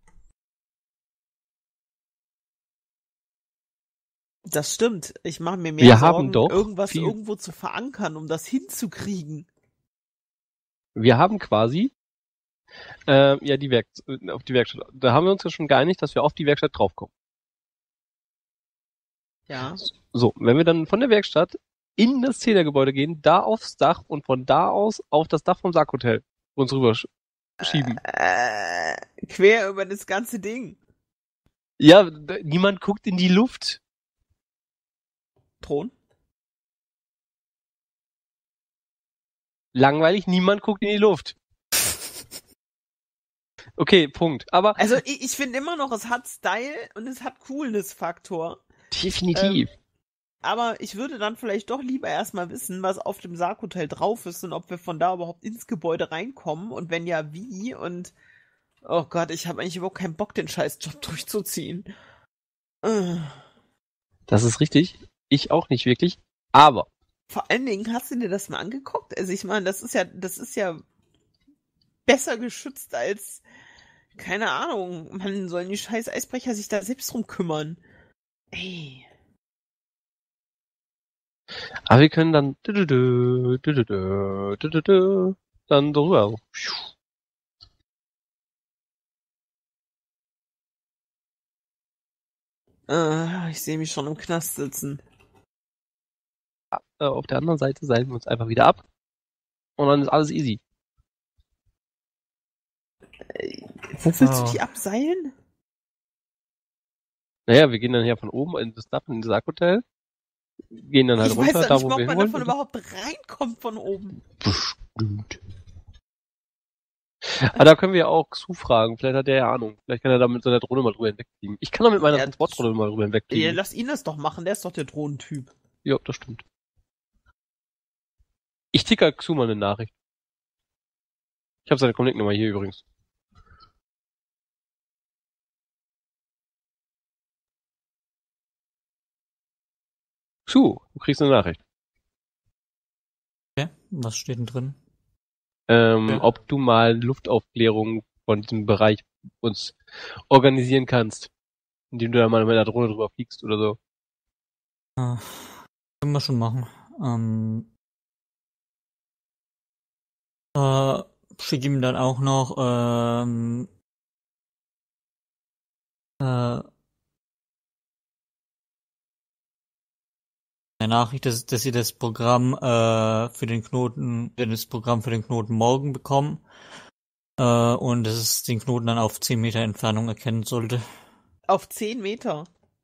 Das stimmt. Ich mache mir mehr Wir Sorgen, haben doch irgendwas viel- irgendwo zu verankern, um das hinzukriegen. wir haben quasi äh, ja die Werk auf die Werkstatt. Da haben wir uns ja schon geeinigt, dass wir auf die Werkstatt draufkommen. Ja. So, wenn wir dann von der Werkstatt in das Zählergebäude gehen, da aufs Dach und von da aus auf das Dach vom Sarghotel uns rüber sch schieben. Äh, quer über das ganze Ding. Ja, d- niemand guckt in die Luft. Thron? Langweilig, niemand guckt in die Luft. Okay, Punkt. Aber Also ich, ich finde immer noch, es hat Style und es hat Coolness-Faktor. definitiv. Ähm, aber ich würde dann vielleicht doch lieber erstmal wissen, was auf dem Sarghotel drauf ist und ob wir von da überhaupt ins Gebäude reinkommen und wenn ja, wie. Und oh Gott, ich habe eigentlich überhaupt keinen Bock, den Scheißjob durchzuziehen. Äh. Das ist richtig. Ich auch nicht wirklich. Aber Vor allen Dingen, hast du dir das mal angeguckt? Also ich meine, das ist ja, das ist ja besser geschützt als, keine Ahnung, man sollen die scheiß Eisbrecher sich da selbst drum kümmern. Ey. Aber wir können dann dü- dü- dü- dü- dü- dü- dü- dü- dü- dann drüber. Äh, ich sehe mich schon im Knast sitzen. Äh, Auf der anderen Seite seilen wir uns einfach wieder ab. Und dann ist alles easy. Wo willst du Wow. die abseilen? Naja, wir gehen dann hier von oben in das Dach, in das Sarghotel. Gehen dann halt ich runter, weiß da doch nicht wo mal, wir ob man hinwollen. davon überhaupt reinkommt von oben. Bestimmt. Aber da können wir auch Xu fragen. Vielleicht hat der ja Ahnung. Vielleicht kann er da mit seiner Drohne mal drüber hinwegfliegen. Ich kann da mit meiner Ja, Transportdrohne mal drüber Ja, hinwegfliegen. lass ihn das doch machen, der ist doch der Drohnentyp. Ja, das stimmt. Ich ticker Xu mal eine Nachricht. Ich habe seine Kontaktnummer hier übrigens. Xu, du kriegst eine Nachricht. Okay, was steht denn drin? Ähm, Ja. ob du mal Luftaufklärung von diesem Bereich uns organisieren kannst. Indem du da mal mit der Drohne drüber fliegst oder so. Äh, können wir schon machen. Ähm, äh, schick ihm dann auch noch ähm, äh, eine Nachricht, dass, dass sie das Programm äh, für den Knoten, das Programm für den Knoten morgen bekommen äh, und dass es den Knoten dann auf zehn Meter Entfernung erkennen sollte. Auf zehn Meter.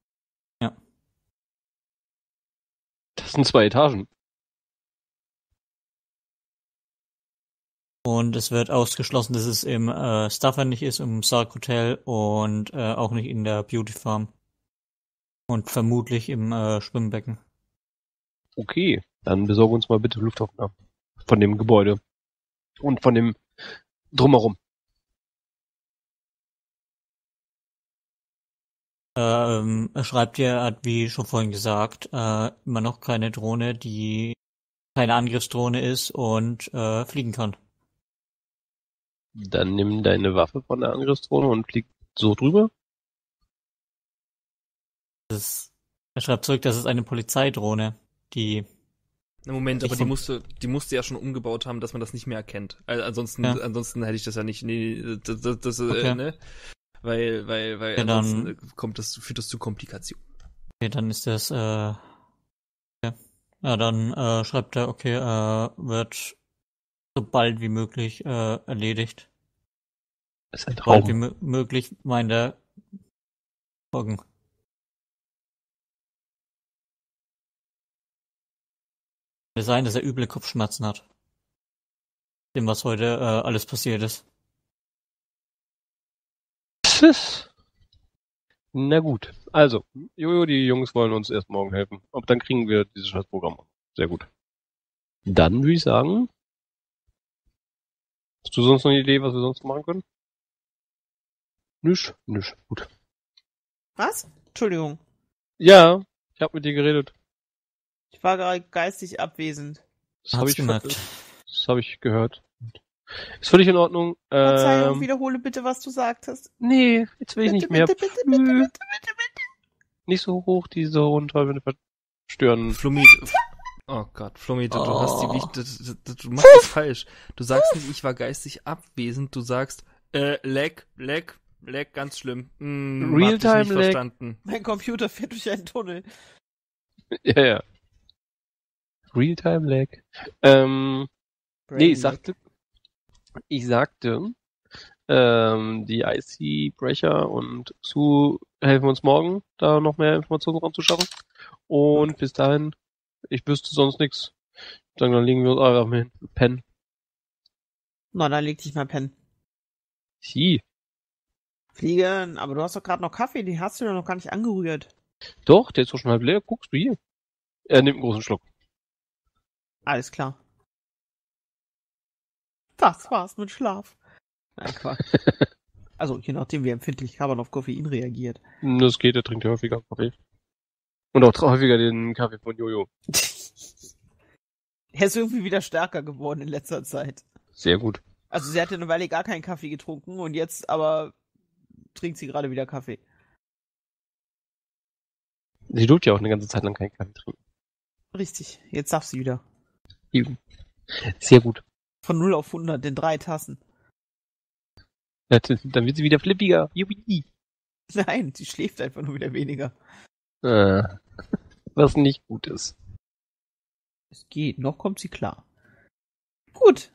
Das sind zwei Etagen. Und es wird ausgeschlossen, dass es im äh, Staffer nicht ist, im Sarg Hotel und äh, auch nicht in der Beauty Farm. Und vermutlich im äh, Schwimmbecken. Okay, dann besorge uns mal bitte Luftaufnahmen von dem Gebäude und von dem drumherum. Ähm, er schreibt ja, er hat wie schon vorhin gesagt, äh, immer noch keine Drohne, die keine Angriffsdrohne ist und äh, fliegen kann. Dann nimm deine Waffe von der Angriffsdrohne und flieg so drüber. Das ist, er schreibt zurück, das ist eine Polizeidrohne, die, Na, Moment, Ich aber die vom- musste, die musste ja schon umgebaut haben, dass man das nicht mehr erkennt. Also ansonsten, Ja. ansonsten hätte ich das ja nicht, nee, das, das, das äh, Okay. ne? Weil, weil, weil Ja, dann- ansonsten kommt das, führt das zu Komplikationen. okay, dann ist das, äh, okay. Ja, dann äh, schreibt er, okay, äh, wird so bald wie möglich äh, erledigt. Das ist ein Bald wie Traum. mö- möglich, meint er, morgen. Kann sein, dass er üble Kopfschmerzen hat. Dem, was heute äh, alles passiert ist. Tschüss. Na gut. Also, Jojo, die Jungs wollen uns erst morgen helfen. Aber dann kriegen wir dieses scheiß Programm. Sehr gut. Dann würde ich sagen, hast du sonst noch eine Idee, was wir sonst machen können? Nüsch, nüsch. Gut. Was? Entschuldigung. Ja, ich habe mit dir geredet. Ich war gerade geistig abwesend. Das habe Hab's ich, gemerkt. das hab ich gehört. Ist völlig in Ordnung. Verzeihung, Ähm, wiederhole bitte, was du sagtest. nee, jetzt will ich nicht mehr. bitte, bitte, bitte, bitte, bitte, bitte, bitte. Nicht so hoch, diese hohen Teufel verstören. Flummi, oh Gott, Flummi, du, du hast die, Oh. Licht- du, du, du machst das falsch. Du sagst nicht, ich war geistig abwesend, du sagst, äh, Lag, Lag, Lag, ganz schlimm. Hm, hab dich Realtime nicht Lag. verstanden. Mein Computer fährt durch einen Tunnel. Ja, ja. Realtime Lag. Ähm, nee, ich sagte, ich sagte, ähm, die I C Brecher und Xu helfen uns morgen, da noch mehr Informationen ranzuschaffen. Und bis dahin, ich wüsste sonst nichts. Dann, dann legen wir uns einfach mal hin. Pennen. Na, dann leg dich mal pennen. Hi. Fliegen, aber du hast doch gerade noch Kaffee, den hast du doch noch gar nicht angerührt. Doch, der ist doch schon halb leer. Guckst du hier. Er nimmt einen großen Schluck. Alles klar. Das war's mit Schlaf. Nein, Quatsch. Also, je nachdem, wie empfindlich Kaban auf Koffein reagiert. Das geht, er trinkt ja häufiger Kaffee. Und auch häufiger den Kaffee von Jojo. Er ist irgendwie wieder stärker geworden in letzter Zeit. Sehr gut. Also, sie hatte eine Weile gar keinen Kaffee getrunken und jetzt aber trinkt sie gerade wieder Kaffee. Sie durfte ja auch eine ganze Zeit lang keinen Kaffee trinken. Richtig, jetzt darf sie wieder. Eben. Sehr gut. Von null auf hundert in drei Tassen. Ja, t- Dann wird sie wieder flippiger. Jubi. Nein, sie schläft einfach nur wieder weniger. Äh, was nicht gut ist. Es geht, noch kommt sie klar. Gut.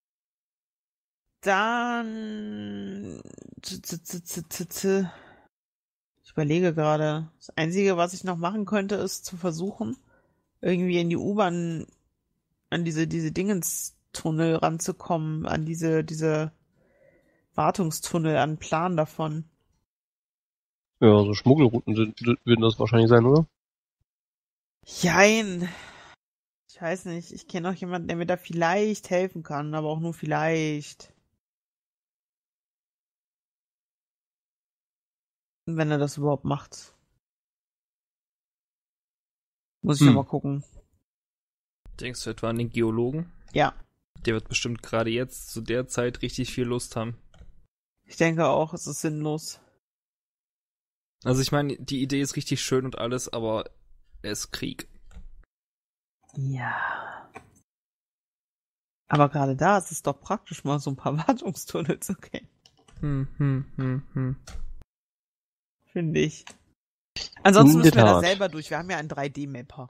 Dann. z- z- z- z- z- z- Ich überlege gerade. Das Einzige, was ich noch machen könnte, ist zu versuchen, irgendwie in die U-Bahn an diese, diese Dingenstunnel ranzukommen, an diese, diese Wartungstunnel, an einen Plan davon. Ja, so Schmuggelrouten sind, würden das wahrscheinlich sein, oder? Jein. Ich weiß nicht, ich kenne auch jemanden, der mir da vielleicht helfen kann, aber auch nur vielleicht. Wenn er das überhaupt macht. Muss ich Hm. noch mal gucken. Denkst du etwa an den Geologen? Ja, Der wird bestimmt gerade jetzt zu der Zeit richtig viel Lust haben. ich denke auch, es ist sinnlos. Also ich meine, die Idee ist richtig schön und alles, aber es ist Krieg. Ja. Aber gerade da ist es doch praktisch, mal so ein paar Wartungstunnels, okay. Hm, hm, hm, hm. Finde ich. Ansonsten In müssen der wir da Tat. selber durch. Wir haben ja einen drei D-Mapper.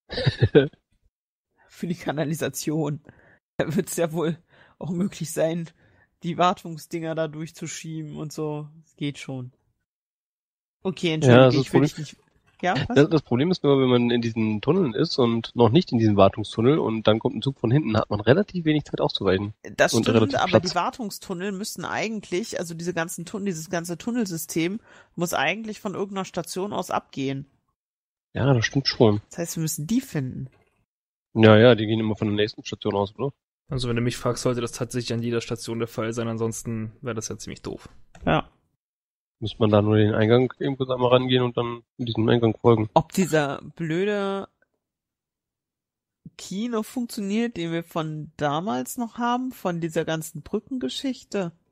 Für die Kanalisation. Da wird es ja wohl auch möglich sein, die Wartungsdinger da durchzuschieben und so. Es geht schon. Okay, entschuldige, Ja, das ist ich will das dich nicht... Ja, was? Das, das Problem ist nur, wenn man in diesen Tunneln ist und noch nicht in diesem Wartungstunnel und dann kommt ein Zug von hinten, hat man relativ wenig Zeit auszuweichen. Das und stimmt, relativ aber Platz. die Wartungstunnel müssen eigentlich, also diese ganzen Tunnel, dieses ganze Tunnelsystem muss eigentlich von irgendeiner Station aus abgehen. Ja, das stimmt schon. Das heißt, wir müssen die finden. Ja, ja, die gehen immer von der nächsten Station aus, oder? Also wenn du mich fragst, sollte das tatsächlich an jeder Station der Fall sein, ansonsten wäre das ja ziemlich doof. Ja. Muss man da nur den Eingang irgendwo einmal rangehen und dann in diesem Eingang folgen. Ob dieser blöde Key noch funktioniert, den wir von damals noch haben, von dieser ganzen Brückengeschichte.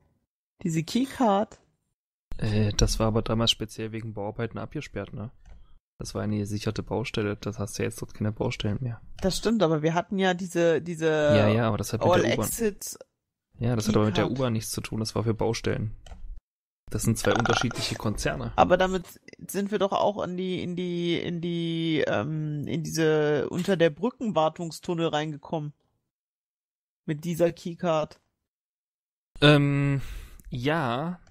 Diese Keycard. Äh, das war aber damals speziell wegen Bauarbeiten abgesperrt, ne? Das war eine gesicherte Baustelle, das hast du ja jetzt dort keine Baustellen mehr. Das stimmt, aber wir hatten ja diese, diese Ja, ja, aber das hat mit der U-Bahn. All-Exit. Ja, das hat aber mit der Keycard. U-Bahn nichts zu tun, das war für Baustellen. Das sind zwei unterschiedliche Konzerne. Aber damit sind wir doch auch in die, in die, in die, ähm, in diese unter der Brückenwartungstunnel reingekommen. Mit dieser Keycard. Ähm, ja.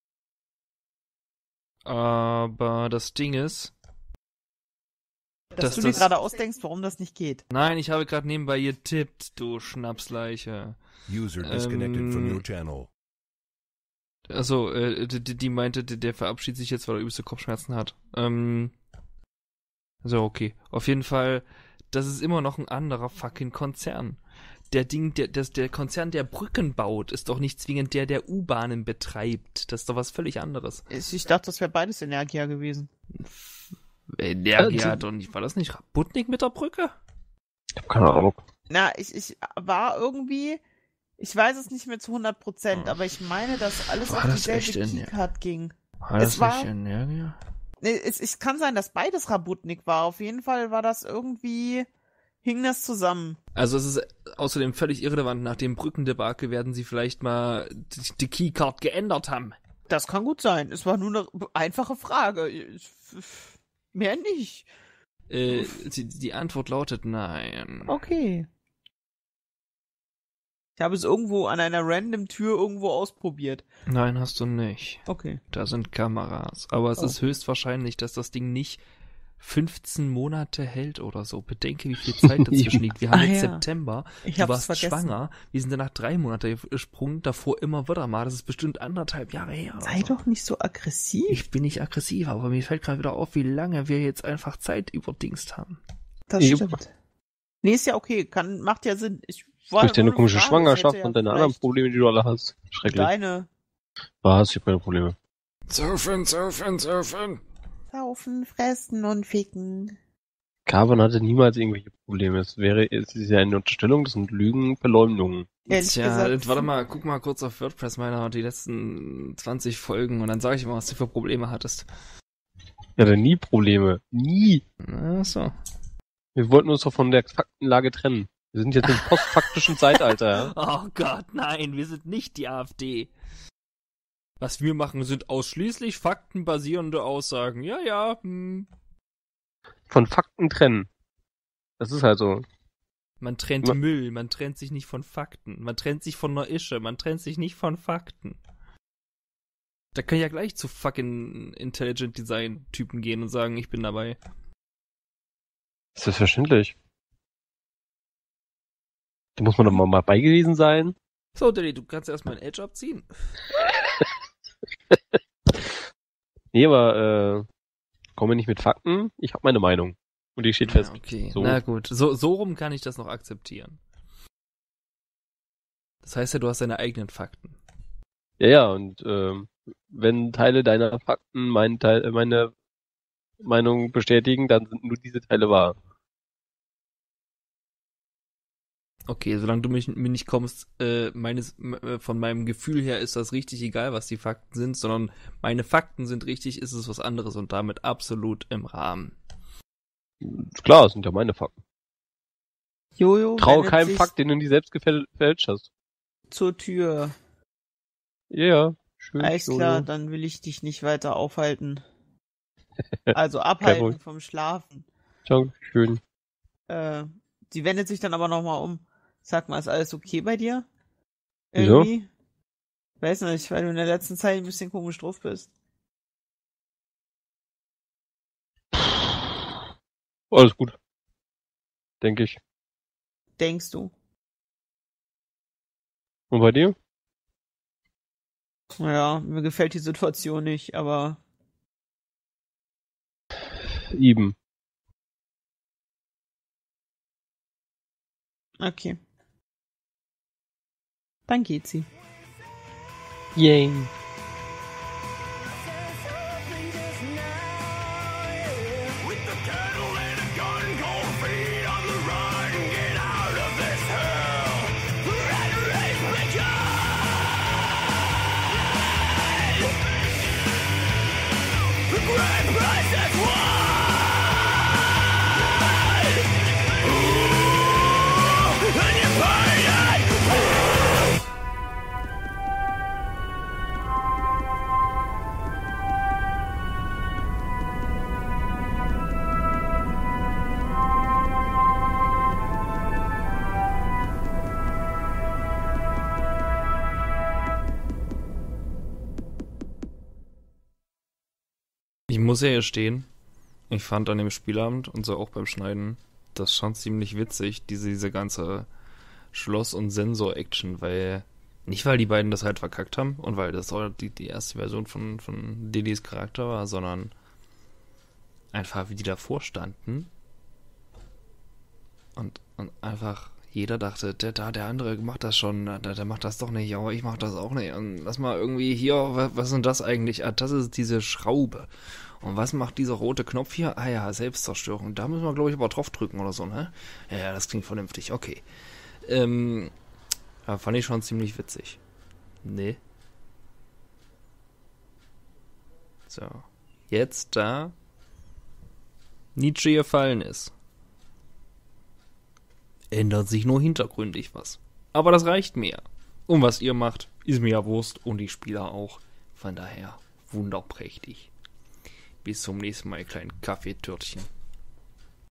Aber das Ding ist, Dass Dass du dir das- gerade ausdenkst, warum das nicht geht. nein, ich habe gerade nebenbei getippt, du Schnapsleiche. User disconnected from Ähm, your channel. Also, äh, die, die meinte, der der verabschiedet sich jetzt, weil er übelste Kopfschmerzen hat. Ähm, so, okay. Auf jeden Fall, das ist immer noch ein anderer fucking Konzern. Der Ding, der, das, der Konzern, der Brücken baut, ist doch nicht zwingend der, der U-Bahnen betreibt. Das ist doch was völlig anderes. Ich ich dachte, das wäre beides Energia gewesen. Energia Also- hat doch nicht, war das nicht Rabotnik mit der Brücke? Ich hab keine Ahnung. Na, ich, ich war irgendwie, ich weiß es nicht mehr zu hundert Prozent, aber ich meine, dass alles War auf das echt dieselbe Energia? Keycard ging. War Es das war- nicht Energia? Nee, es, es kann sein, dass beides Rabotnik war. Auf jeden Fall war das irgendwie, hing das zusammen. Also es ist außerdem völlig irrelevant, nach dem Brückendebakel werden sie vielleicht mal die, die Keycard geändert haben. Das kann gut sein. Es war nur eine einfache Frage. Ich, mehr nicht. Äh, die, die Antwort lautet nein. Okay. Ich habe es irgendwo an einer random Tür irgendwo ausprobiert. Nein, hast du nicht. Okay. Da sind Kameras. Aber es Oh. ist höchstwahrscheinlich, dass das Ding nicht fünfzehn Monate hält oder so. Bedenke, wie viel Zeit dazwischen liegt. Wir haben Ah, jetzt ja. September. Ich Du hab's warst vergessen. schwanger. Wir sind danach drei Monate gesprungen. Davor immer wieder mal. Das ist bestimmt anderthalb Jahre her. oder Sei so. doch nicht so aggressiv. Ich bin nicht aggressiv, aber mir fällt gerade wieder auf, wie lange wir jetzt einfach Zeit überdingst haben. Das Jupp. stimmt. Nee, ist ja okay. Kann, macht ja Sinn. Ich war Durch deine nur eine komische Frage, es Schwangerschaft hätte ja und deine anderen vielleicht Probleme, die du alle hast. Schrecklich. Deine. Was? Ich hab keine Probleme. Surfen, surfen, surfen. Saufen, fressen und ficken. Carbon hatte niemals irgendwelche Probleme. Es wäre, es ist ja eine Unterstellung, das sind Lügen, Verleumdungen. Ehrlich Tja, gesagt. warte mal, guck mal kurz auf WordPress meiner die letzten zwanzig Folgen und dann sage ich mal, was du für Probleme hattest. Ich hatte nie Probleme. Nie. Ach so. Wir wollten uns doch von der Faktenlage trennen. Wir sind jetzt im postfaktischen Zeitalter, ja? Oh Gott, nein, wir sind nicht die AfD. Was wir machen, sind ausschließlich faktenbasierende Aussagen. Ja, ja, hm. Von Fakten trennen. Das ist halt so. Man trennt Ma- Müll, man trennt sich nicht von Fakten. Man trennt sich von einer Ische, man trennt sich nicht von Fakten. Da kann ich ja gleich zu fucking Intelligent Design Typen gehen und sagen, ich bin dabei. Das ist selbstverständlich. Da muss man doch mal, mal bei gewesen sein. So, Dilly, du kannst erstmal ein Edge abziehen. Nee, aber, äh, komme nicht mit Fakten. Ich habe meine Meinung. Und die steht fest. Ja, okay, So. na gut. So, so rum kann ich das noch akzeptieren. Das heißt ja, du hast deine eigenen Fakten. Ja, ja, und, ähm, wenn Teile deiner Fakten mein Teil, äh, meine Meinung bestätigen, dann sind nur diese Teile wahr. Okay, solange du mich, mir nicht kommst, äh, meines, m- äh, von meinem Gefühl her ist das richtig egal, was die Fakten sind, sondern meine Fakten sind richtig, ist es was anderes und damit absolut im Rahmen. Klar, das sind ja meine Fakten. Jojo Traue wendet keinem sich Fakt, den du nie selbst gefäl- gefälscht hast. zur Tür. Ja, ja, schön. Alles Jojo. klar, dann will ich dich nicht weiter aufhalten. Also Kein abhalten Problem. vom Schlafen. Ciao, schön. Äh, sie wendet sich dann aber nochmal um. Sag mal, ist alles okay bei dir? Wieso? Irgendwie? Weiß nicht, weil du in der letzten Zeit ein bisschen komisch drauf bist. Alles gut. Denke ich. Denkst du? Und bei dir? Naja, mir gefällt die Situation nicht, aber Eben. okay. Dann geht sie. Yay. With the kettle and a gun, cold feet on the run. Get out of this hell. Red race picture. Ich muss ja hier stehen, ich fand an dem Spielabend und so auch beim Schneiden das schon ziemlich witzig, diese, diese ganze Schloss- und Sensor-Action, weil, nicht weil die beiden das halt verkackt haben und weil das auch die, die erste Version von, von Lillys Charakter war, sondern einfach wie die davor standen und, und einfach jeder dachte, der da, der andere macht das schon, der, der macht das doch nicht, aber ich mach das auch nicht. Und lass mal irgendwie hier, was, was ist denn das eigentlich? Ah, das ist diese Schraube. Und was macht dieser rote Knopf hier? Ah ja, Selbstzerstörung. Da müssen wir, glaube ich, aber drauf drücken oder so, ne? Ja, ja, das klingt vernünftig, okay. Ähm, ja, fand ich schon ziemlich witzig. Nee. So. Jetzt da Nietzsche gefallen ist, ändert sich nur hintergründig was. Aber das reicht mir. Und was ihr macht, ist mir ja Wurst und die Spieler auch. Von daher wunderprächtig. Bis zum nächsten Mal, ihr kleinen Kaffeetörtchen.